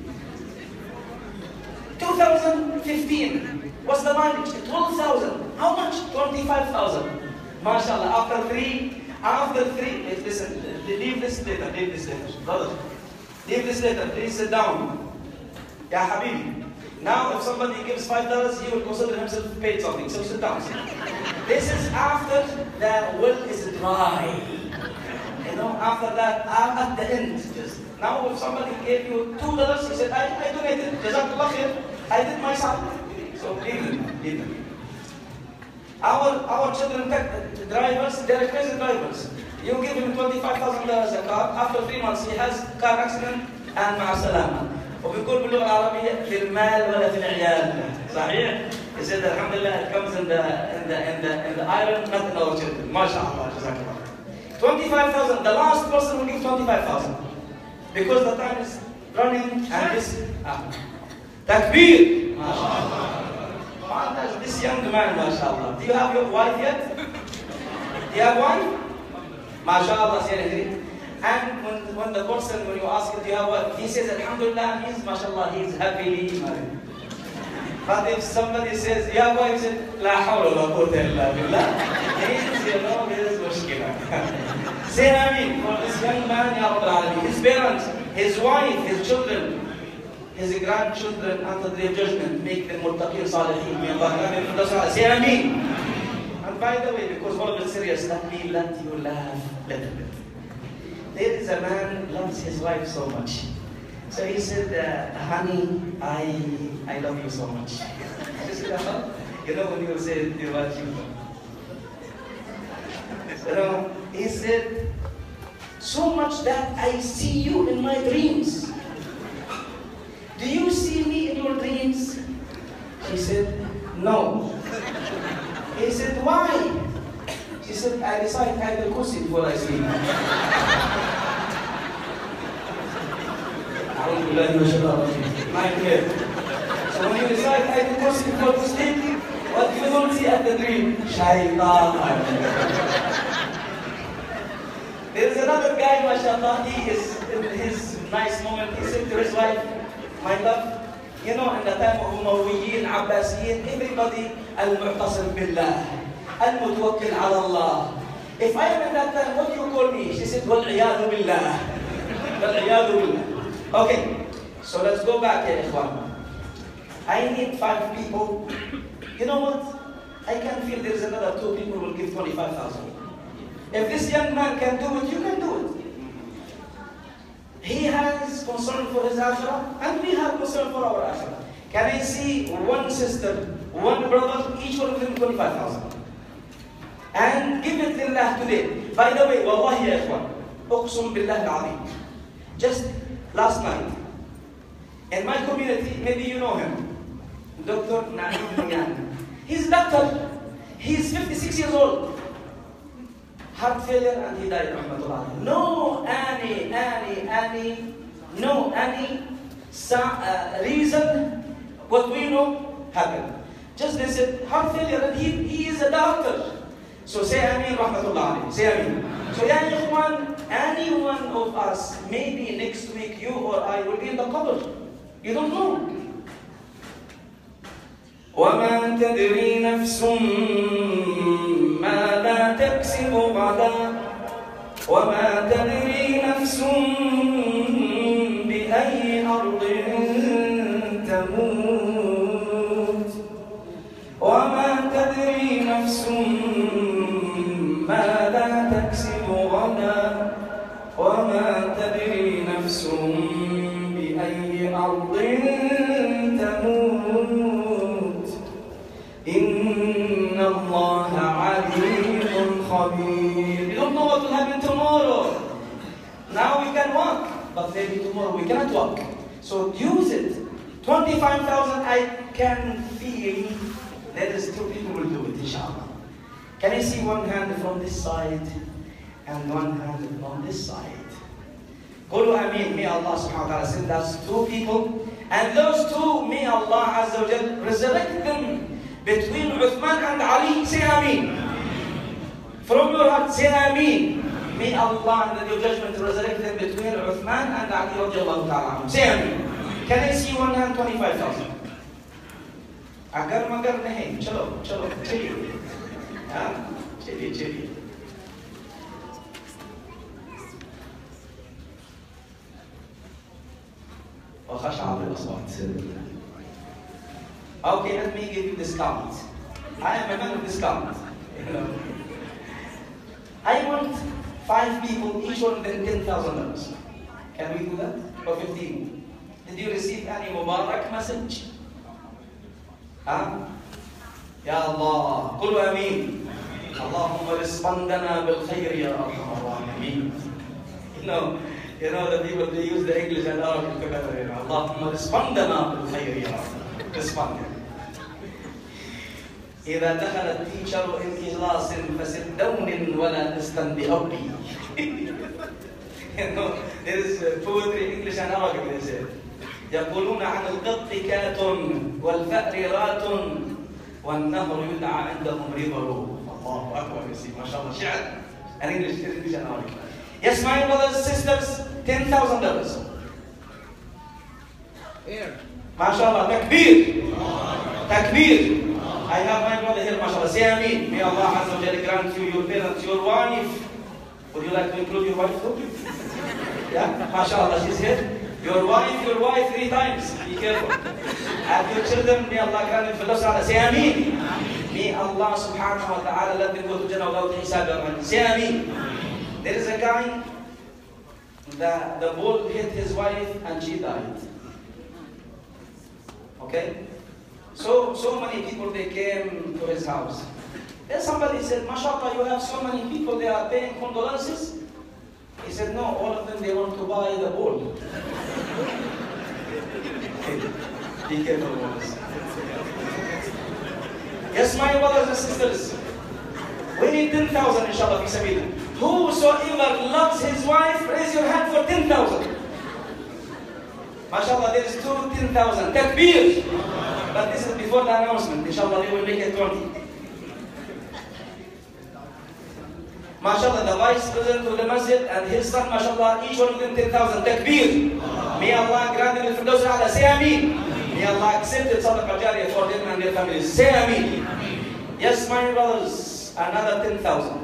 Speaker 9: two thousand fifteen. What's the mileage? twelve thousand. How much? twenty-five thousand. MashaAllah. After three, after three, listen, leave this later, leave this later. Brother, leave this later. Please sit down. Ya Habibi. Now, if somebody gives five dollars, he will consider himself paid something. So sit down. This is after the well is dry. You know, after that, at the end. Just now, if somebody gave you two dollars, he said, I, I donated. Jazakallah khair. I did my son. So leave them. Leave them. Our our children, the drivers, they're crazy drivers. You give him twenty-five thousand dollars a car. After three months, he has car accident and مع السلامة. وبيقول باللغة العربية في المال ولا في العيال. صحيح؟ He said alhamdulillah it comes in the in the in the in the iron, not in our children. MashaAllah. Jazakallah. twenty-five thousand. The last person will give twenty-five thousand. Because the time is running and this ah. Takbir. MashaAllah. This young man, MashaAllah. Do you have your wife yet? Do you have one? MashaAllah, Sayyidina. And when, when the person, when you ask him, do you have what? He says, alhamdulillah, he's, mashallah, he's happily married. But if somebody says, you have what? He says, la hawla wa la quwwata illa billah. Means, you know, there is mushkila. Say Ameen for this young man, Ya Rabbil Alameen. His parents, his wife, his children, his grandchildren, under their judgment, make them muttaqeen salihin. May Allah grant them the Say Ameen. And by the way, because all of it serious, let me let you laugh a little bit. There is a man who loves his wife so much. So he said, uh, honey, I I love you so much. She said, uh-huh. You know when you say you love you. You know, he said, so much that I see you in my dreams. Do you see me in your dreams? She said, no. He said, why? She said, I recite Ayatul Kursi before I sleep. So when you recite Ayatul Kursi before you sleep, what you don't see at the dream? Shaitan. There is another guy, mashallah, he is in his nice moment, he said to his wife, my love, you know, in the time of Umayyin, Abbasiyin, everybody al-mu'tasim billah. المتوكل على الله. If I am in that time, what do you call me? She said, وَالْعِيَاذُ بِاللَّهِ. وَالْعِيَاذُ بِاللَّهِ. Okay, so let's go back here, Ikhwan. I need five people. You know what? I can feel there's another two people who will give twenty-five thousand. If this young man can do it, you can do it. He has concern for his akhirah, and we have concern for our akhirah. Can I see one sister, one brother, each one of them twenty-five thousand? And give it lillah today. By the way, wallahi ya ikhwan, أقسم بالله العظيم. Just last night, in my community, maybe you know him, Doctor Naim Mayan. He's a doctor. He's fifty-six years old. Heart failure and he died, rahmatullah. No any, any, any, no any uh, reason what we know happened. Just they said heart failure and he, he is a doctor. So say Ameen, rahmatullah. Say Ameen. So ya ikhwan, any one of us, maybe next week you or I will be in the qabr. You don't know. وَمَا تَدْرِي نَفْسٌ مَاذَا تَكْسِبُ غَدًا وَمَا تَدْرِي نَفْسٌ بِأَيِّ أَرْضٍ تَمُوتُ وَمَا تَدْرِي نَفْسٌ مَاذَا تَكْسِبُ غَدًا وَمَا تَدْرِي نَفْسٌ بِأَيِّ أَرْضٍ تَمُوتُ Inna Allah Alimun Khabir. We don't know what will happen tomorrow. Now we can walk, but maybe tomorrow we cannot walk. So use it. twenty-five thousand, I can feel there is two people will do it, inshallah. Can you see one hand from this side and one hand from this side? Qulu Ameen. May Allah subhanahu wa ta'ala send us two people, and those two, may Allah Azza wa Jal resurrect them between Uthman and Ali. Say Ameen. From your heart, say Ameen. May Allah in the day of judgment resurrect them between Uthman and Ali radiallahu ta'ala. Say Ameen. Can I see one hand? twenty-five thousand. Agar magar nahi. Chalo, chalo, chaliye. Ah, chaliye, chaliye. وخشع بالأصوات. Okay, let me give you discount. I am a man of discount. You know. I want five people, each one of them ten thousand dollars. Can we do that? Or fifteen? Did you receive any Mubarak message? Huh? Ya Allah, قل آمين. اللهم رزقنا بالخير يا أرحم الراحمين. You know, you know the people they use the English and Arabic together. You know, اللهم رزقنا بالخير يا أرحم. Respond. إذا دخل التيشر انقلاص فسدون ولا تستنبئوني. You know, there is poetry, English and Arabic, they say. يقولون عن القط كات والفأر رات والنهر يدعى عندهم ربر. الله أكبر, you see, ما شاء الله, شعر. And English, English and Arabic. Yes, my brothers and sisters, ten thousand dollars. Here. MashaAllah, takbir, takbir. I have my brother here, MashaAllah. Say Ameen. May Allah Azza wa Jalla grant you, your parents, your wife. Would you like to include your wife too? Yeah, MashaAllah, she's here. Your wife, your wife three times. Be careful. And your children, may Allah grant them Firdaus A'la. Say Ameen. May Allah subhanahu wa ta'ala let them go to Jannah without hisab. Say Ameen. There is a guy, the, the bull hit his wife and she died. Okay? So, so many people, they came to his house. Then somebody said, MashaAllah, you have so many people, they are paying condolences. He said, no, all of them, they want to buy the bull. Be careful, brothers. Yes, my brothers and sisters, we need ten thousand, inshallah, fi sabilillah. Whosoever loves his wife, raise your hand for ten thousand. MashaAllah, there is two ten thousand. Takbir! But this is before the announcement. Inshallah, they will make it twenty. MashaAllah, the vice president of the masjid and his son, MashaAllah, each one of them ten thousand. Takbir! May Allah grant them the Firdaus A'la. Say Ameen. May Allah accept the Sadaqah Jariyah for them and their families. Say Ameen. Yes, my brothers, another ten thousand.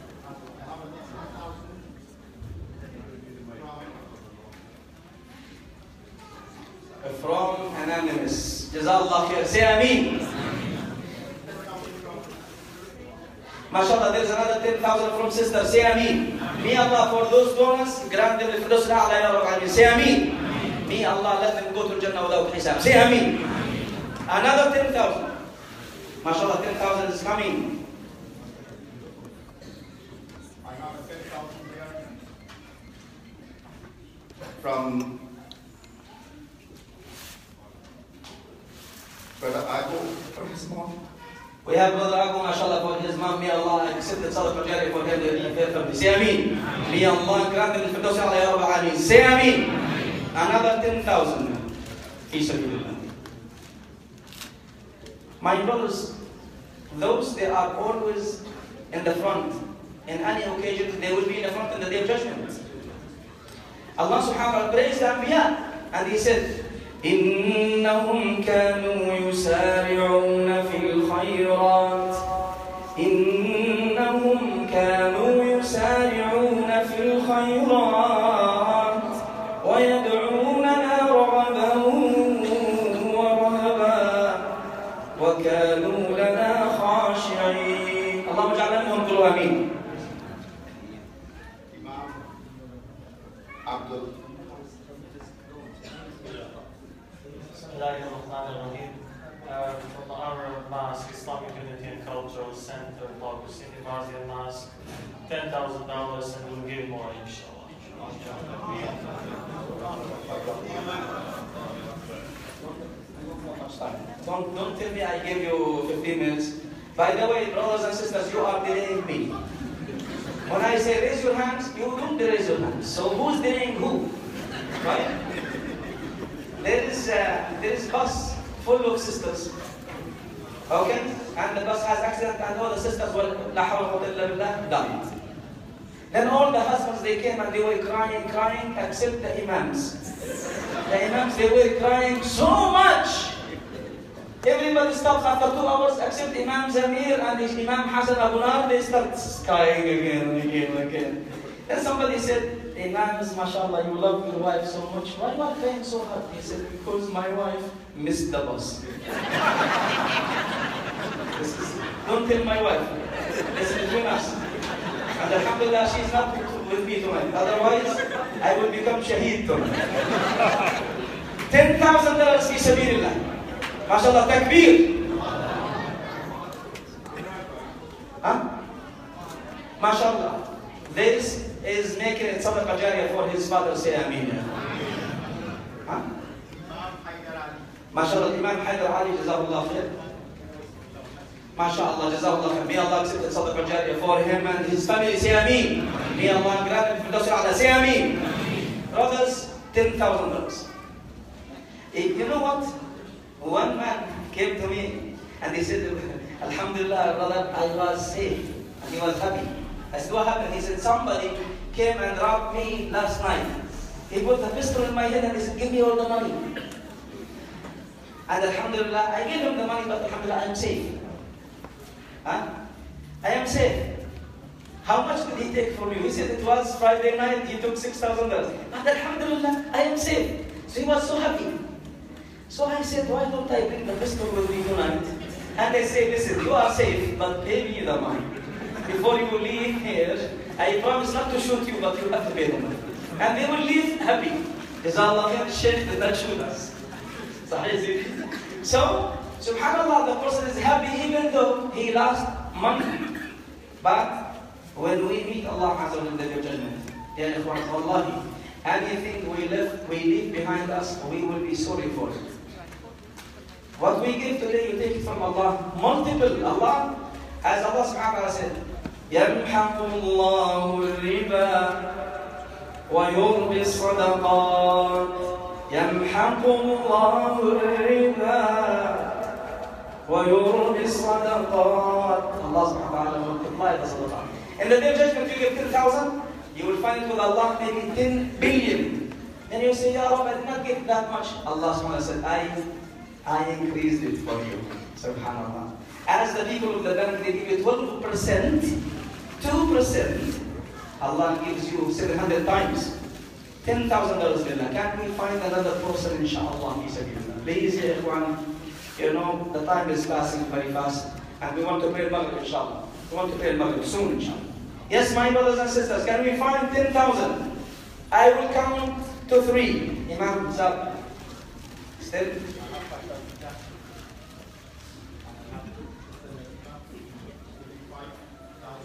Speaker 9: From Anonymous. Jazallah khair. Say Ameen. MashaAllah, there's another ten thousand from sister. Say Ameen. May Allah, for those donors, grant them the Firdaus A'la ya Rabb Alameen. Say Ameen. May Allah let them go to Jannah without hisab. Say Ameen. Another ten thousand. MashaAllah, ten thousand is coming.
Speaker 3: from Brother Ago for his mom.
Speaker 9: We have Brother Ago, mashallah, for his mom. May Allah accept the sadaqah jariyah for him that he fed from. Say Ameen. May Allah grant him al-Firdaus al-A'la ya Rabbal Alameen. Say Ameen. Another ten thousand. Fi sabilillah. My brothers, those they are always in the front. In any occasion, they will be in the front in the day of judgment. Allah subhanahu wa ta'ala praised the Anbiya, and He said, إِنَّهُمْ كَانُوا يُسَارِعُونَ فِي الْخَيْرَاتِ إِنَّهُمْ كَانُوا يُسَارِعُونَ فِي الْخَيْرَاتِ وَيَدْعُونَنَا رَغَبًا وَرَهَبًا وَكَانُوا لَنَا خَاشِعِينَ. اللهم اجعلنا منهم قولوا آمين.
Speaker 3: Abdul.
Speaker 11: Bismillahirrahmanirrahim. Uh, from the honor of Mosque, Islamic Unity and Cultural Center, Block City, Marzian Mosque, ten thousand dollars, and we'll give more, inshallah.
Speaker 9: Don't, don't tell me I gave you fifteen minutes. By the way, brothers and sisters, you are delaying me. When I say raise your hands, you don't raise your hands. So who's delaying who? Right? There is uh, there is bus full of sisters. Okay? And the bus has accident and all the sisters were la hawla wa illa billah died. Then all the husbands they came and they were crying, crying, except the imams. The imams they were crying so much. Everybody stops after two hours except Imam Zamir and Imam Hassan Abu Nar, they start crying again and again and again. Then somebody said, Imams, mashallah, you love your wife so much. Why are you crying so hard? He said, because my wife missed the bus. This is, don't tell my wife. This is between us. And alhamdulillah, she's not with me tonight. Otherwise, I will become shaheed tonight. ten thousand dollars fi sabilillah. MashaAllah, takbir. Huh? MashaAllah. This is making it sadaqah jariyah for his father. Say Ameen. Huh? MashaAllah, Imam Haidar Ali, Jazahullah khair. MashaAllah, Jazahullah khair. May Allah accept it sadaqah jariyah for him and his family. Say Ameen. May Allah grant him Firdaus al-A'la. Say Ameen. Brothers, ten thousand dollars. You know what? One man came to me and he said, Alhamdulillah, brother, I was safe. And he was happy. I said, what happened? He said, somebody came and robbed me last night. He put the pistol in my head and he said, give me all the money. And Alhamdulillah, I gave him the money, but Alhamdulillah, I am safe. Huh? I am safe. How much did he take from you? He said it was Friday night, he took six thousand dollars. But Alhamdulillah, I am safe. So he was so happy. So I said, why don't I bring the pistol with me tonight? And they say, listen, you are safe, but pay me the money. Before you leave here, I promise not to shoot you, but you have to pay the money. And they will leave happy. Jazallah khair, Shaykh did not shoot us. So, subhanAllah, the person is happy even though he lost money. But when we meet Allah Azza wa Jalla in the day of judgment, ya ikhwan, wallahi, anything we left, we leave behind us, we will be sorry for it. What we give today, you take it from Allah. Multiple. Allah, as Allah subhanahu wa ta'ala said, يَمْحَقُ اللَّهُ الرِّبَى وَيُرْبِي الصَّدَقَاتِ يَمْحَقُ اللَّهُ الرِّبَى وَيُرْبِي الصَّدَقَاتِ Allah subhanahu wa ta'ala will multiply the sadaqah. In the day of judgment, you give ten thousand, you will find it with Allah maybe ten billion. Then you say, Ya Rabbi, I did not get that much. Allah subhanahu wa ta'ala said, I I increased it for you. Subhanallah. As the people of the bank, they give you twelve percent, two percent. Allah gives you seven hundred times. ten thousand dollars. Can we find another person, inshallah? Please, ya ikhwan, you know, the time is passing very fast. And we want to pray Maghrib, inshallah. We want to pray Maghrib soon, inshallah. Yes, my brothers and sisters, can we find ten thousand? I will count to three. Imam Zab. Still?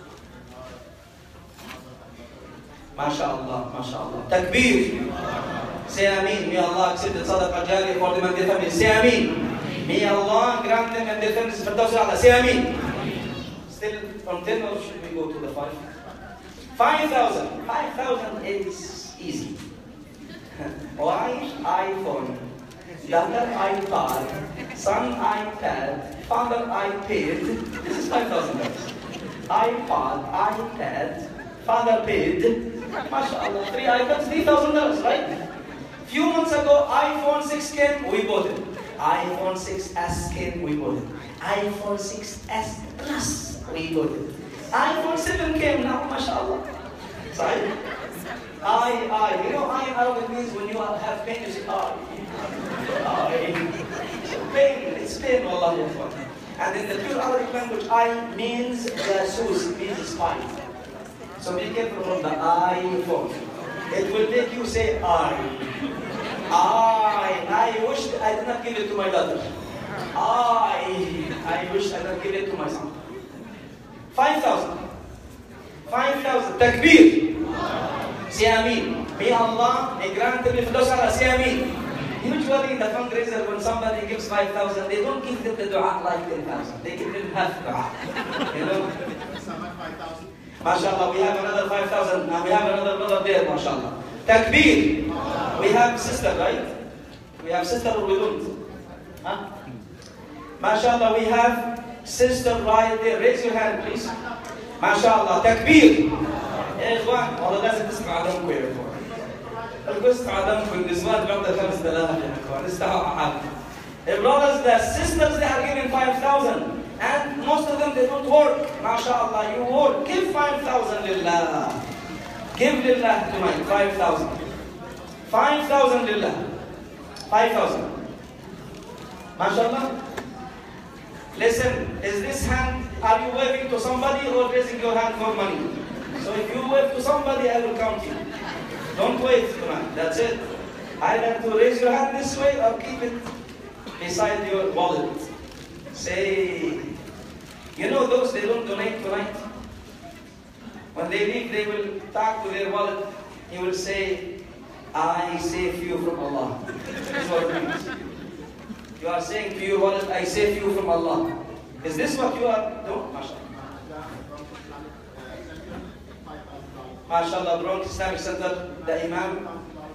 Speaker 9: MashaAllah, MashaAllah. Takbir. Say Ameen. May Allah accept the sadaqah jariyah for them and their families. Say Ameen. May Allah grant them and their families Firdaus al-A'la. Say Ameen. Still from ten or should we go to the five? five thousand. five thousand is easy. Wife, iPhone. Daughter, iPad. Son, iPad. Father, iPad. This is five thousand dollars. iPad, iPad. Father paid. MashaAllah. Three iPads, three thousand dollars, right? Few months ago, iPhone six came, we bought it. iPhone six S came, we bought it. iPhone six S Plus, we bought it. iPhone seven came now, MashaAllah. Sorry? I, I, you know, I in Arabic means when you have pain, you say, I. I. So pain, it's pain, wallahi. And in the pure Arabic language, I means jasus, means spy. So be careful from the iPhone. It will make you say, I. I. I wish I did not give it to my daughter. I. I wish I did not give it to my son. five thousand. five thousand. Takbir. Say Ameen. May Allah may grant me Firdaus al-A'la. Say Ameen. Usually in the fundraiser when somebody gives five thousand, they don't give them the dua like ten thousand. They give them half dua. You know? MashaAllah, we have another five thousand. Now we have another brother there, MashaAllah. Takbir. We have sister, right? We have sister or we don't? Huh? MashaAllah, we have sister right there. Raise your hand, please. MashaAllah. Takbir. يا إخوان والله لازم تسمع عدمكم يا إخوان. القصة عدمكم النسوان بيعطوا خمس آلاف يا إخوان. استحوا حالكم. The brothers, the sisters, they are giving five thousand. And most of them, they don't work. MashaAllah, you work. Give five thousand lillah. Give lillah tonight, five thousand. five thousand lillah. five thousand. MashaAllah. Listen, is this hand, are you waving to somebody or raising your hand for money? So if you wave to somebody, I will count you. Don't wave tonight, that's it. Either to raise your hand this way or keep it beside your wallet. Say, you know those, they don't donate tonight. When they leave, they will talk to their wallet. He will say, I save you from Allah. That's what it means. You are saying to your wallet, I save you from Allah. Is this what you are doing? MashaAllah. MashaAllah, Bronx Islamic Center, the Imam.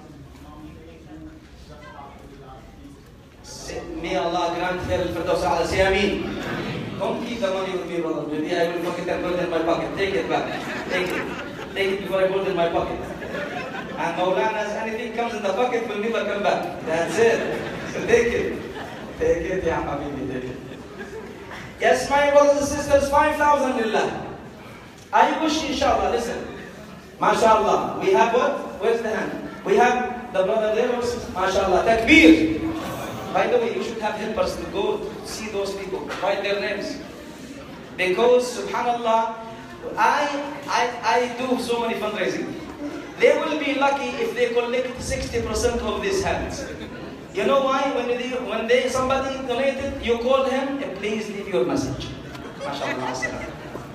Speaker 9: May Allah grant her Firdaus al-A'la. Say Ameen. Don't keep the money with me, brother. Maybe I will pocket and put it in my pocket. Take it back. Take it. Take it before I put it in my pocket. And Maulana's anything comes in the pocket will never come back. That's it. So take it. Take it, Ya Habibi, take it. Yes, my brothers and sisters, five thousand lillah. I wish, inshallah, listen. MashaAllah. We have what? Where's the hand? We have the brother there. MashaAllah. Takbir. By the way, you should have helpers to go to see those people, write their names. Because, subhanallah, I, I, I do so many fundraising. They will be lucky if they collect sixty percent of these hands. You know why? When they, when they somebody donated, you call him and please leave your message. MashaAllah.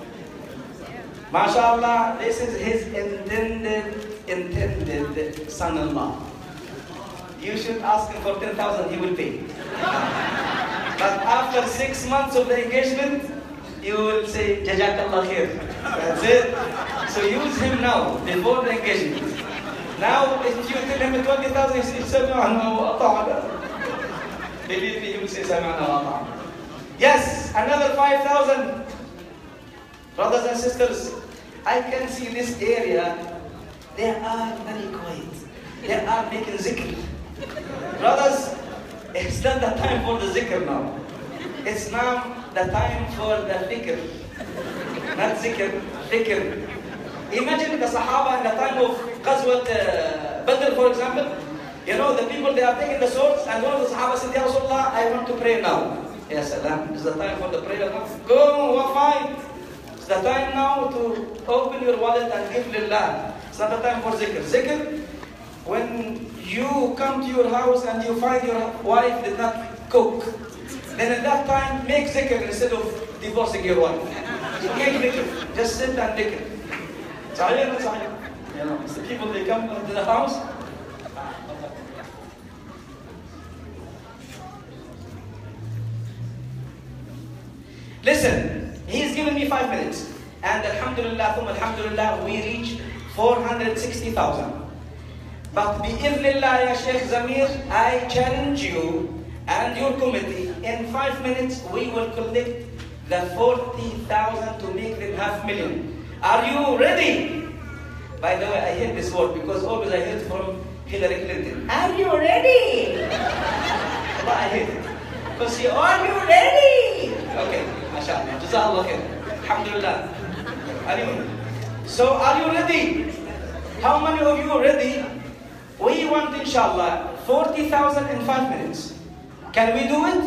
Speaker 9: MashaAllah, this is his intended, intended son-in-law. You should ask him for ten thousand, he will pay. But after six months of the engagement, you will say, Jazakallah khair. That's it. So use him now, before the engagement. Now, if you tell him twenty thousand, he says, Sami'ana wa ata'ana. Believe me, he will say, Sami'ana wa ata'ana. Yes, another five thousand. Brothers and sisters, I can see this area, they are very quiet. They are making zikr. Brothers, it's not the time for the zikr now. It's now the time for the fikr. Not zikr, fikr. Imagine the Sahaba in the time of Ghazwat uh, Badr, for example. You know, the people, they are taking the swords, and one of the Sahaba said, Ya Rasulullah, I want to pray now. Yes, salam. It's the time for the prayer now. Go, fight. It's the time now to open your wallet and give lillah. It's not the time for zikr. Zikr, when you come to your house and you find your wife did not cook, then at that time, make zikr instead of divorcing your wife. Make zikr. Just sit and zikr. Sahih or not sahih? You know, it's the people, they come to the house. Listen, he's given me five minutes. And alhamdulillah, thumma alhamdulillah, we reached four hundred sixty thousand. But bi'idhnillah, ya Sheikh Zamir, I challenge you and your committee, in five minutes we will collect the forty thousand to make them half million. Are you ready? By the way, I hate this word because always I hear it from Hillary Clinton. Are you ready? But I hate it. Because she, are you ready? Okay, mashallah. Jazakallah khair. Alhamdulillah. Anyway, so are you ready? How many of you are ready? We want, inshallah, forty thousand in five minutes. Can we do it?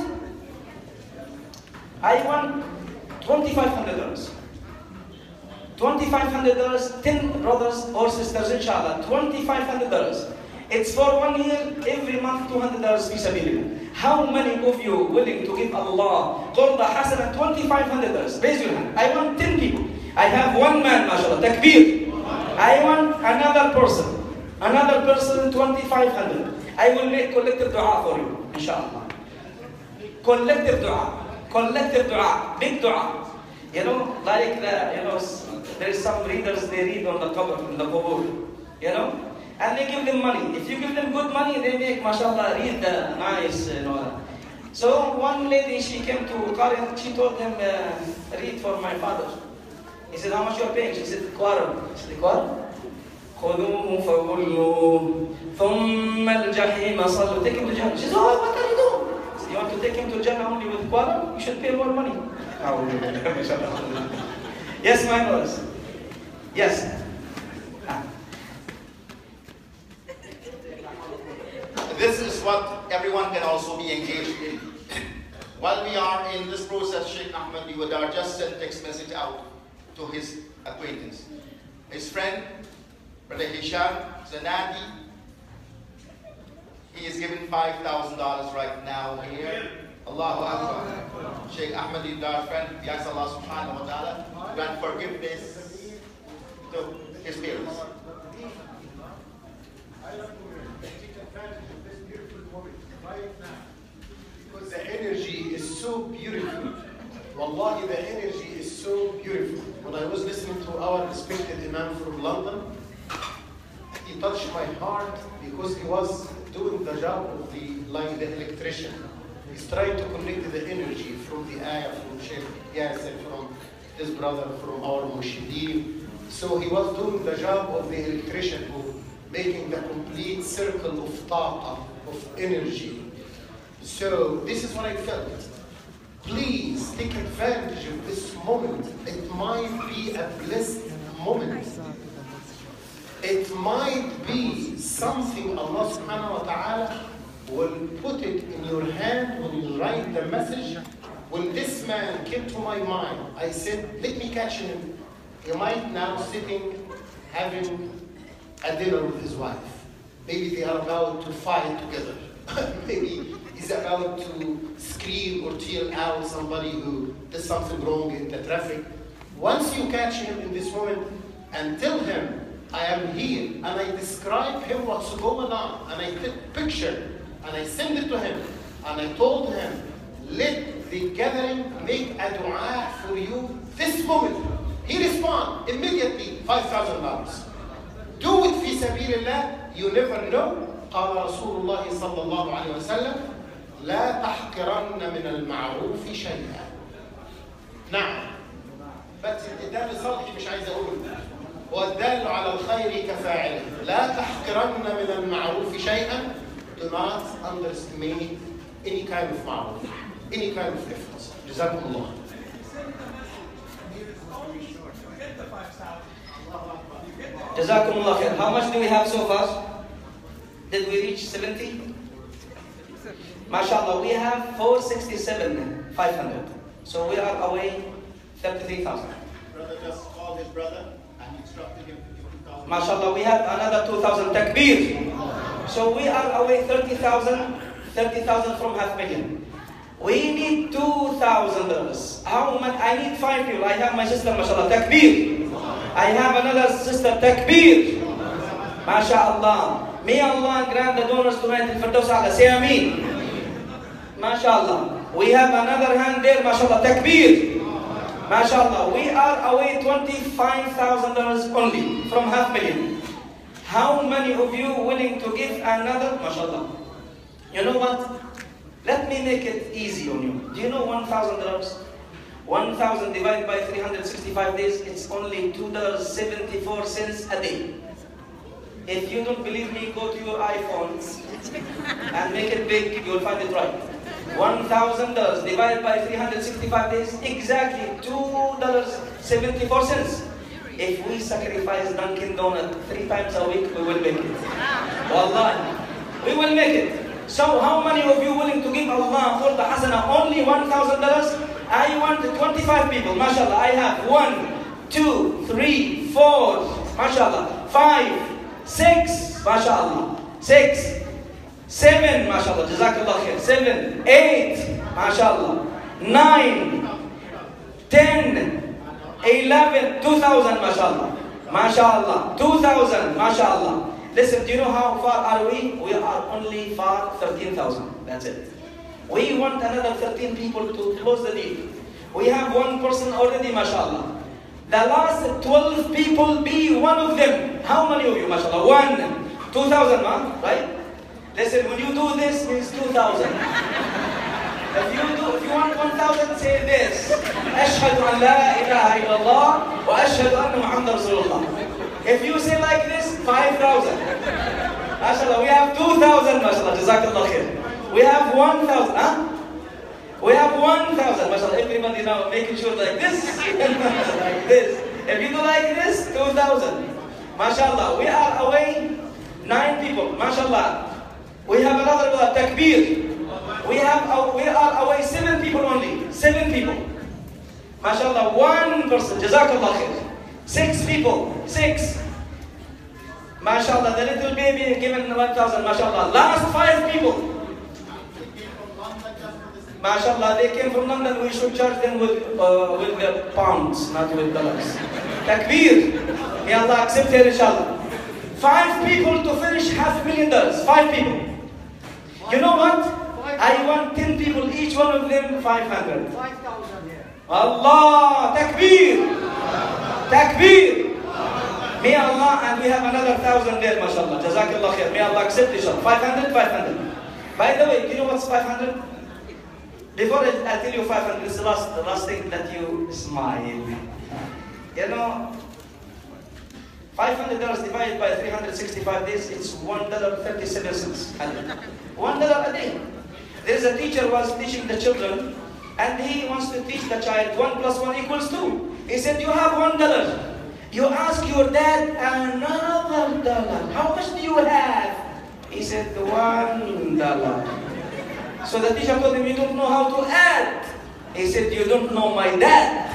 Speaker 9: I want twenty-five hundred dollars. twenty-five hundred dollars, ten brothers or sisters, inshallah, twenty-five hundred dollars. It's for one year, every month, two hundred dollars fi sabilillah. How many of you willing to give Allah qurba hasana twenty-five hundred dollars? Raise your hand. I want ten people. I have one man, mashallah, takbir. I want another person. Another person, twenty-five hundred. I will make collective dua for you, inshallah. Collective dua. Collective dua. Big dua. You know, like the, you know, there's some readers, they read on the cover, in the qubur, you know, and they give them money. If you give them good money, they make, mashallah, read the nice, you know. So one lady, she came to Qari, she told him, uh, read for my father. He said, how much you are paying? She said, quarter. He said, quarter? خذوه فغلوه ثم الجحيم صلوا. Take him to Jannah. She said, oh, what are you doing? So you want to take him to Jannah only with quarter? You should pay more money. Yes, my brothers. Yes.
Speaker 3: This is what everyone can also be engaged in. While we are in this process, Sheikh Ahmed Biwadar just sent a text message out to his acquaintance. His friend, Brother Hisham Zanadi, he is giving five thousand dollars right now here. Allahu Akbar. Sheikh Ahmed Biwadar, friend, we ask Allah subhanahu wa ta'ala to grant forgiveness to his parents.
Speaker 12: I like to take advantage of this beautiful moment right now because the energy is so beautiful. Wallahi, the energy is so beautiful. When I was listening to our respected Imam from London, he touched my heart because he was doing the job of the, like the electrician. He's trying to connect the energy from the ayah, from Sheikh Yasser, from his brother, from our Mushideen. So he was doing the job of the electrician who making the complete circle of taqa, of energy. So this is what I felt. Please take advantage of this moment. It might be a blessed moment. It might be something Allah subhanahu wa ta'ala will put it in your hand when you write the message. When this man came to my mind, I said, let me catch him. He might now sitting having a dinner with his wife. Maybe they are about to fight together. Maybe he's about to scream or tear out somebody who did something wrong in the traffic. Once you catch him in this moment and tell him, I am here, and I describe him what's going on, and I take picture, and I send it to him, and I told him, let the gathering make a dua for you this moment. He respond immediately, five thousand dollars. Do it fi sabilillah, you never know. قال رسول الله صلى الله عليه وسلم لا تحقرن من المعروف شيئا. نعم. بس ده بالظبط مش عايز اقول. والدال على الخير كفاعله. لا تحقرن من المعروف شيئا. Do not underestimate any kind of ma'ruf, any kind of effort. جزاكم الله.
Speaker 9: Jazakumullah khair. How much do we have so far? Did we reach seventy? MashaAllah, we have four sixty-seven, five hundred. So we are away thirty-three thousand.
Speaker 3: Brother just called his brother and instructed him to give two thousand.
Speaker 9: MashaAllah, we have another two thousand takbir. So we are away thirty thousand, thirty thousand from half million. We need two thousand dollars. How much? I need five people. I have my sister, MashaAllah, takbir. I have another sister, takbir. MashaAllah. May Allah grant the donors to grant al-Firdaus A'la. Say Ameen. MashaAllah. We have another hand there, MashaAllah, takbir. MashaAllah, we are away twenty-five thousand dollars only from half million. How many of you willing to give another? MashaAllah. You know what? Let me make it easy on you. Do you know one thousand dollars? one thousand divided by three hundred sixty-five days, it's only two dollars and seventy-four cents a day. If you don't believe me, go to your iPhones and make it big, you'll find it right. one thousand dollars divided by three hundred sixty-five days, exactly two dollars and seventy-four cents. If we sacrifice Dunkin' Donut three times a week, we will make it. Wallahi, we will make it. So how many of you willing to give Allah for the hasana only one thousand dollars? I want twenty-five people, mashallah. I have one, two, three, four, mashallah, five, six, mashallah, six, seven, mashallah, jazakallah khair, seven, eight, mashallah, nine, ten, eleven, two thousand, mashallah, mashallah, two thousand, mashallah. Listen, do you know how far are we? We are only far thirteen thousand. That's it. We want another thirteen people to close the deal. We have one person already, mashallah. The last twelve people, be one of them. How many of you, mashallah? One. two thousand, man, right? Listen, when you do this, means two thousand. If you do, if you want one thousand, say this. Ashhadu an la ilaha illallah wa ashhadu anna Muhammad Rasulullah. If you say like this, five thousand. MashaAllah, we have two thousand, mashallah, jazakallah khair. We have one thousand, huh? We have one thousand, mashallah. Everybody now making sure like this, like this. If you do like this, two thousand. MashaAllah, we are away nine people, mashallah. We have another uh, takbir. We have uh, we are away seven people only, seven people. MashaAllah, one person, jazakallah khair. Six people, six. MashaAllah, the little baby given one thousand, MashaAllah. Last five people. MashaAllah, they came from London. We should charge them with uh, with the pounds, not with dollars. Takbir. May Allah accept it, inshallah. Five people to finish half a million dollars. Five people. You know what? I want ten people, each one of them five hundred. Five thousand, yeah. Allah, takbir. Takbir. May Allah, and we have another thousand there, mashallah. Jazakallah khair. May Allah accept it. five hundred, five hundred. By the way, do you know what's five hundred? Before I, I tell you five hundred, this is the last, the last thing that you smile. You know, five hundred dollars divided by three hundred sixty-five days, it's one dollar and thirty-seven cents. one dollar a day. There is a teacher who was teaching the children, and he wants to teach the child one plus one equals two. He said, you have one dollar. You ask your dad another dollar. How much do you have? He said, one dollar. So the teacher told him, you don't know how to add. He said, you don't know my dad.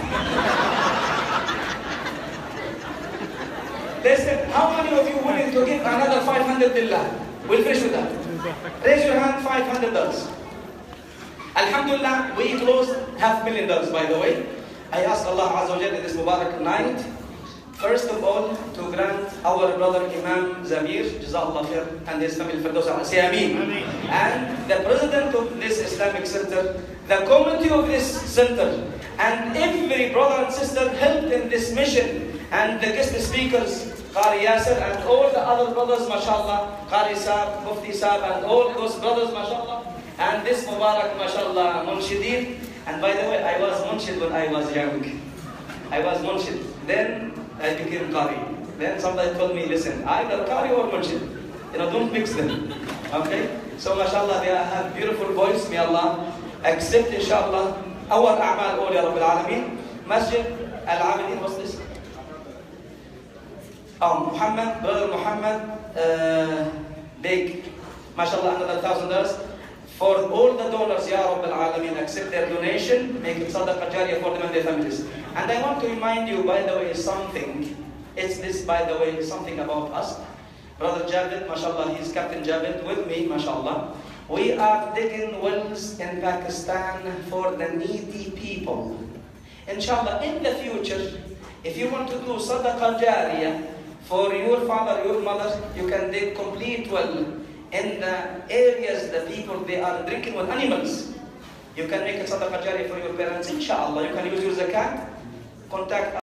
Speaker 9: Listen, how many of you willing to give another five hundred billah? We'll finish with that. Raise your hand, five hundred dollars. Alhamdulillah, we closed half a million dollars, by the way. I ask Allah Azza wa Jalla this Mubarak night, first of all, to grant our brother Imam Zamir, Jazakallah khair, and his family, Firdaus, say Ameen. And the president of this Islamic center, the committee of this center, and every brother and sister helped in this mission, and the guest speakers, Qari Yasser, and all the other brothers, mashallah, Qari Saab, Mufti Saab, and all those brothers, mashallah, and this Mubarak, mashallah, Munshideen. And by the way, I was Munshid when I was young. I was Munshid. Then I became Qari. Then somebody told me, listen, either Qari or Munshid. You know, don't mix them. Okay? So, mashallah, they have beautiful voice. May Allah accept, inshallah, our a'mal, all ya Rabbil Alameen. Masjid Al-Abidin, what's this? Oh, Muhammad, brother Muhammad, uh, big, mashallah, another thousand dollars. For all the donors, Ya Rabbil Alameen, accept their donation, make it sadaqah jariyah for them and their families. And I want to remind you, by the way, something. It's this, by the way, something about us. Brother Javed, mashallah, he's Captain Javed with me, mashallah. We are digging wells in Pakistan for the needy people. Inshallah, in the future, if you want to do sadaqah jariyah for your father, your mother, you can dig complete well. In the areas, the people, they are drinking with animals. You can make a sadaqah jariyah for your parents, inshallah. You can use your zakat contact